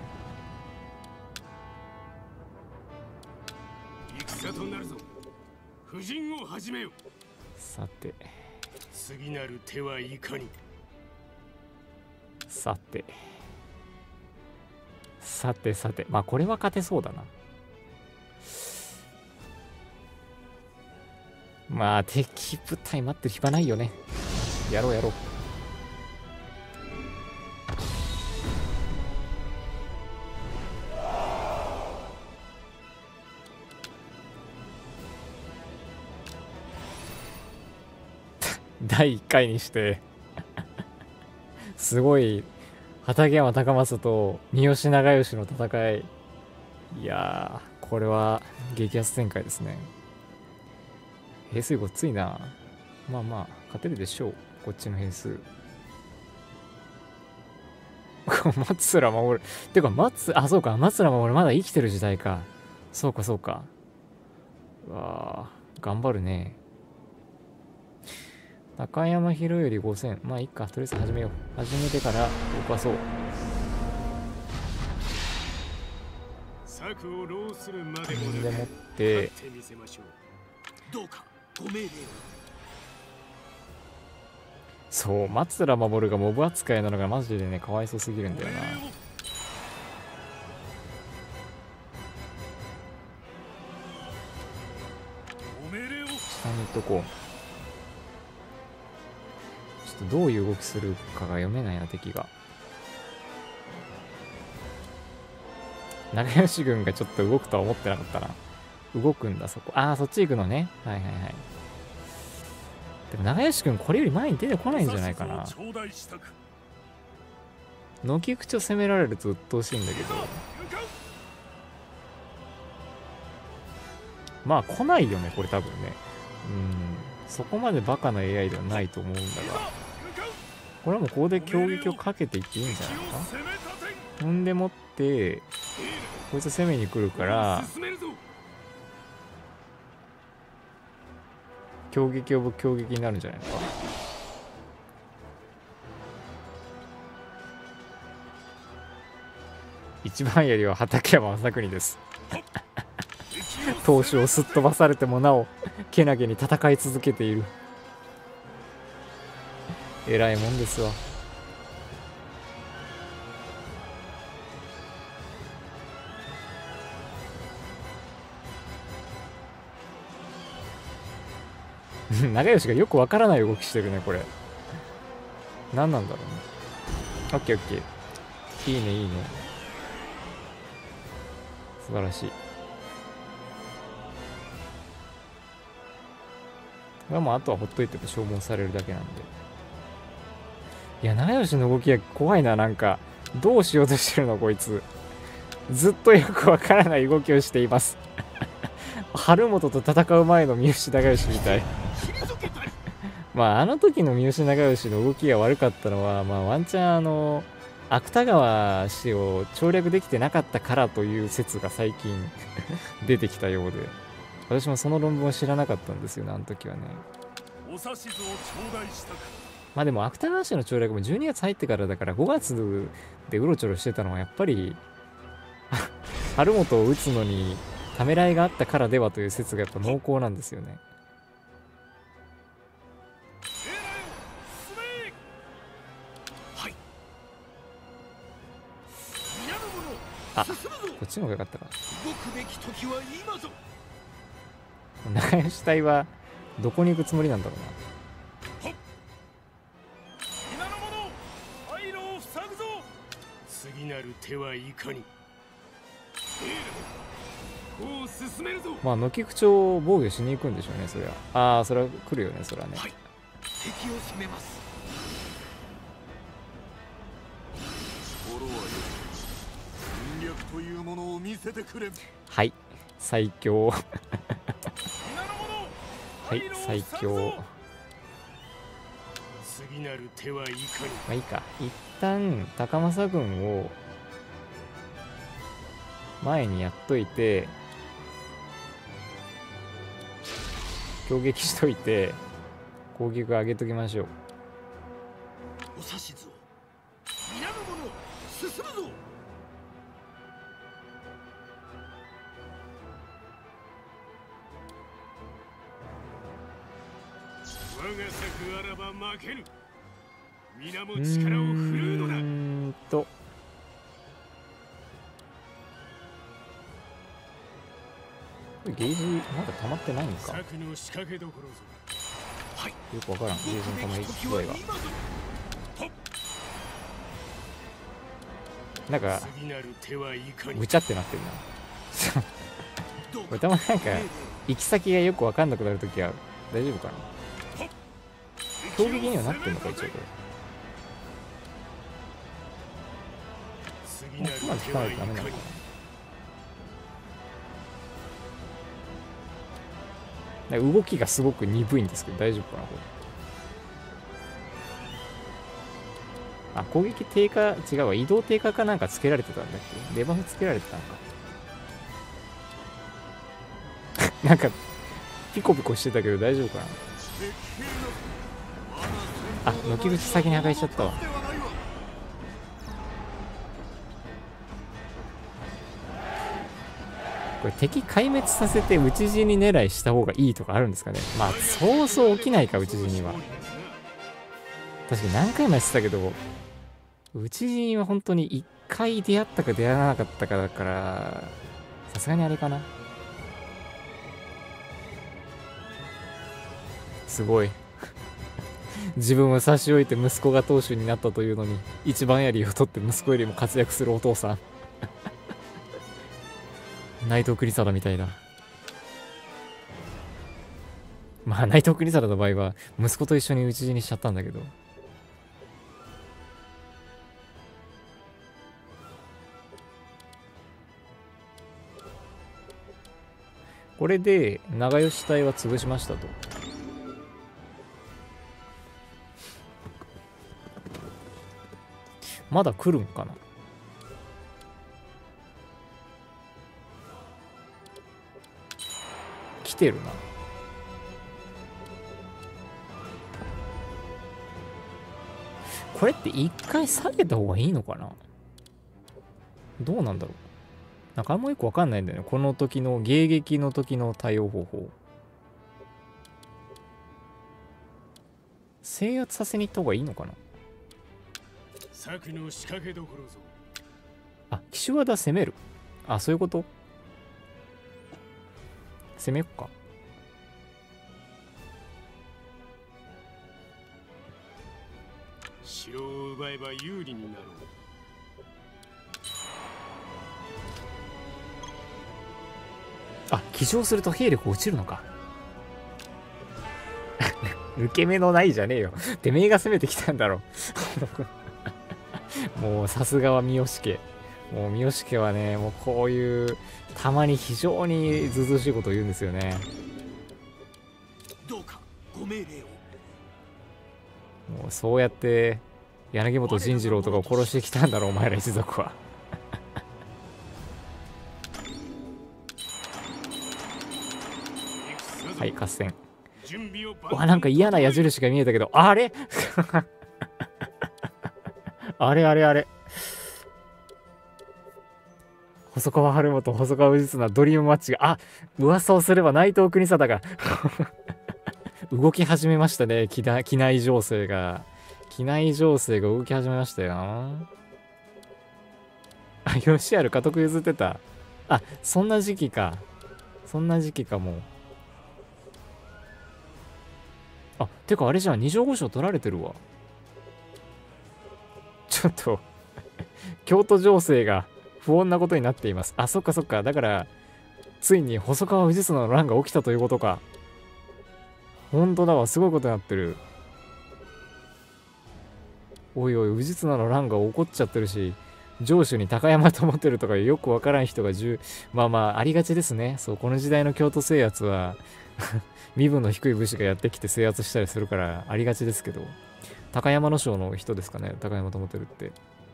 [SPEAKER 4] 戦となるぞ。布陣を始めよ。
[SPEAKER 1] さて
[SPEAKER 4] 次なる手はいかに。
[SPEAKER 1] さてまあこれは勝てそうだな。まあ敵部隊待ってる暇ないよね。やろう第1回にしてすごい畠山高政と三好長慶の戦い。いやー、これは激アツ展開ですね。兵数ごっついな。まあまあ勝てるでしょう、こっちの兵数。松浦守るてかそうか、松浦守まだ生きてる時代か。そうかうわー、頑張るね。高山博頼5000。まあいいか、とりあえず始めよう。始めてから動かそう。
[SPEAKER 4] 策を浪するまで
[SPEAKER 1] でもって
[SPEAKER 5] どうかご命令を。
[SPEAKER 1] そう、松浦守がモブ扱いなのがマジでね、かわいそうすぎるんだよな。下に行っとこう。 ちょっとどういう動きするかが読めないな、敵が。長吉軍がちょっと動くとは思ってなかったな。動くんだ、そこ。ああ、そっち行くのね。はいはいはい。でも長吉君これより前に出てこないんじゃないかな。軒口を攻められると鬱陶しいんだけど、まあ来ないよねこれ多分ね。そこまでバカな AI ではないと思うんだが、これはもうここで強撃をかけていっていいんじゃないか。ほんでもってこいつ攻めに来るから強撃オブ強撃になるんじゃないのか。一番槍は畠山正国です。闘志をすっ飛ばされてもなおけなげに戦い続けている。偉いもんですわ。長吉がよくわからない動きしてるねこれ。何なんだろうね。オッケーオッケー、いいねいいね、素晴らしい。これはもうあとはほっといても消耗されるだけなんで。いや長吉の動きが怖いな。なんかどうしようとしてるのこいつ。ずっとよくわからない動きをしています。春本と戦う前の三好長吉みたい。まああの時の三好長吉の動きが悪かったのは、まあワンチャン芥川氏を調略できてなかったからという説が最近出てきたようで、私もその論文を知らなかったんですよね、あの時はね。まあでも芥川氏の調略も12月入ってからだから、5月でうろちょろしてたのはやっぱり春本を撃つのにためらいがあったからではという説がやっぱ濃厚なんですよね。あ、こっちの方が良かったか。長吉隊はどこに行くつもりなんだろうな。
[SPEAKER 4] 次なる手はいかに。
[SPEAKER 1] まあ軒口を防御しに行くんでしょうねそれは。ああそれは来るよねそれはね。
[SPEAKER 5] はい、敵を攻めます。というものを見せてくれ。
[SPEAKER 1] はい最強はい最強。
[SPEAKER 4] 次なる手はいかに。
[SPEAKER 1] まあいいか、一旦高政軍を前にやっといて攻撃しといて攻撃を上げときましょう。
[SPEAKER 5] お指図を皆の者進むぞ。
[SPEAKER 4] 我が策あらば負ける。皆も力を振るうのだ。
[SPEAKER 1] ゲージまだ溜まってないんか。
[SPEAKER 4] 策の仕掛けどころぞ。
[SPEAKER 5] はい、
[SPEAKER 1] よくわからんゲージの溜まり具合が。なんかぐちゃってなってるな。これたまになんか行き先がよくわかんなくなるときは大丈夫かな。攻撃にはなってんのか一応これ。ここまで引かないとダメなのかな。動きがすごく鈍いんですけど大丈夫かなこれ。あ、攻撃低下違うわ、移動低下かなんかつけられてたんだっけ。デバフつけられてたのかなんかピコピコしてたけど大丈夫かな。あ、軒口先に破壊しちゃったわ。これ敵壊滅させて討ち死に狙いした方がいいとかあるんですかね。まあそうそう起きないか討ち死には。確かに何回もやってたけど討ち死には本当に1回出会ったか出会わなかったかだからさすがにあれかな。すごい自分を差し置いて息子が当主になったというのに、一番槍を取って息子よりも活躍するお父さん。内藤国貞みたいだ。まあ内藤国貞の場合は息子と一緒に討ち死にしちゃったんだけど。これで長吉隊は潰しましたと。まだ来るんかな。来てるな。これって一回下げた方がいいのかな。どうなんだろう。なんかあんまよくわかんないんだよね。この時の迎撃の時の対応方法。制圧させに行った方がいいのかな。
[SPEAKER 4] 策の仕掛けどころぞ。
[SPEAKER 1] あ、岸和田攻める。あ、そういうこと。攻めよっか。
[SPEAKER 4] 城を奪えば有利になろう。
[SPEAKER 1] あ、騎乗すると兵力落ちるのか。受け目のないじゃねえよ。てめえが攻めてきたんだろ。もうさすがは三好家。もう三好家はね、もうこういうたまに非常にずうずうしいことを言うんですよね。
[SPEAKER 5] どうかご命令を。
[SPEAKER 1] もうそうやって柳本陣次郎とかを殺してきたんだろう、お前ら一族は。はい、合戦。うわ、なんか嫌な矢印が見えたけど、あれあれあれあれ。細川晴元、細川氏綱、ドリームマッチが、あ、噂をすれば内藤国貞が動き始めましたね。機内情勢が動き始めましたよ。あ、吉原家督譲ってた。あ、そんな時期かもう。あ、てかあれじゃん、二条五章取られてるわ。ちょっと京都情勢が不穏なことになっています。あ、そっかそっか。だからついに細川氏綱の乱が起きたということか。ほんとだわ、すごいことになってる。おいおい、氏綱の乱が起こっちゃってるし、城主に高山と思ってるとかよくわからん人がまあまあありがちですね。そう、この時代の京都制圧は身分の低い武士がやってきて制圧したりするからありがちですけど、高山の将の人ですかね、高山と思ってるって。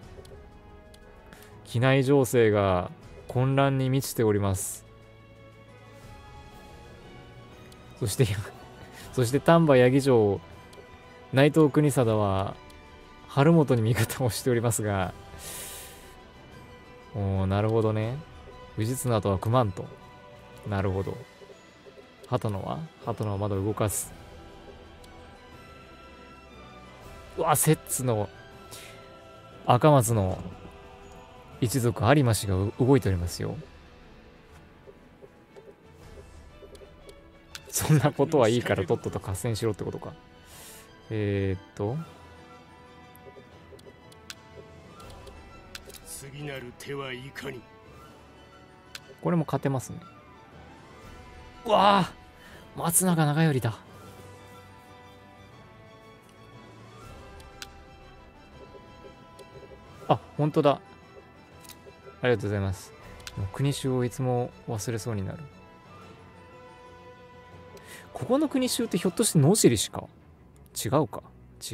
[SPEAKER 1] 機内情勢が混乱に満ちております。そして丹波八木城内藤国貞は晴元に味方をしておりますが、おー、なるほどね。氏綱とは組まんと。なるほど。鳩野はまだ動かず。うわ、摂津の赤松の一族有馬氏が動いておりますよ。そんなことはいいからとっとと合戦しろってことか。
[SPEAKER 4] 次なる手はいかに。
[SPEAKER 1] これも勝てますね。うわあ、松永長頼だ。あ、本当だ。ありがとうございます。もう国衆をいつも忘れそうになる。ここの国衆ってひょっとして野印か。違うか。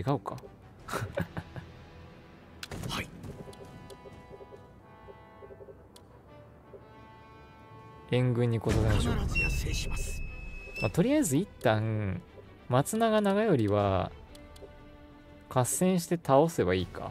[SPEAKER 5] はい。
[SPEAKER 1] 援軍に答えましょう。
[SPEAKER 5] 必ずや制します。
[SPEAKER 1] まあ、とりあえず一旦松永長頼は合戦して倒せばいいか。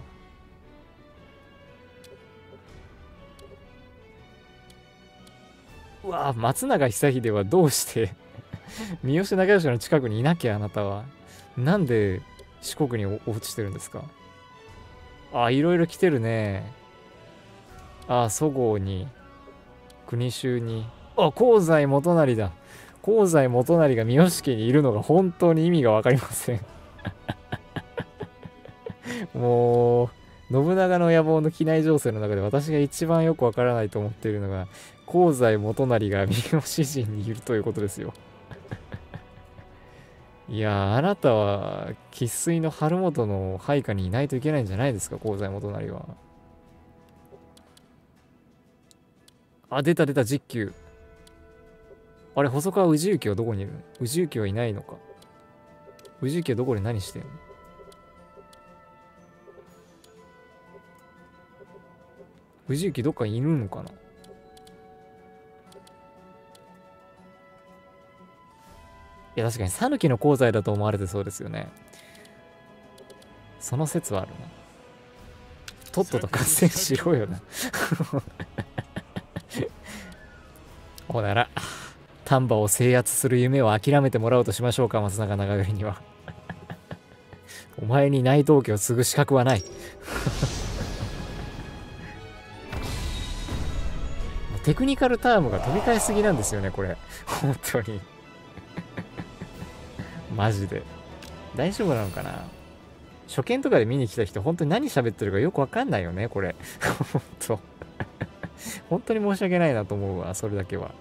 [SPEAKER 1] うわぁ、松永久秀はどうして三好長慶の近くにいなきゃ、あなたは。なんで四国に落ちてるんですか。あ、いろいろ来てるね。あ、そごうに、国衆に。あ、香西元就だ。香西元就が三好家にいるのが本当に意味がわかりませんもう信長の野望の機内情勢の中で私が一番よくわからないと思っているのが、香西元就が三好陣にいるということですよ。いやー、あなたは生粋の晴元の配下にいないといけないんじゃないですか、香西元就は。あ、出た出た、実久。あれ、細川氏行はどこにいるの？氏行はいないのか。氏行はどこで何してんの？氏行どっかにいるのかな。いや、確かに讃岐の功罪だと思われてそうですよね。その説はあるな。とっとと合戦しろよな。ほなら、丹波を制圧する夢を諦めてもらおうとしましょうか、松永長頼には。お前に内藤家を継ぐ資格はない。テクニカルタームが飛び交いすぎなんですよね、これ。本当に。マジで。大丈夫なのかな？初見とかで見に来た人、本当に何喋ってるかよくわかんないよね、これ。本当。本当に申し訳ないなと思うわ、それだけは。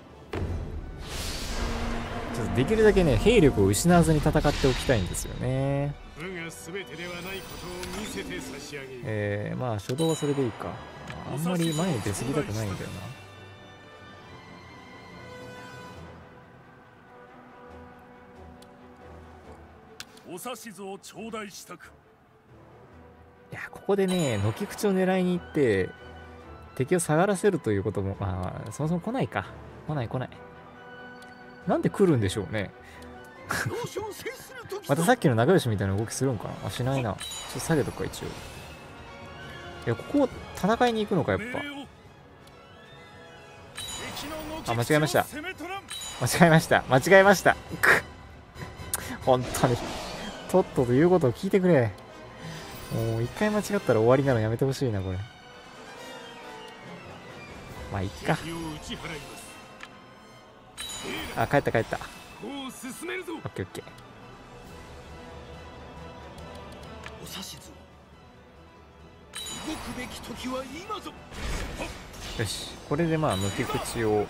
[SPEAKER 1] ちょっとできるだけね、兵力を失わずに戦っておきたいんですよね。
[SPEAKER 4] 武が全てではないことを見せて差し上げる。
[SPEAKER 1] まあ、初動はそれでいいか。あんまり前に出過ぎたくないんだよな。
[SPEAKER 3] お指図を頂戴したく。
[SPEAKER 1] いや、ここでね、軒口を狙いに行って、敵を下がらせるということも、まあ、そもそも来ないか。来ない来ない。なんで来るんでしょうね。またさっきの仲良しみたいな動きするんかな。あ、しないな。ちょっと下げとくか、一応。いや、ここ戦いに行くのか、やっぱ。あ、間違えました。間違えました。間違えました。本当に。とっとと言うことを聞いてくれ。もう一回間違ったら終わりなのやめてほしいな、これ。まあ、いっか。あ、帰った帰った。オッケーオッケー。
[SPEAKER 5] お指図を動くべき時は今ぞ。
[SPEAKER 1] よし、これでまあ抜け口を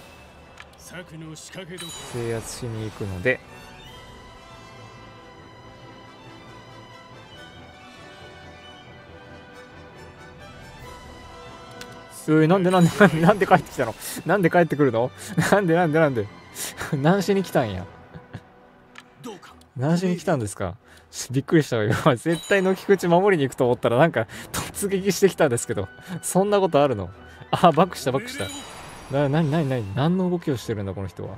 [SPEAKER 1] 制圧しに行くので、なんでなんで帰ってきたの？なんで帰ってくるの？なんで何しに来たんや。何しに来たんですか？びっくりしたわ。今絶対軒口守りに行くと思ったらなんか突撃してきたんですけど、そんなことあるの？あ、バックした。何の動きをしてるんだこの人は。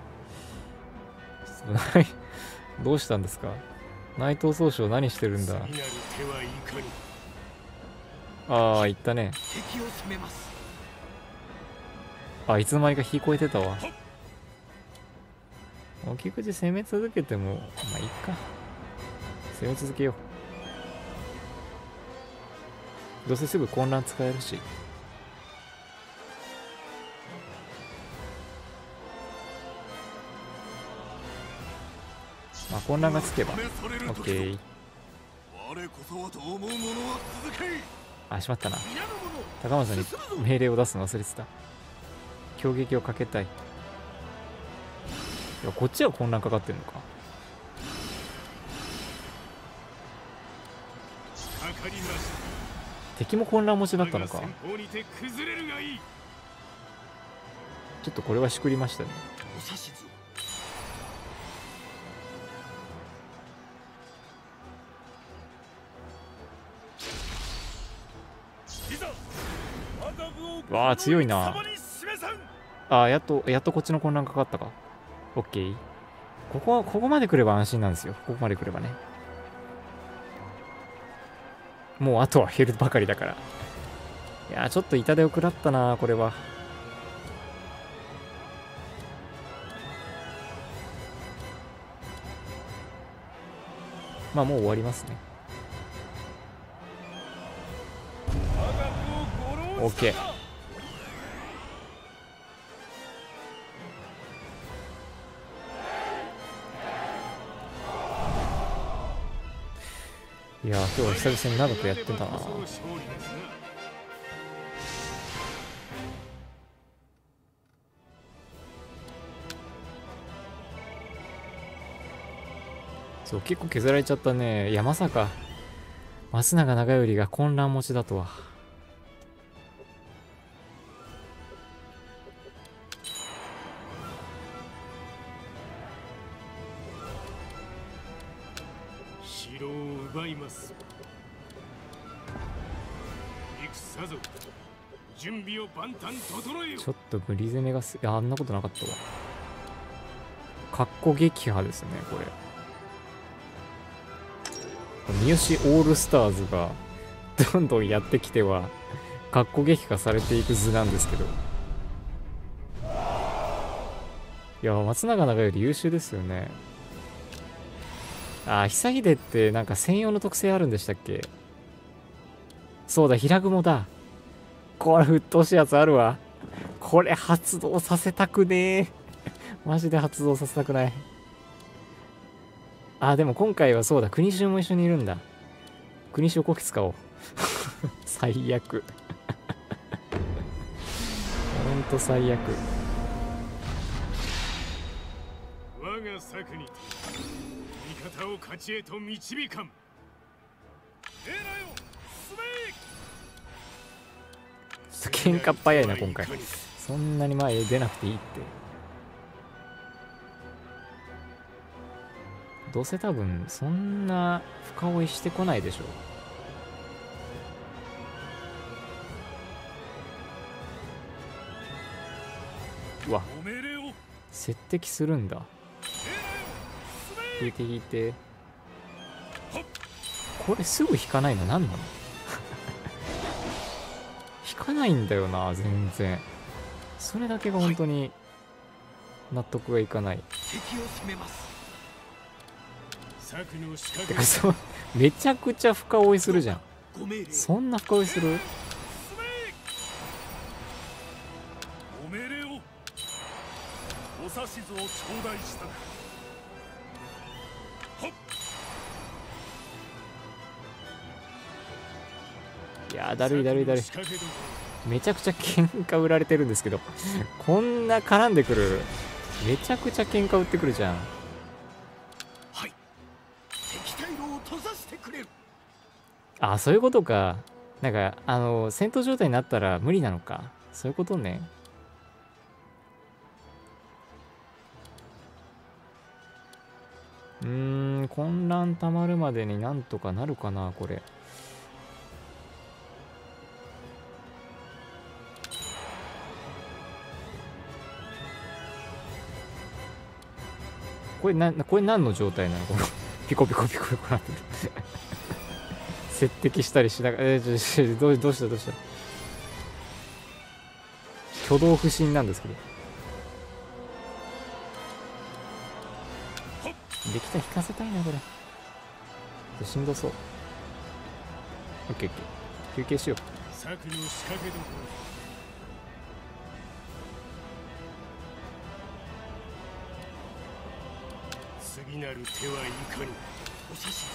[SPEAKER 1] どうしたんですか？内藤総将何してるんだ？ああ、言ったね。あ、いつの間にか火越えてたわ。軒口攻め続けても、まあいいか。攻め続けよう。どうせすぐ混乱使えるし。まあ混乱がつけば OK。 あ、しまったな。高松さんに命令を出すの忘れてた。強撃をかけたい。いや、こっちは混乱かかってるのか。敵も混乱持ちだったのか。ちょっとこれはしくりましたね。わあ、強いな。あ、やっとこっちの混乱かかったか。オッケー。ここまで来れば安心なんですよ。ここまで来ればね。もうあとは減るばかりだから。いやー、ちょっと痛手を食らったな、これは。まあもう終わりますね。オッケー。 いやー、今日は久々に長くやってたな。
[SPEAKER 4] その勝利ですな。
[SPEAKER 1] そう、結構削られちゃったね。いや、まさか松永長頼が混乱持ちだとは。
[SPEAKER 4] 城を奪います。戦ぞ、準備を万端整えよ。
[SPEAKER 1] ちょっと無理攻めがいや、あんなことなかったわ。かっこ撃破ですね、これ。三好オールスターズがどんどんやってきてはかっこ撃破されていく図なんですけど、いや松永長より優秀ですよね。ああ、久秀ってなんか専用の特性あるんでしたっけ。そうだ、平雲だ。これ鬱陶しいやつあるわ。これ発動させたくねえマジで発動させたくない。あ、でも今回はそうだ、国衆も一緒にいるんだ。国衆こき使おう最悪ほんと最悪。
[SPEAKER 4] 我が策にて味方を勝ちへと導かん。
[SPEAKER 3] えらよ、進
[SPEAKER 1] 喧嘩っ早いな今回。そんなに前出なくていいって。どうせ多分そんな深追いしてこないでしょう。うわ、
[SPEAKER 3] め、おめれを
[SPEAKER 1] 接敵するんだ。引いて引いて。これすぐ引かないの何なの引かないんだよな全然。それだけが本当に納得がいかない。
[SPEAKER 5] 敵を攻めます。
[SPEAKER 4] 策の仕掛
[SPEAKER 1] て
[SPEAKER 4] け
[SPEAKER 1] かそうめちゃくちゃ深追いするじゃん。
[SPEAKER 5] ご命令。
[SPEAKER 1] そんな深追いする。
[SPEAKER 3] おめれをお指図を頂戴したく。
[SPEAKER 1] いやーだるいだるいだるい。
[SPEAKER 4] 策の仕掛けどこ
[SPEAKER 1] めちゃくちゃ喧嘩売られてるんですけどこんな絡んでくる。めちゃくちゃ喧嘩売ってくるじゃん。
[SPEAKER 5] はい。敵対路を閉ざしてくれる。
[SPEAKER 1] あ、そういうことか。なんか戦闘状態になったら無理なのか。そういうことね。混乱たまるまでになんとかなるかなこれ。これ何の状態なのこのピコピコピコピコなってる接敵したりしながらどうしたどうした。挙動不審なんですけど。できたら引かせたいなこれ。しんどそう。オッケーオッケー、休憩しよう。
[SPEAKER 4] 策の仕掛けどころ。次なる手はいかに。
[SPEAKER 5] お指図。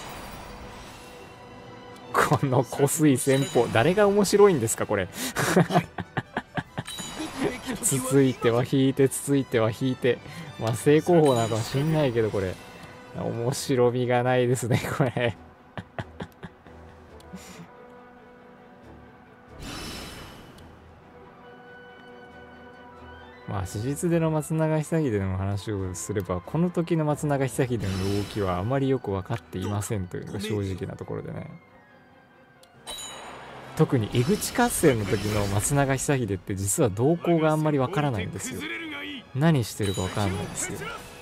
[SPEAKER 1] この湖水戦法誰が面白いんですかこれ
[SPEAKER 5] 動くべき時は
[SPEAKER 1] 続いては引いて続いては引いて。まあ成功法なのかもしんないけどこれ面白みがないですねこれまあ史実での松永久秀の話をすればこの時の松永久秀の動きはあまりよく分かっていませんというのが正直なところでね。特に江口合戦の時の松永久秀って実は動向があんまり分からないんですよ。
[SPEAKER 4] 崩れるがいい。
[SPEAKER 1] 何してるか分かんないんですよ。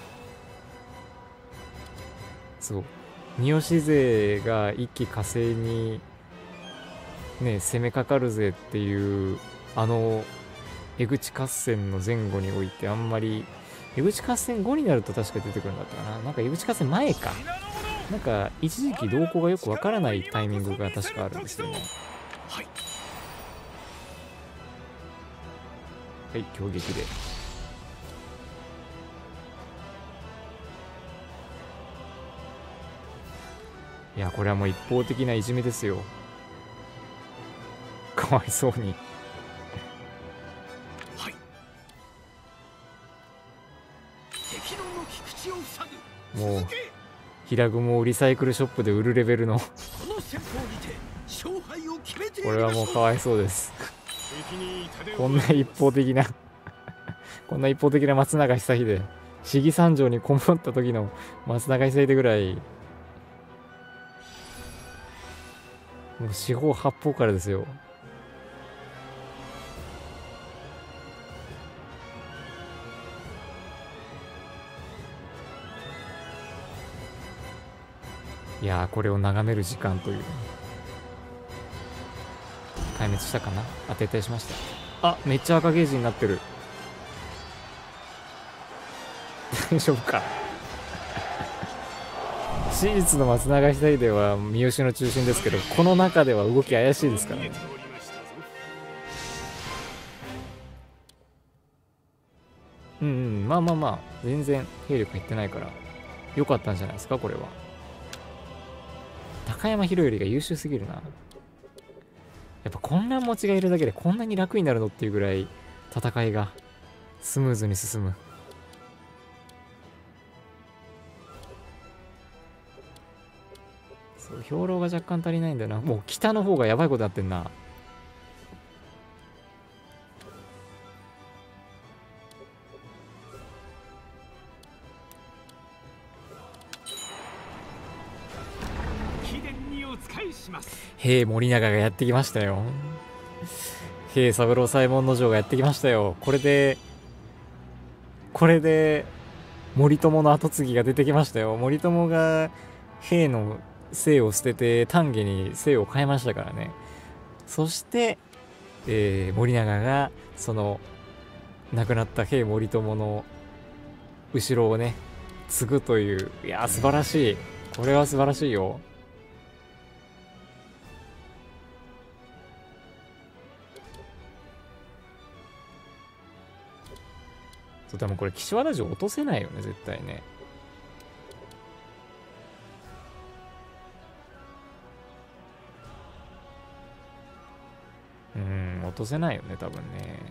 [SPEAKER 1] そう、三好勢が一気火星にね攻めかかるぜっていう江口合戦の前後においてあんまり、江口合戦後になると確か出てくるんだったかな。なんか江口合戦前かなんか一時期動向がよくわからないタイミングが確かあるんですよね。
[SPEAKER 5] はい。
[SPEAKER 1] はい、強撃で。 いやこれはもう一方的ないじめですよ。かわいそうに。
[SPEAKER 5] はい。敵の動き口を塞ぐ。
[SPEAKER 1] もう
[SPEAKER 5] 続け。
[SPEAKER 1] 平雲をリサイクルショップで売るレベルの
[SPEAKER 5] この戦法にて勝敗を決めて
[SPEAKER 1] これはもうかわいそうです。
[SPEAKER 4] 敵に痛手を
[SPEAKER 1] こんな一方的なこんな一方的な松永久秀、市議三条にこもった時の松永久秀ぐらい、もう四方八方からですよ。いやーこれを眺める時間という。壊滅したかなあ、撤退しました。あ、めっちゃ赤ゲージになってる。大丈夫か。史実の松永久秀は三好の中心ですけど、この中では動き怪しいですからね。うんうん、まあまあまあ全然兵力減ってないから良かったんじゃないですかこれは。高山博頼が優秀すぎるな。やっぱ混乱持ちがいるだけでこんなに楽になるのっていうぐらい戦いがスムーズに進む。そう、兵糧が若干足りないんだよな。もう北の方がやばいことになってんな。平森永がやってきましたよ。平三郎左衛門尉がやってきましたよ。これで森友の跡継ぎが出てきましたよ。森友が平の姓を捨てて丹下に姓を変えましたからね。そして、森永がその亡くなった平森友の後ろをね継ぐという。いやー素晴らしい。これは素晴らしいよ。そう、多分これ岸和田城落とせないよね絶対ね。落とせないよね多分ね。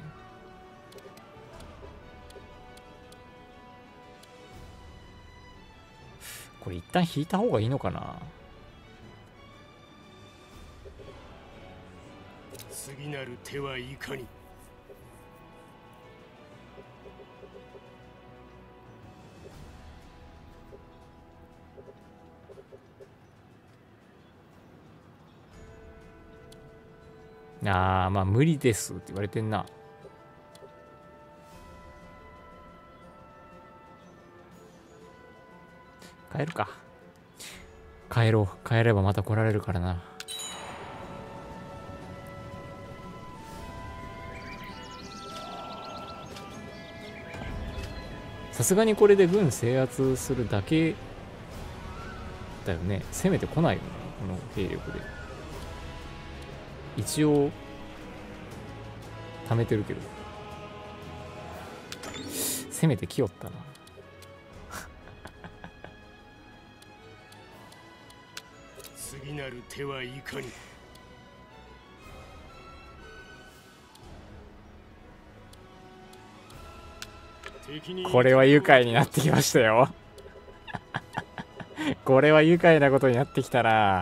[SPEAKER 1] これ一旦引いた方がいいのかな。
[SPEAKER 4] 次なる手はいかに。
[SPEAKER 1] あーまあ無理ですって言われてんな。帰るか。帰ろう。帰ればまた来られるからな。さすがにこれで軍制圧するだけだよね。攻めてこないよねこの兵力で。一応貯めてるけど攻めてきよったな。
[SPEAKER 4] 次なる手はいかに。
[SPEAKER 1] これは愉快になってきましたよ。これは愉快なことになってきたな。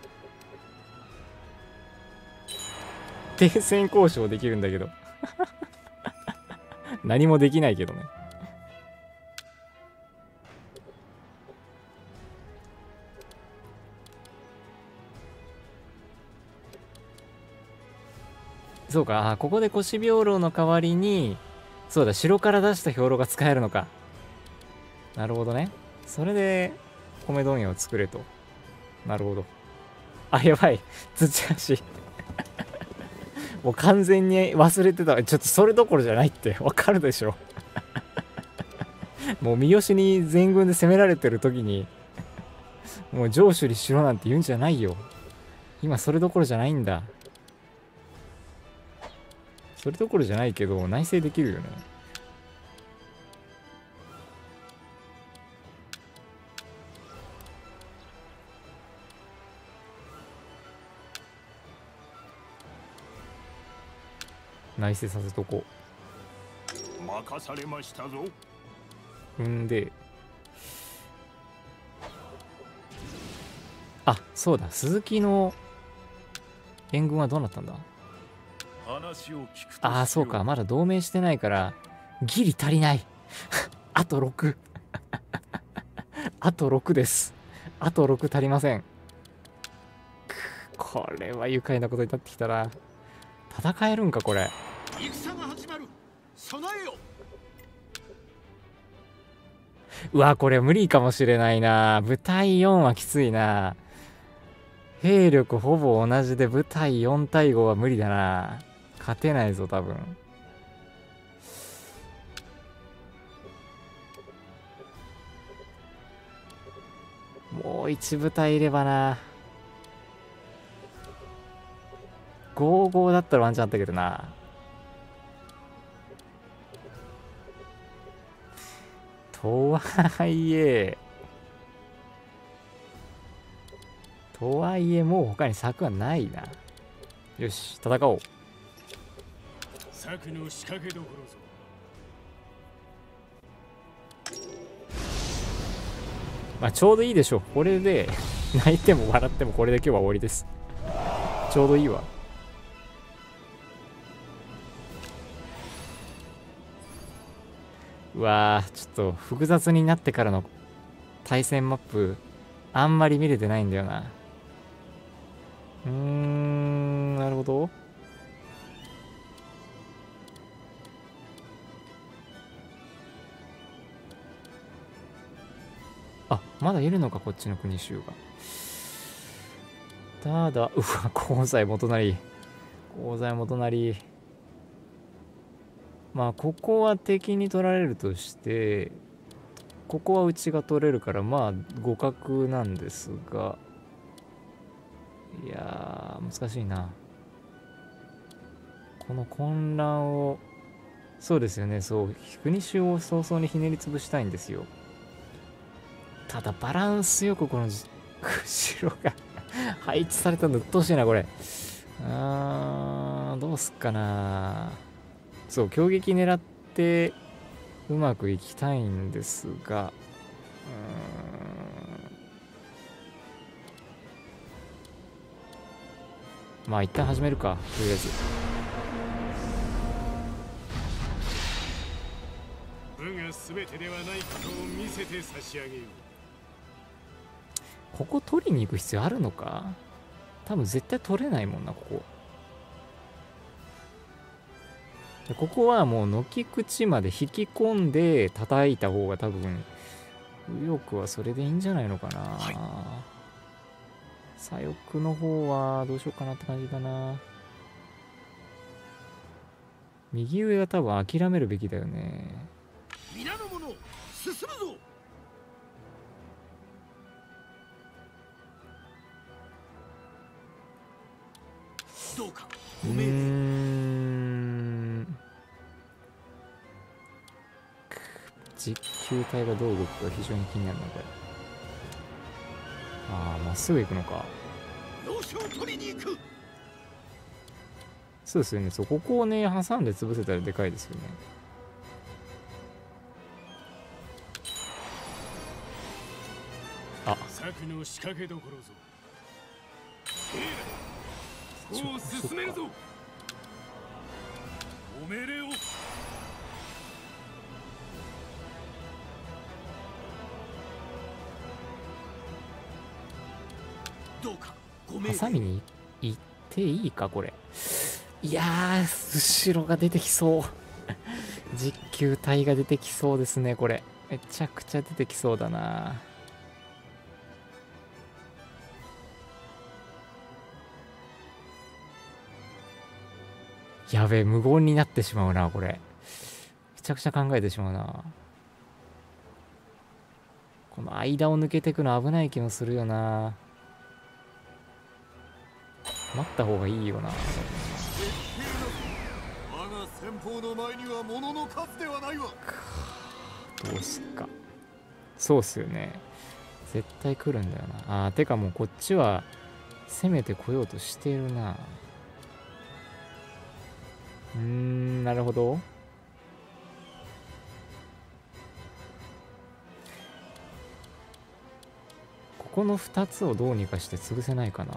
[SPEAKER 1] 停戦交渉できるんだけど何もできないけどね。そうか、ここで腰兵糧の代わりにそうだ城から出した兵糧が使えるのか。なるほどね。それで米問屋を作れと。なるほど。あ、やばい土橋もう完全に忘れてた。ちょっとそれどころじゃないってわかるでしょもう三好に全軍で攻められてる時にもう城主にしろなんて言うんじゃないよ。今それどころじゃないんだ。それどころじゃないけど内政できるよね。 内省させとこ
[SPEAKER 3] 任されましたぞ。
[SPEAKER 1] うんで、あ、そうだ、鈴木の援軍はどうなったんだ。
[SPEAKER 3] 話を聞くと
[SPEAKER 1] ああ、そうか、まだ同盟してないからギリ足りないあと6あと6です。あと6足りません。これは愉快なことになってきたな。戦えるんかこれ。
[SPEAKER 5] 戦が始まる。備えよ。
[SPEAKER 1] うわ、これ無理かもしれないな。部隊4はきついな。兵力ほぼ同じで部隊4対5は無理だな。勝てないぞ多分。もう1部隊いればな。5-5だったらワンチャンあったけどな。とはいえもう他に策はないな。よし、戦おう。
[SPEAKER 4] 策の仕掛けどころぞ。
[SPEAKER 1] まあちょうどいいでしょう。これで泣いても笑ってもこれで今日は終わりです。ちょうどいいわ。うわー、ちょっと複雑になってからの対戦マップあんまり見れてないんだよな。なるほど。あ、まだいるのかこっちの国衆が。ただ、うわ、東西元就。まあここは敵に取られるとして、ここはうちが取れるからまあ互角なんですが、いやー難しいな。この混乱を、そうですよね、そう国衆を早々にひねり潰したいんですよ。ただバランスよくこの後ろが配置されたのうっとうしいなこれ。どうすっかな。そう、強撃狙ってうまくいきたいんですが、まあ一旦始めるか、とりあえず。
[SPEAKER 4] 武が全てではないことを見せて差し上げよう。
[SPEAKER 1] ここ取りに行く必要あるのか。多分絶対取れないもんな、ここ。でここはもう軒口まで引き込んで叩いた方が多分右翼はそれでいいんじゃないのかな、はい、左翼の方はどうしようかなって感じだな。右上は多分諦めるべきだよね。
[SPEAKER 5] 皆の者進むぞ。どうかご命令。
[SPEAKER 1] 実球体がどう動くか非常に気になるなこれ。ああ、まっすぐ行くのか。
[SPEAKER 5] 要所を取りに行く。
[SPEAKER 1] そうですよね。そう、ここをね挟んで潰せたらでかいですよね。あ、
[SPEAKER 4] 策の仕掛けどころぞ。こう進めるぞ。
[SPEAKER 3] ご命令を。
[SPEAKER 5] どうかご命令。
[SPEAKER 1] ハサミに行っていいかこれ。いやー、後ろが出てきそう実球体が出てきそうですねこれ。めちゃくちゃ出てきそうだな。やべえ、無言になってしまうなこれ。めちゃくちゃ考えてしまうな。この間を抜けてくの危ない気もするよな。待った方がいいよな。
[SPEAKER 5] 我が先方の前には物の数ではないわ。
[SPEAKER 1] どうすっか。そうっすよね。絶対来るんだよな。てかもうこっちは攻めてこようとしてるな。 なるほど。ここの2つをどうにかして潰せないかな。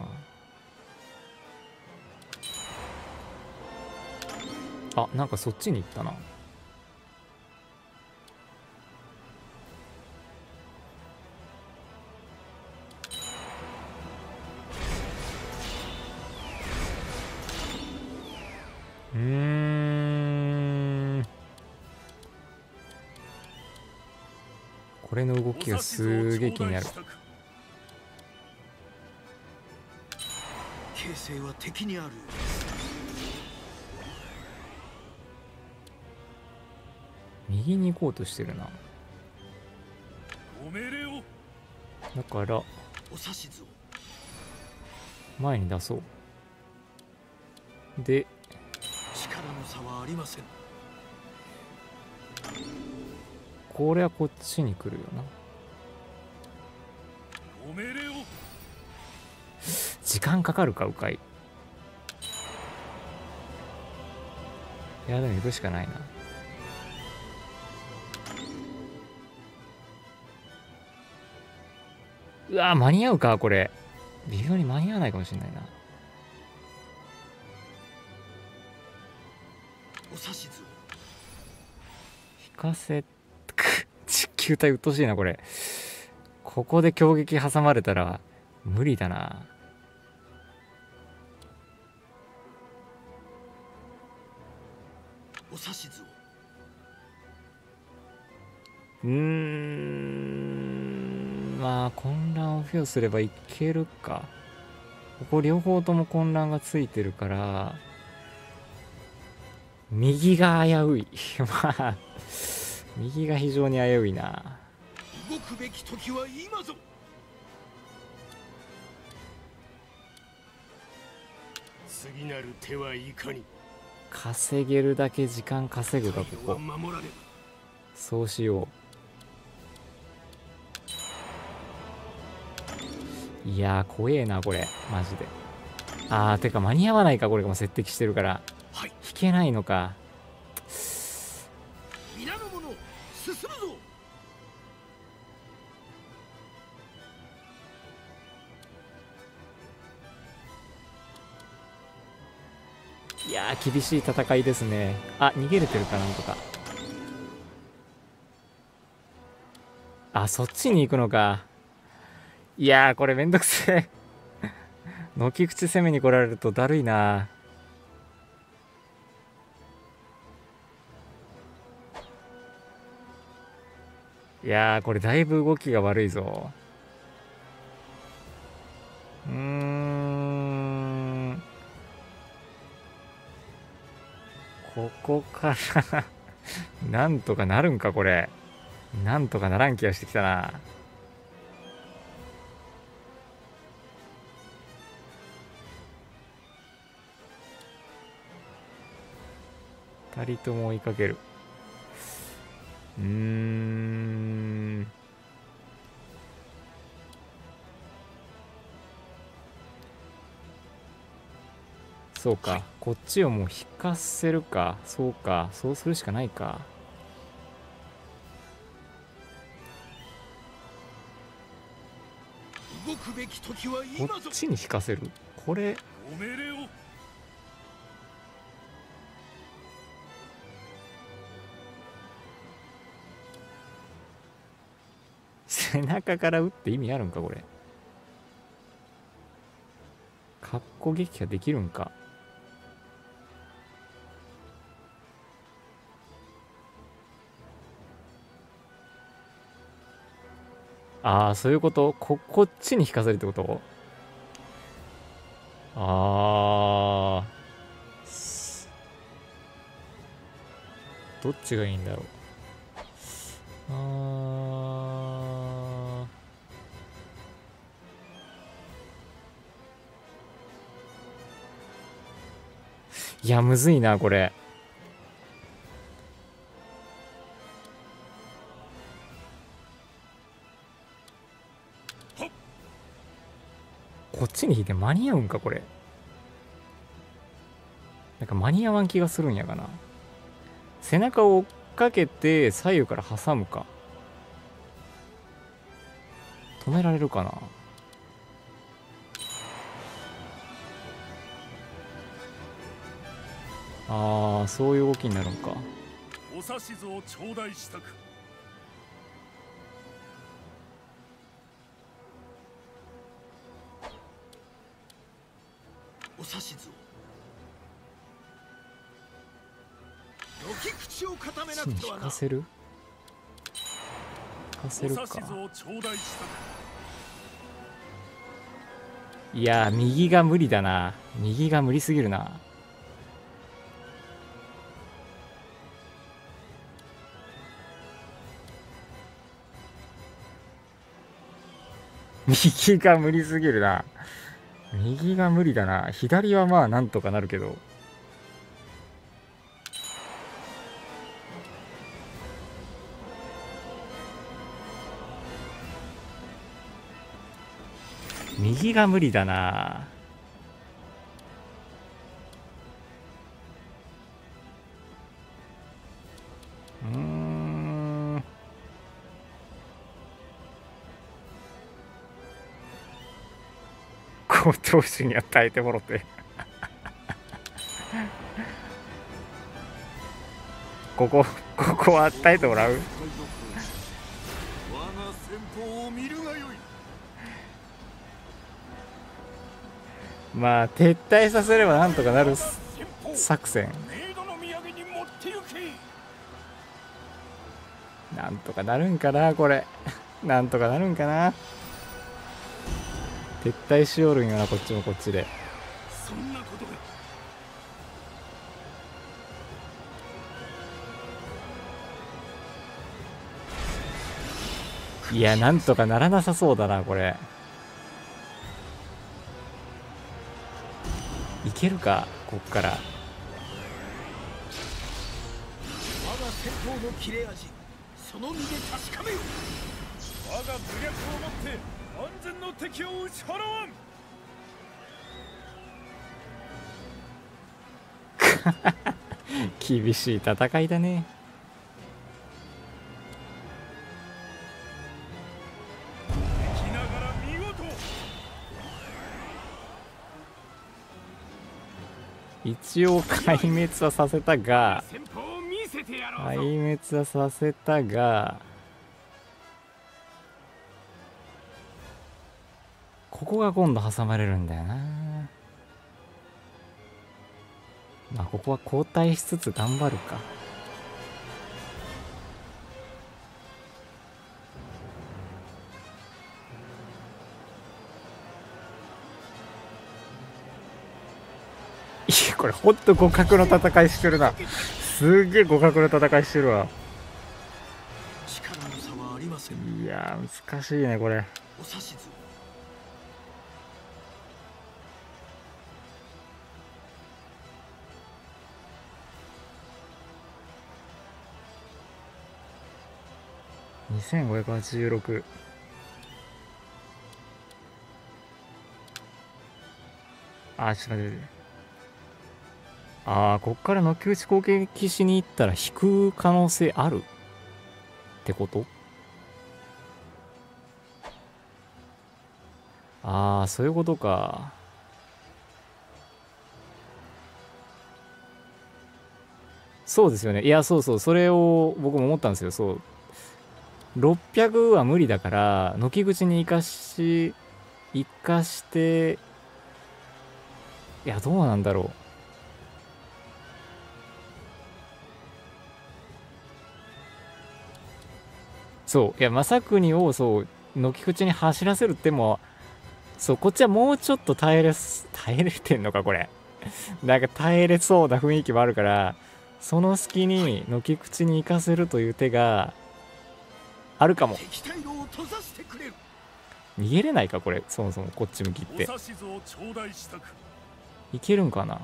[SPEAKER 1] あ、なんかそっちに行ったな。これの動きがすげえ気になる。
[SPEAKER 5] 形勢は敵にある。
[SPEAKER 1] 右に行こうとしてるな。
[SPEAKER 3] ご命令を。
[SPEAKER 1] だから
[SPEAKER 5] お指図を。
[SPEAKER 1] 前に出そう。で
[SPEAKER 5] 力の差はありません。
[SPEAKER 1] これはこっちに来るよな。
[SPEAKER 3] ご命令を。
[SPEAKER 1] 時間かかるか、迂回。いやでも行くしかないな。うわー、間に合うかこれ。微妙に間に合わないかもしれないな。
[SPEAKER 5] お指図を。
[SPEAKER 1] 引かせ地球体うっとうしいなこれ。ここで強撃挟まれたら無理だな。
[SPEAKER 5] お指図を。
[SPEAKER 1] まあ混乱を付与すればいけるか。ここ両方とも混乱がついてるから右が危ういまあ右が非常に危ういな。
[SPEAKER 5] 動くべき時は今ぞ。
[SPEAKER 4] 次なる手はいかに。
[SPEAKER 1] 稼げるだけ時間稼ぐかこ
[SPEAKER 4] は
[SPEAKER 1] こ。
[SPEAKER 4] 守られる。
[SPEAKER 1] そうしよう。いやー怖えなこれマジで。あーてか間に合わないかこれも接敵してるから
[SPEAKER 5] はい。
[SPEAKER 1] 引けないのか。
[SPEAKER 5] 皆の者進むぞ。
[SPEAKER 1] いやー厳しい戦いですね。あ、逃げれてるかなんとか。あ、そっちに行くのか。いやーこれめんどくせえ軒口攻めに来られるとだるいな。いやーこれだいぶ動きが悪いぞ。ここからなんとかなるんかこれ。なんとかならん気がしてきたな。二人とも追いかける。そうか、こっちをもう引かせるか。そうか、そうするしかないか。
[SPEAKER 5] 動くべき時は
[SPEAKER 1] こ
[SPEAKER 5] 今ぞ。
[SPEAKER 1] っちに引かせる。これ
[SPEAKER 3] ご命令を。
[SPEAKER 1] 背中から撃って意味あるんかこれ。格好撃破できるんか。ああそういうこと。こっちに引かせるってこと。ああどっちがいいんだろう。いやむずいなこれ。こっちに引いて間に合うんかこれ。 なんか間に合わん気がするんやがな。背中を追っかけて左右から挟むか。止められるかな。ああ、そういう動きになるんか。
[SPEAKER 3] お指図を頂戴したく。
[SPEAKER 5] お指図を。時口を固めなくてはな。
[SPEAKER 1] 引かせる引かせるか。
[SPEAKER 3] お指図を頂戴したく。
[SPEAKER 1] いやー、右が無理だな。右が無理すぎるな。右が無理すぎるな。右が無理だな。左はまあなんとかなるけど。右が無理だな。ご当主には耐えてもろてここは耐えてもらう。
[SPEAKER 3] 我が戦法を見るがよい。
[SPEAKER 1] まあ撤退させればなんとかなる作戦。
[SPEAKER 3] メイドの土産に持って行け。
[SPEAKER 1] なんとかなるんかなこれなんとかなるんかな。撤退しよるんよな、こっちもこっちで。
[SPEAKER 3] そんなことが。
[SPEAKER 1] いや、なんとかならなさそうだなこれ。いけるかこっから。
[SPEAKER 5] 我が戦法の切れ味、その身で確かめよ。
[SPEAKER 3] 我が武略をもって安全の敵を打ち払わん。
[SPEAKER 1] 厳しい戦いだね。
[SPEAKER 3] 生きながら見事。
[SPEAKER 1] 一応壊滅はさせたが
[SPEAKER 4] 戦法を見せてやろうぞ。
[SPEAKER 1] 壊滅はさせたが、ここが今度挟まれるんだよな。まあここは交代しつつ頑張るか。いやこれほんと互角の戦いしてるな。すげえ互角の戦いしてるわ。
[SPEAKER 5] 力の差はありません。
[SPEAKER 1] いやー難しいねこれ。
[SPEAKER 5] お指図を。
[SPEAKER 1] 2586。あ、ちょっと待って。ああ、こっから軒打ち攻撃しに行ったら引く可能性あるってこと？ああ、そういうことか。そうですよね。いや、そうそう、それを僕も思ったんですよ。そう。600は無理だから、軒口に生かして、いや、どうなんだろう。そう、いや、正国を、そう、軒口に走らせるっても、そう、こっちはもうちょっと耐えれてんのか、これ。なんか耐えれそうな雰囲気もあるから、その隙に軒口に行かせるという手があるかも。
[SPEAKER 5] 敵対路を閉ざしてくれる。
[SPEAKER 1] 逃げれないかこれ、そもそもこっち向きっ
[SPEAKER 3] お
[SPEAKER 1] て。
[SPEAKER 3] 指図を頂戴したく。
[SPEAKER 1] いけるんかな。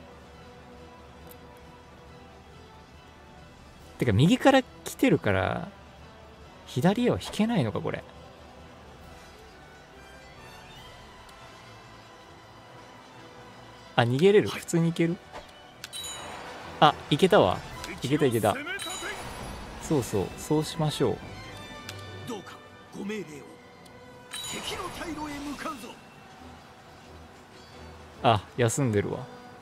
[SPEAKER 1] てか右から来てるから左へは引けないのかこれ。あ、逃げれる。普通にいける。 あ、いけたわ。いけたいけた。
[SPEAKER 3] 攻め立て
[SPEAKER 1] そうそう、そうしましょう。
[SPEAKER 5] どうかご命令を。敵の退路へ向かうぞ。
[SPEAKER 1] あ、休んでるわ。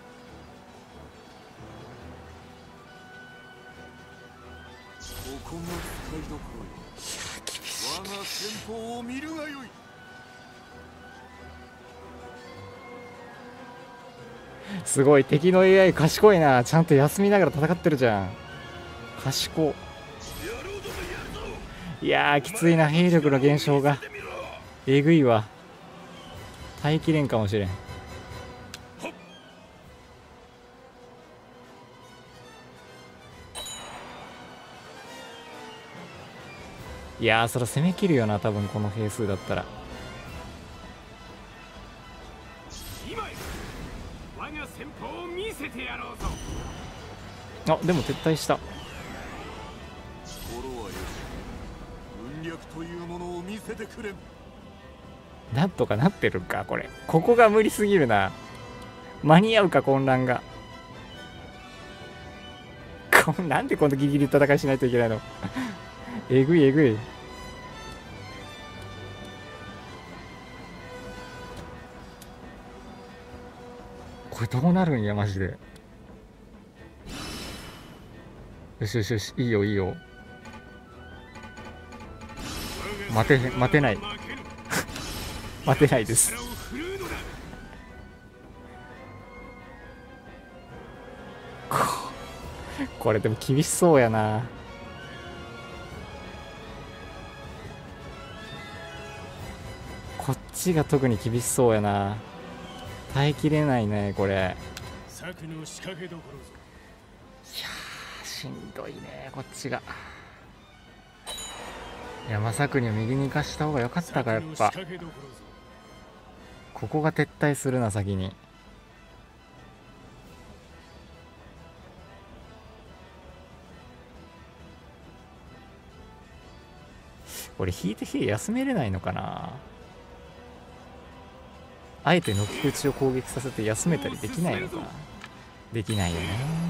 [SPEAKER 5] ここが使いどころよ。我が先方を見るがよい。
[SPEAKER 1] すごい、敵の AI 賢いな。ちゃんと休みながら戦ってるじゃん。賢。いやー、きついな。兵力の減少がえぐいわ。耐えきれんかもしれん。いやー、そら攻めきるよな、多分この兵数だったら。
[SPEAKER 4] 今よ我が先方を見せてやろうぞ。
[SPEAKER 1] あ、でも撤退した。
[SPEAKER 5] 心はよし。軍略というものを見せてくれん。
[SPEAKER 1] なんとかなってるんか、これ。ここが無理すぎるな。間に合うか、混乱が。なんでこのギリギリ戦いしないといけないの。えぐいえぐい。これどうなるんや、マジで。よしよしよし、いいよいいよ。待てない。待てないです。これでも厳しそうやな。こっちが特に厳しそうやな。耐えきれないね、これ。
[SPEAKER 4] 策の仕掛けどころぞ。
[SPEAKER 1] いやー、しんどいね、こっちが。山作にを右に行かした方が良かったか、やっぱ。ここが撤退するな、先に。これ引いて兵休めれないのかな。あえて軒口を攻撃させて休めたりできないのかな。できないよね。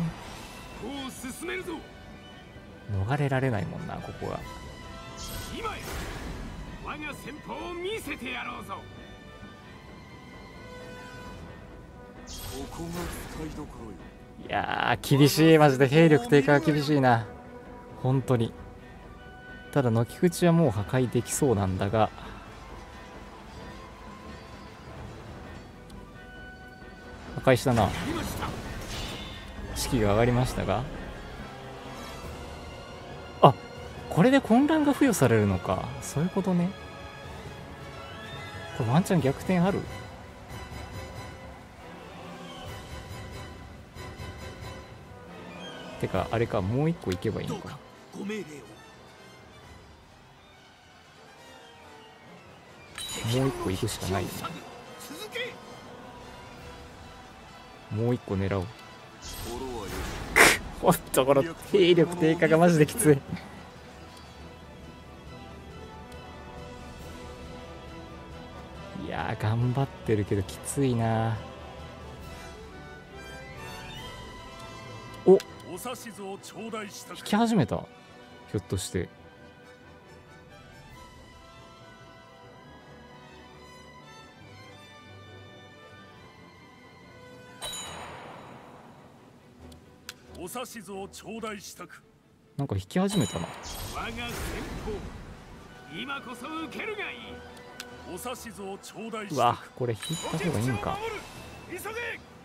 [SPEAKER 1] 逃れられないもんな、ここが。
[SPEAKER 4] 今よ我が先方を見せてやろうぞ。
[SPEAKER 5] ここが使いどころよ。
[SPEAKER 1] いやー、厳しい。マジで兵力低下が厳しいな、本当に。ただ軒口はもう破壊できそうなんだが、破壊したな。士気が上がりましたが、あ、これで混乱が付与されるのか。そういうことね。これワンチャン逆転ある？てかあれか、もう一個行けばいいのか。
[SPEAKER 5] ご命令を。
[SPEAKER 1] もう一個行くしかないよね。もう一個狙おう。ほんとこの兵力低下がマジできつい。いやー、頑張ってるけどきついな。お、
[SPEAKER 3] お指図を頂戴した。
[SPEAKER 1] 引き始めた、ひょっとして。
[SPEAKER 3] お指図を頂戴したく。
[SPEAKER 1] なんか引き始めたな。
[SPEAKER 4] 我が先方今こそ受けるがいい。
[SPEAKER 3] お指図を頂戴したく。
[SPEAKER 1] うわ、これ引いた方がいいんか。
[SPEAKER 3] 急げ。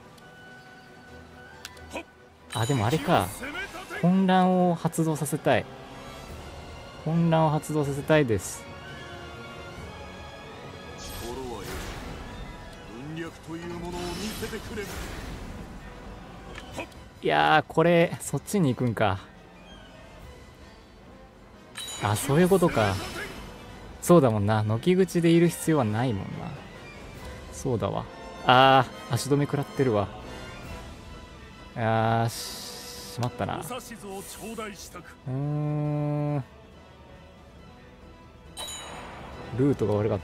[SPEAKER 1] あ、でもあれか、混乱を発動させたい。混乱を発動させたいです。
[SPEAKER 5] 心はよし。軍略というものを見せてくれ。
[SPEAKER 1] いやー、これそっちに行くんか。あ、そういうことか。そうだもんな、軒口でいる必要はないもんな。そうだわ。あー、足止め食らってるわ。しまったな。ルートが悪かった。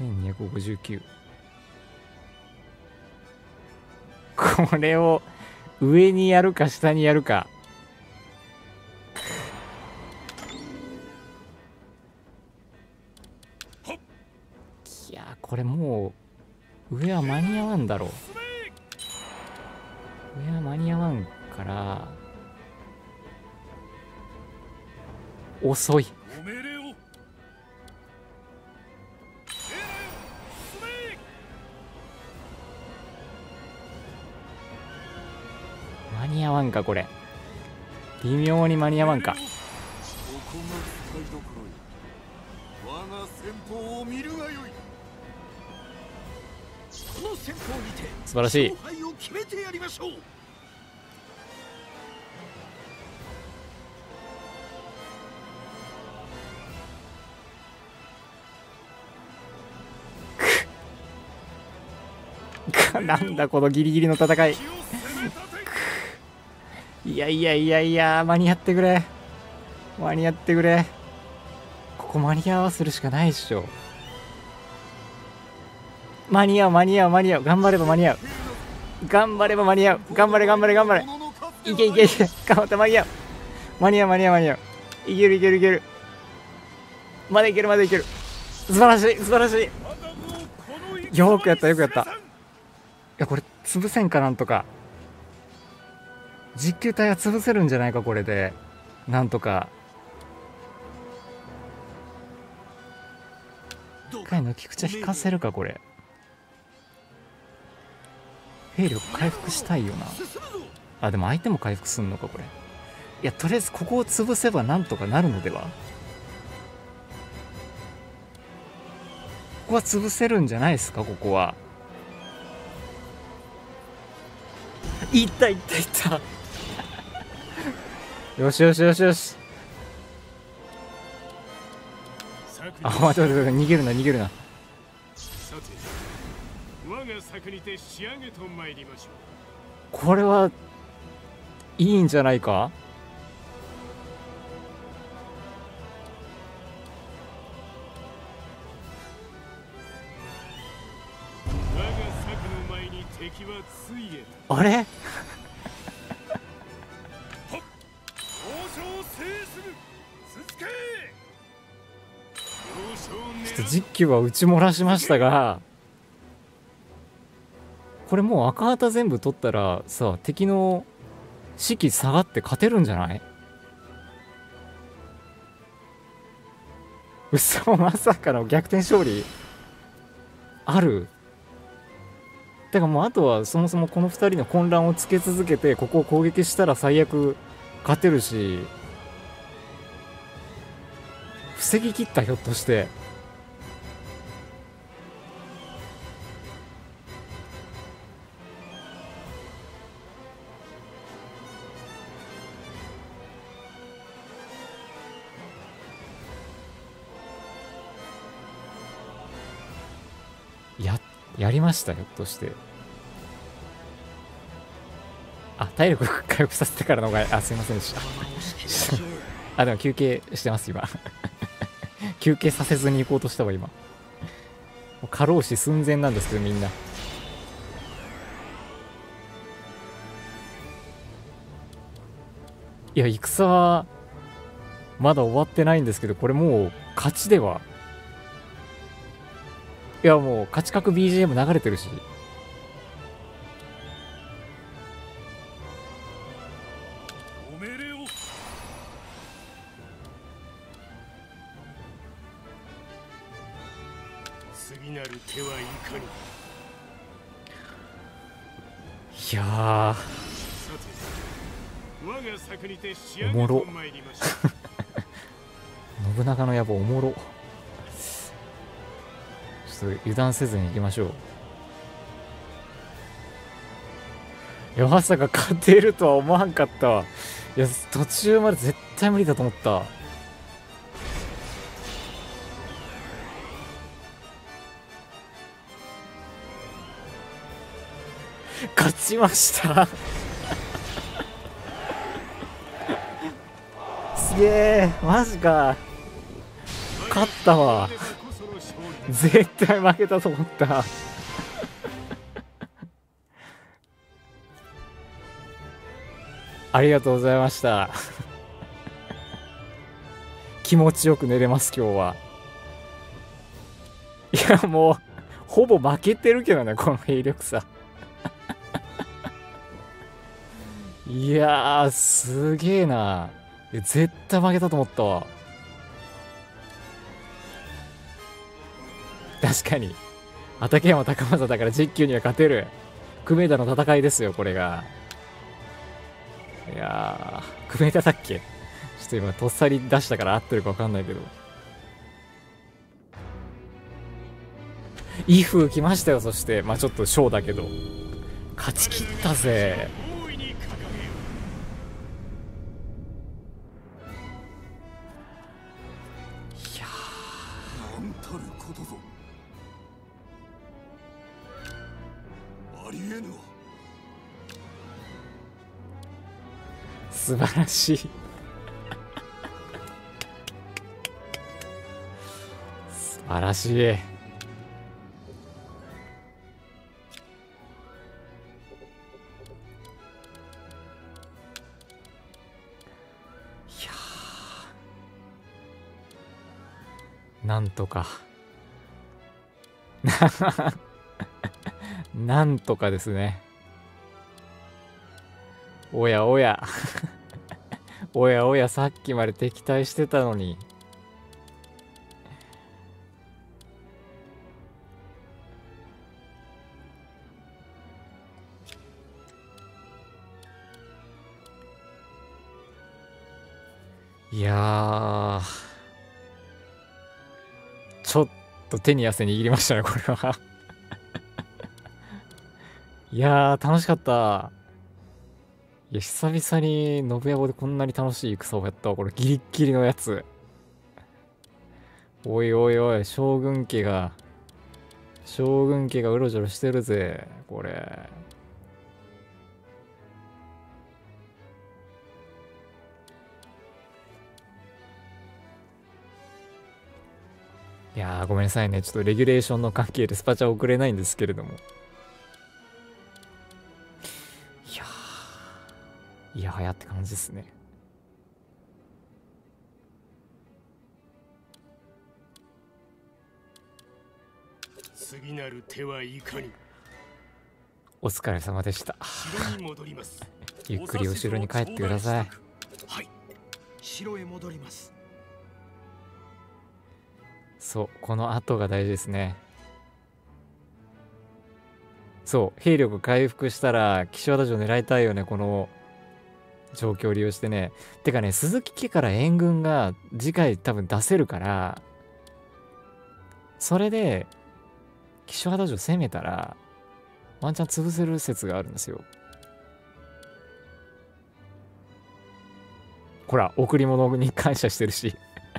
[SPEAKER 1] 1259。これを上にやるか下にやるか。いやー、これもう上は間に合わんだろう。上は間に合わんから遅い。
[SPEAKER 3] お命令を。
[SPEAKER 1] 間に合わんかこれ。微妙に間に合わんか。
[SPEAKER 5] ここが使いどころよ。我が戦法を見るがよい。この戦法にて
[SPEAKER 1] 素晴らしい。
[SPEAKER 5] 勝敗を決めてやりましょう。
[SPEAKER 1] なんだこのギリギリの戦い。いやいやいやいや、間に合ってくれ。間に合ってくれ。ここ間に合わせるしかないっしょ。間に合う間に合う間に合う。頑張れば間に合う。頑張れば間に合う。頑張れ頑張れ頑張れ。いけいけいけ。頑張って間に合う。間に合う間に合う間に合う。いけるいけるいける。まだいけるまだいける。素晴らしい素晴らしい。よくやったよくやった。いやこれ潰せんかなんとか。実球体は潰せるんじゃないかこれで。なんとか一回抜き口引かせるかこれ。兵力回復したいよな。あでも相手も回復すんのかこれ。いやとりあえずここを潰せばなんとかなるのでは。ここは潰せるんじゃないですかここは。いったいったいったよしよしよしよし。あ待って待って逃げるな逃げるな。
[SPEAKER 4] さて我が策にて仕上げと参りましょう。
[SPEAKER 1] これはいいんじゃないか。
[SPEAKER 4] 我が策の前に敵はついえた。
[SPEAKER 1] あれちょっと実機は打ち漏らしましたが、これもう赤旗全部取ったらさ敵の士気下がって勝てるんじゃない？嘘、まさかの逆転勝利ある？てかもうあとはそもそもこの2人の混乱をつけ続けてここを攻撃したら最悪勝てるし、防ぎ切った。ひょっとしてやりました。ひょっとして体力回復させてからのがすいませんでしたでも休憩してます今休憩させずに行こうとしたわ今。過労死寸前なんですけどみんな。いや戦はまだ終わってないんですけど、これもう勝ちでは。いやもう勝ち確 BGM 流れてるし。
[SPEAKER 3] お命令を。
[SPEAKER 4] 次なる手はいかに。
[SPEAKER 1] いや
[SPEAKER 4] さて我が策にて仕上
[SPEAKER 1] おもろ
[SPEAKER 4] げと参りましょう。
[SPEAKER 1] 信長の野望おもろ。ちょっと油断せずに行きましょう。いやまさか勝てるとは思わんかったわ。いや途中まで絶対無理だと思った。勝ちましたすげえマジか。勝ったわ。
[SPEAKER 4] こその勝利。
[SPEAKER 1] 絶対負けたと思った。ありがとうございました。気持ちよく寝れます、今日は。いや、もう、ほぼ負けてるけどね、この兵力差。いやー、すげえな。絶対負けたと思ったわ。確かに。畠山高政だから実況には勝てる。久米田の戦いですよ、これが。いやー、久米田だっけ？ちょっと今、とっさり出したから合ってるか分かんないけど。威風来ましたよ、そして。まあちょっとショーだけど。勝ち切ったぜ。いや
[SPEAKER 5] ー、なんたることぞ。ありえぬわ。
[SPEAKER 1] 素晴らしい。素晴らしい。なんとかなんとかですね。おやおやおやおや、さっきまで敵対してたのに。いやー、ちょっと手に汗握りましたね、これは。いやー、楽しかった。いや、久々に信長でこんなに楽しい戦をやったわ。これギリッギリのやつ。おいおいおい、将軍家がうろちょろしてるぜ、これ。いやー、ごめんなさいね。ちょっとレギュレーションの関係でスパチャ送れないんですけれども。いやはやって感じですね。
[SPEAKER 4] 次なる手はいかに。
[SPEAKER 1] お疲れ様でした。
[SPEAKER 4] 城に戻ります。
[SPEAKER 1] ゆっくり後ろに帰ってください。
[SPEAKER 5] はい、城へ戻ります。
[SPEAKER 1] そう、この後が大事ですね。そう、兵力回復したら岸和田城狙いたいよね、この状況を利用してね。てかね、鈴木家から援軍が次回多分出せるから、それで岸和田城攻めたらワンチャン潰せる説があるんですよ。ほら、贈り物に感謝してるし。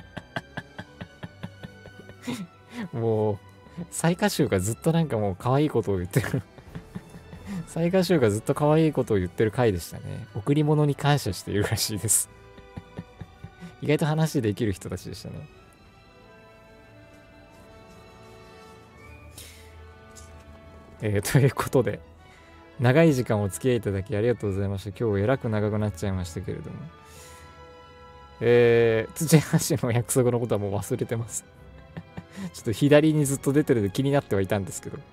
[SPEAKER 1] もう雑賀衆がずっとなんかもう可愛いことを言ってる。雑賀衆がずっと可愛いことを言ってる回でしたね。贈り物に感謝しているらしいです。意外と話できる人たちでしたね。ということで、長い時間お付き合いいただきありがとうございました。今日えらく長くなっちゃいましたけれども。土橋の約束のことはもう忘れてます。ちょっと左にずっと出てるで気になってはいたんですけど。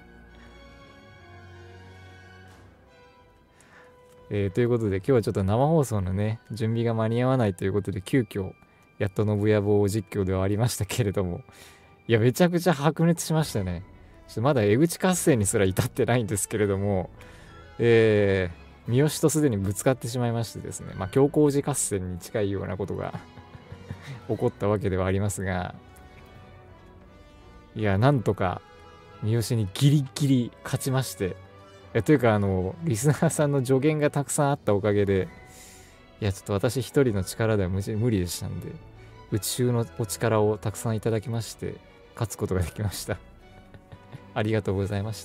[SPEAKER 1] ということで今日はちょっと生放送のね、準備が間に合わないということで急遽やっと信野坊実況ではありましたけれども、いやめちゃくちゃ白熱しましたね。ちょっとまだ江口合戦にすら至ってないんですけれども、三好とすでにぶつかってしまいましてですね、まあ強行寺合戦に近いようなことが起こったわけではありますが、いやなんとか三好にギリギリ勝ちまして、というかリスナーさんの助言がたくさんあったおかげで、いやちょっと私一人の力では無理でしたんで、宇宙のお力をたくさんいただきまして勝つことができました。ありがとうございました。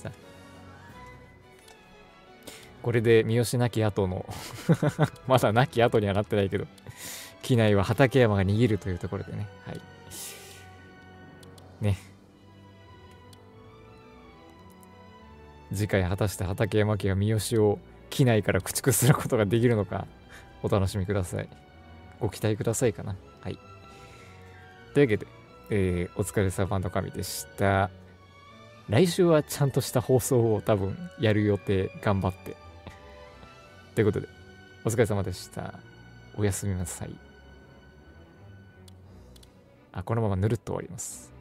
[SPEAKER 1] これで三好亡き後のまだ亡き後にはなってないけど、機内は畠山が握るというところでね、はいね、 次回果たして畠山家が三好を機内から駆逐することができるのか、お楽しみください。ご期待くださいかな。はい。というわけで、お疲れ様の神でした。来週はちゃんとした放送を多分やる予定、頑張って。ということで、お疲れ様でした。おやすみなさい。このままぬるっと終わります。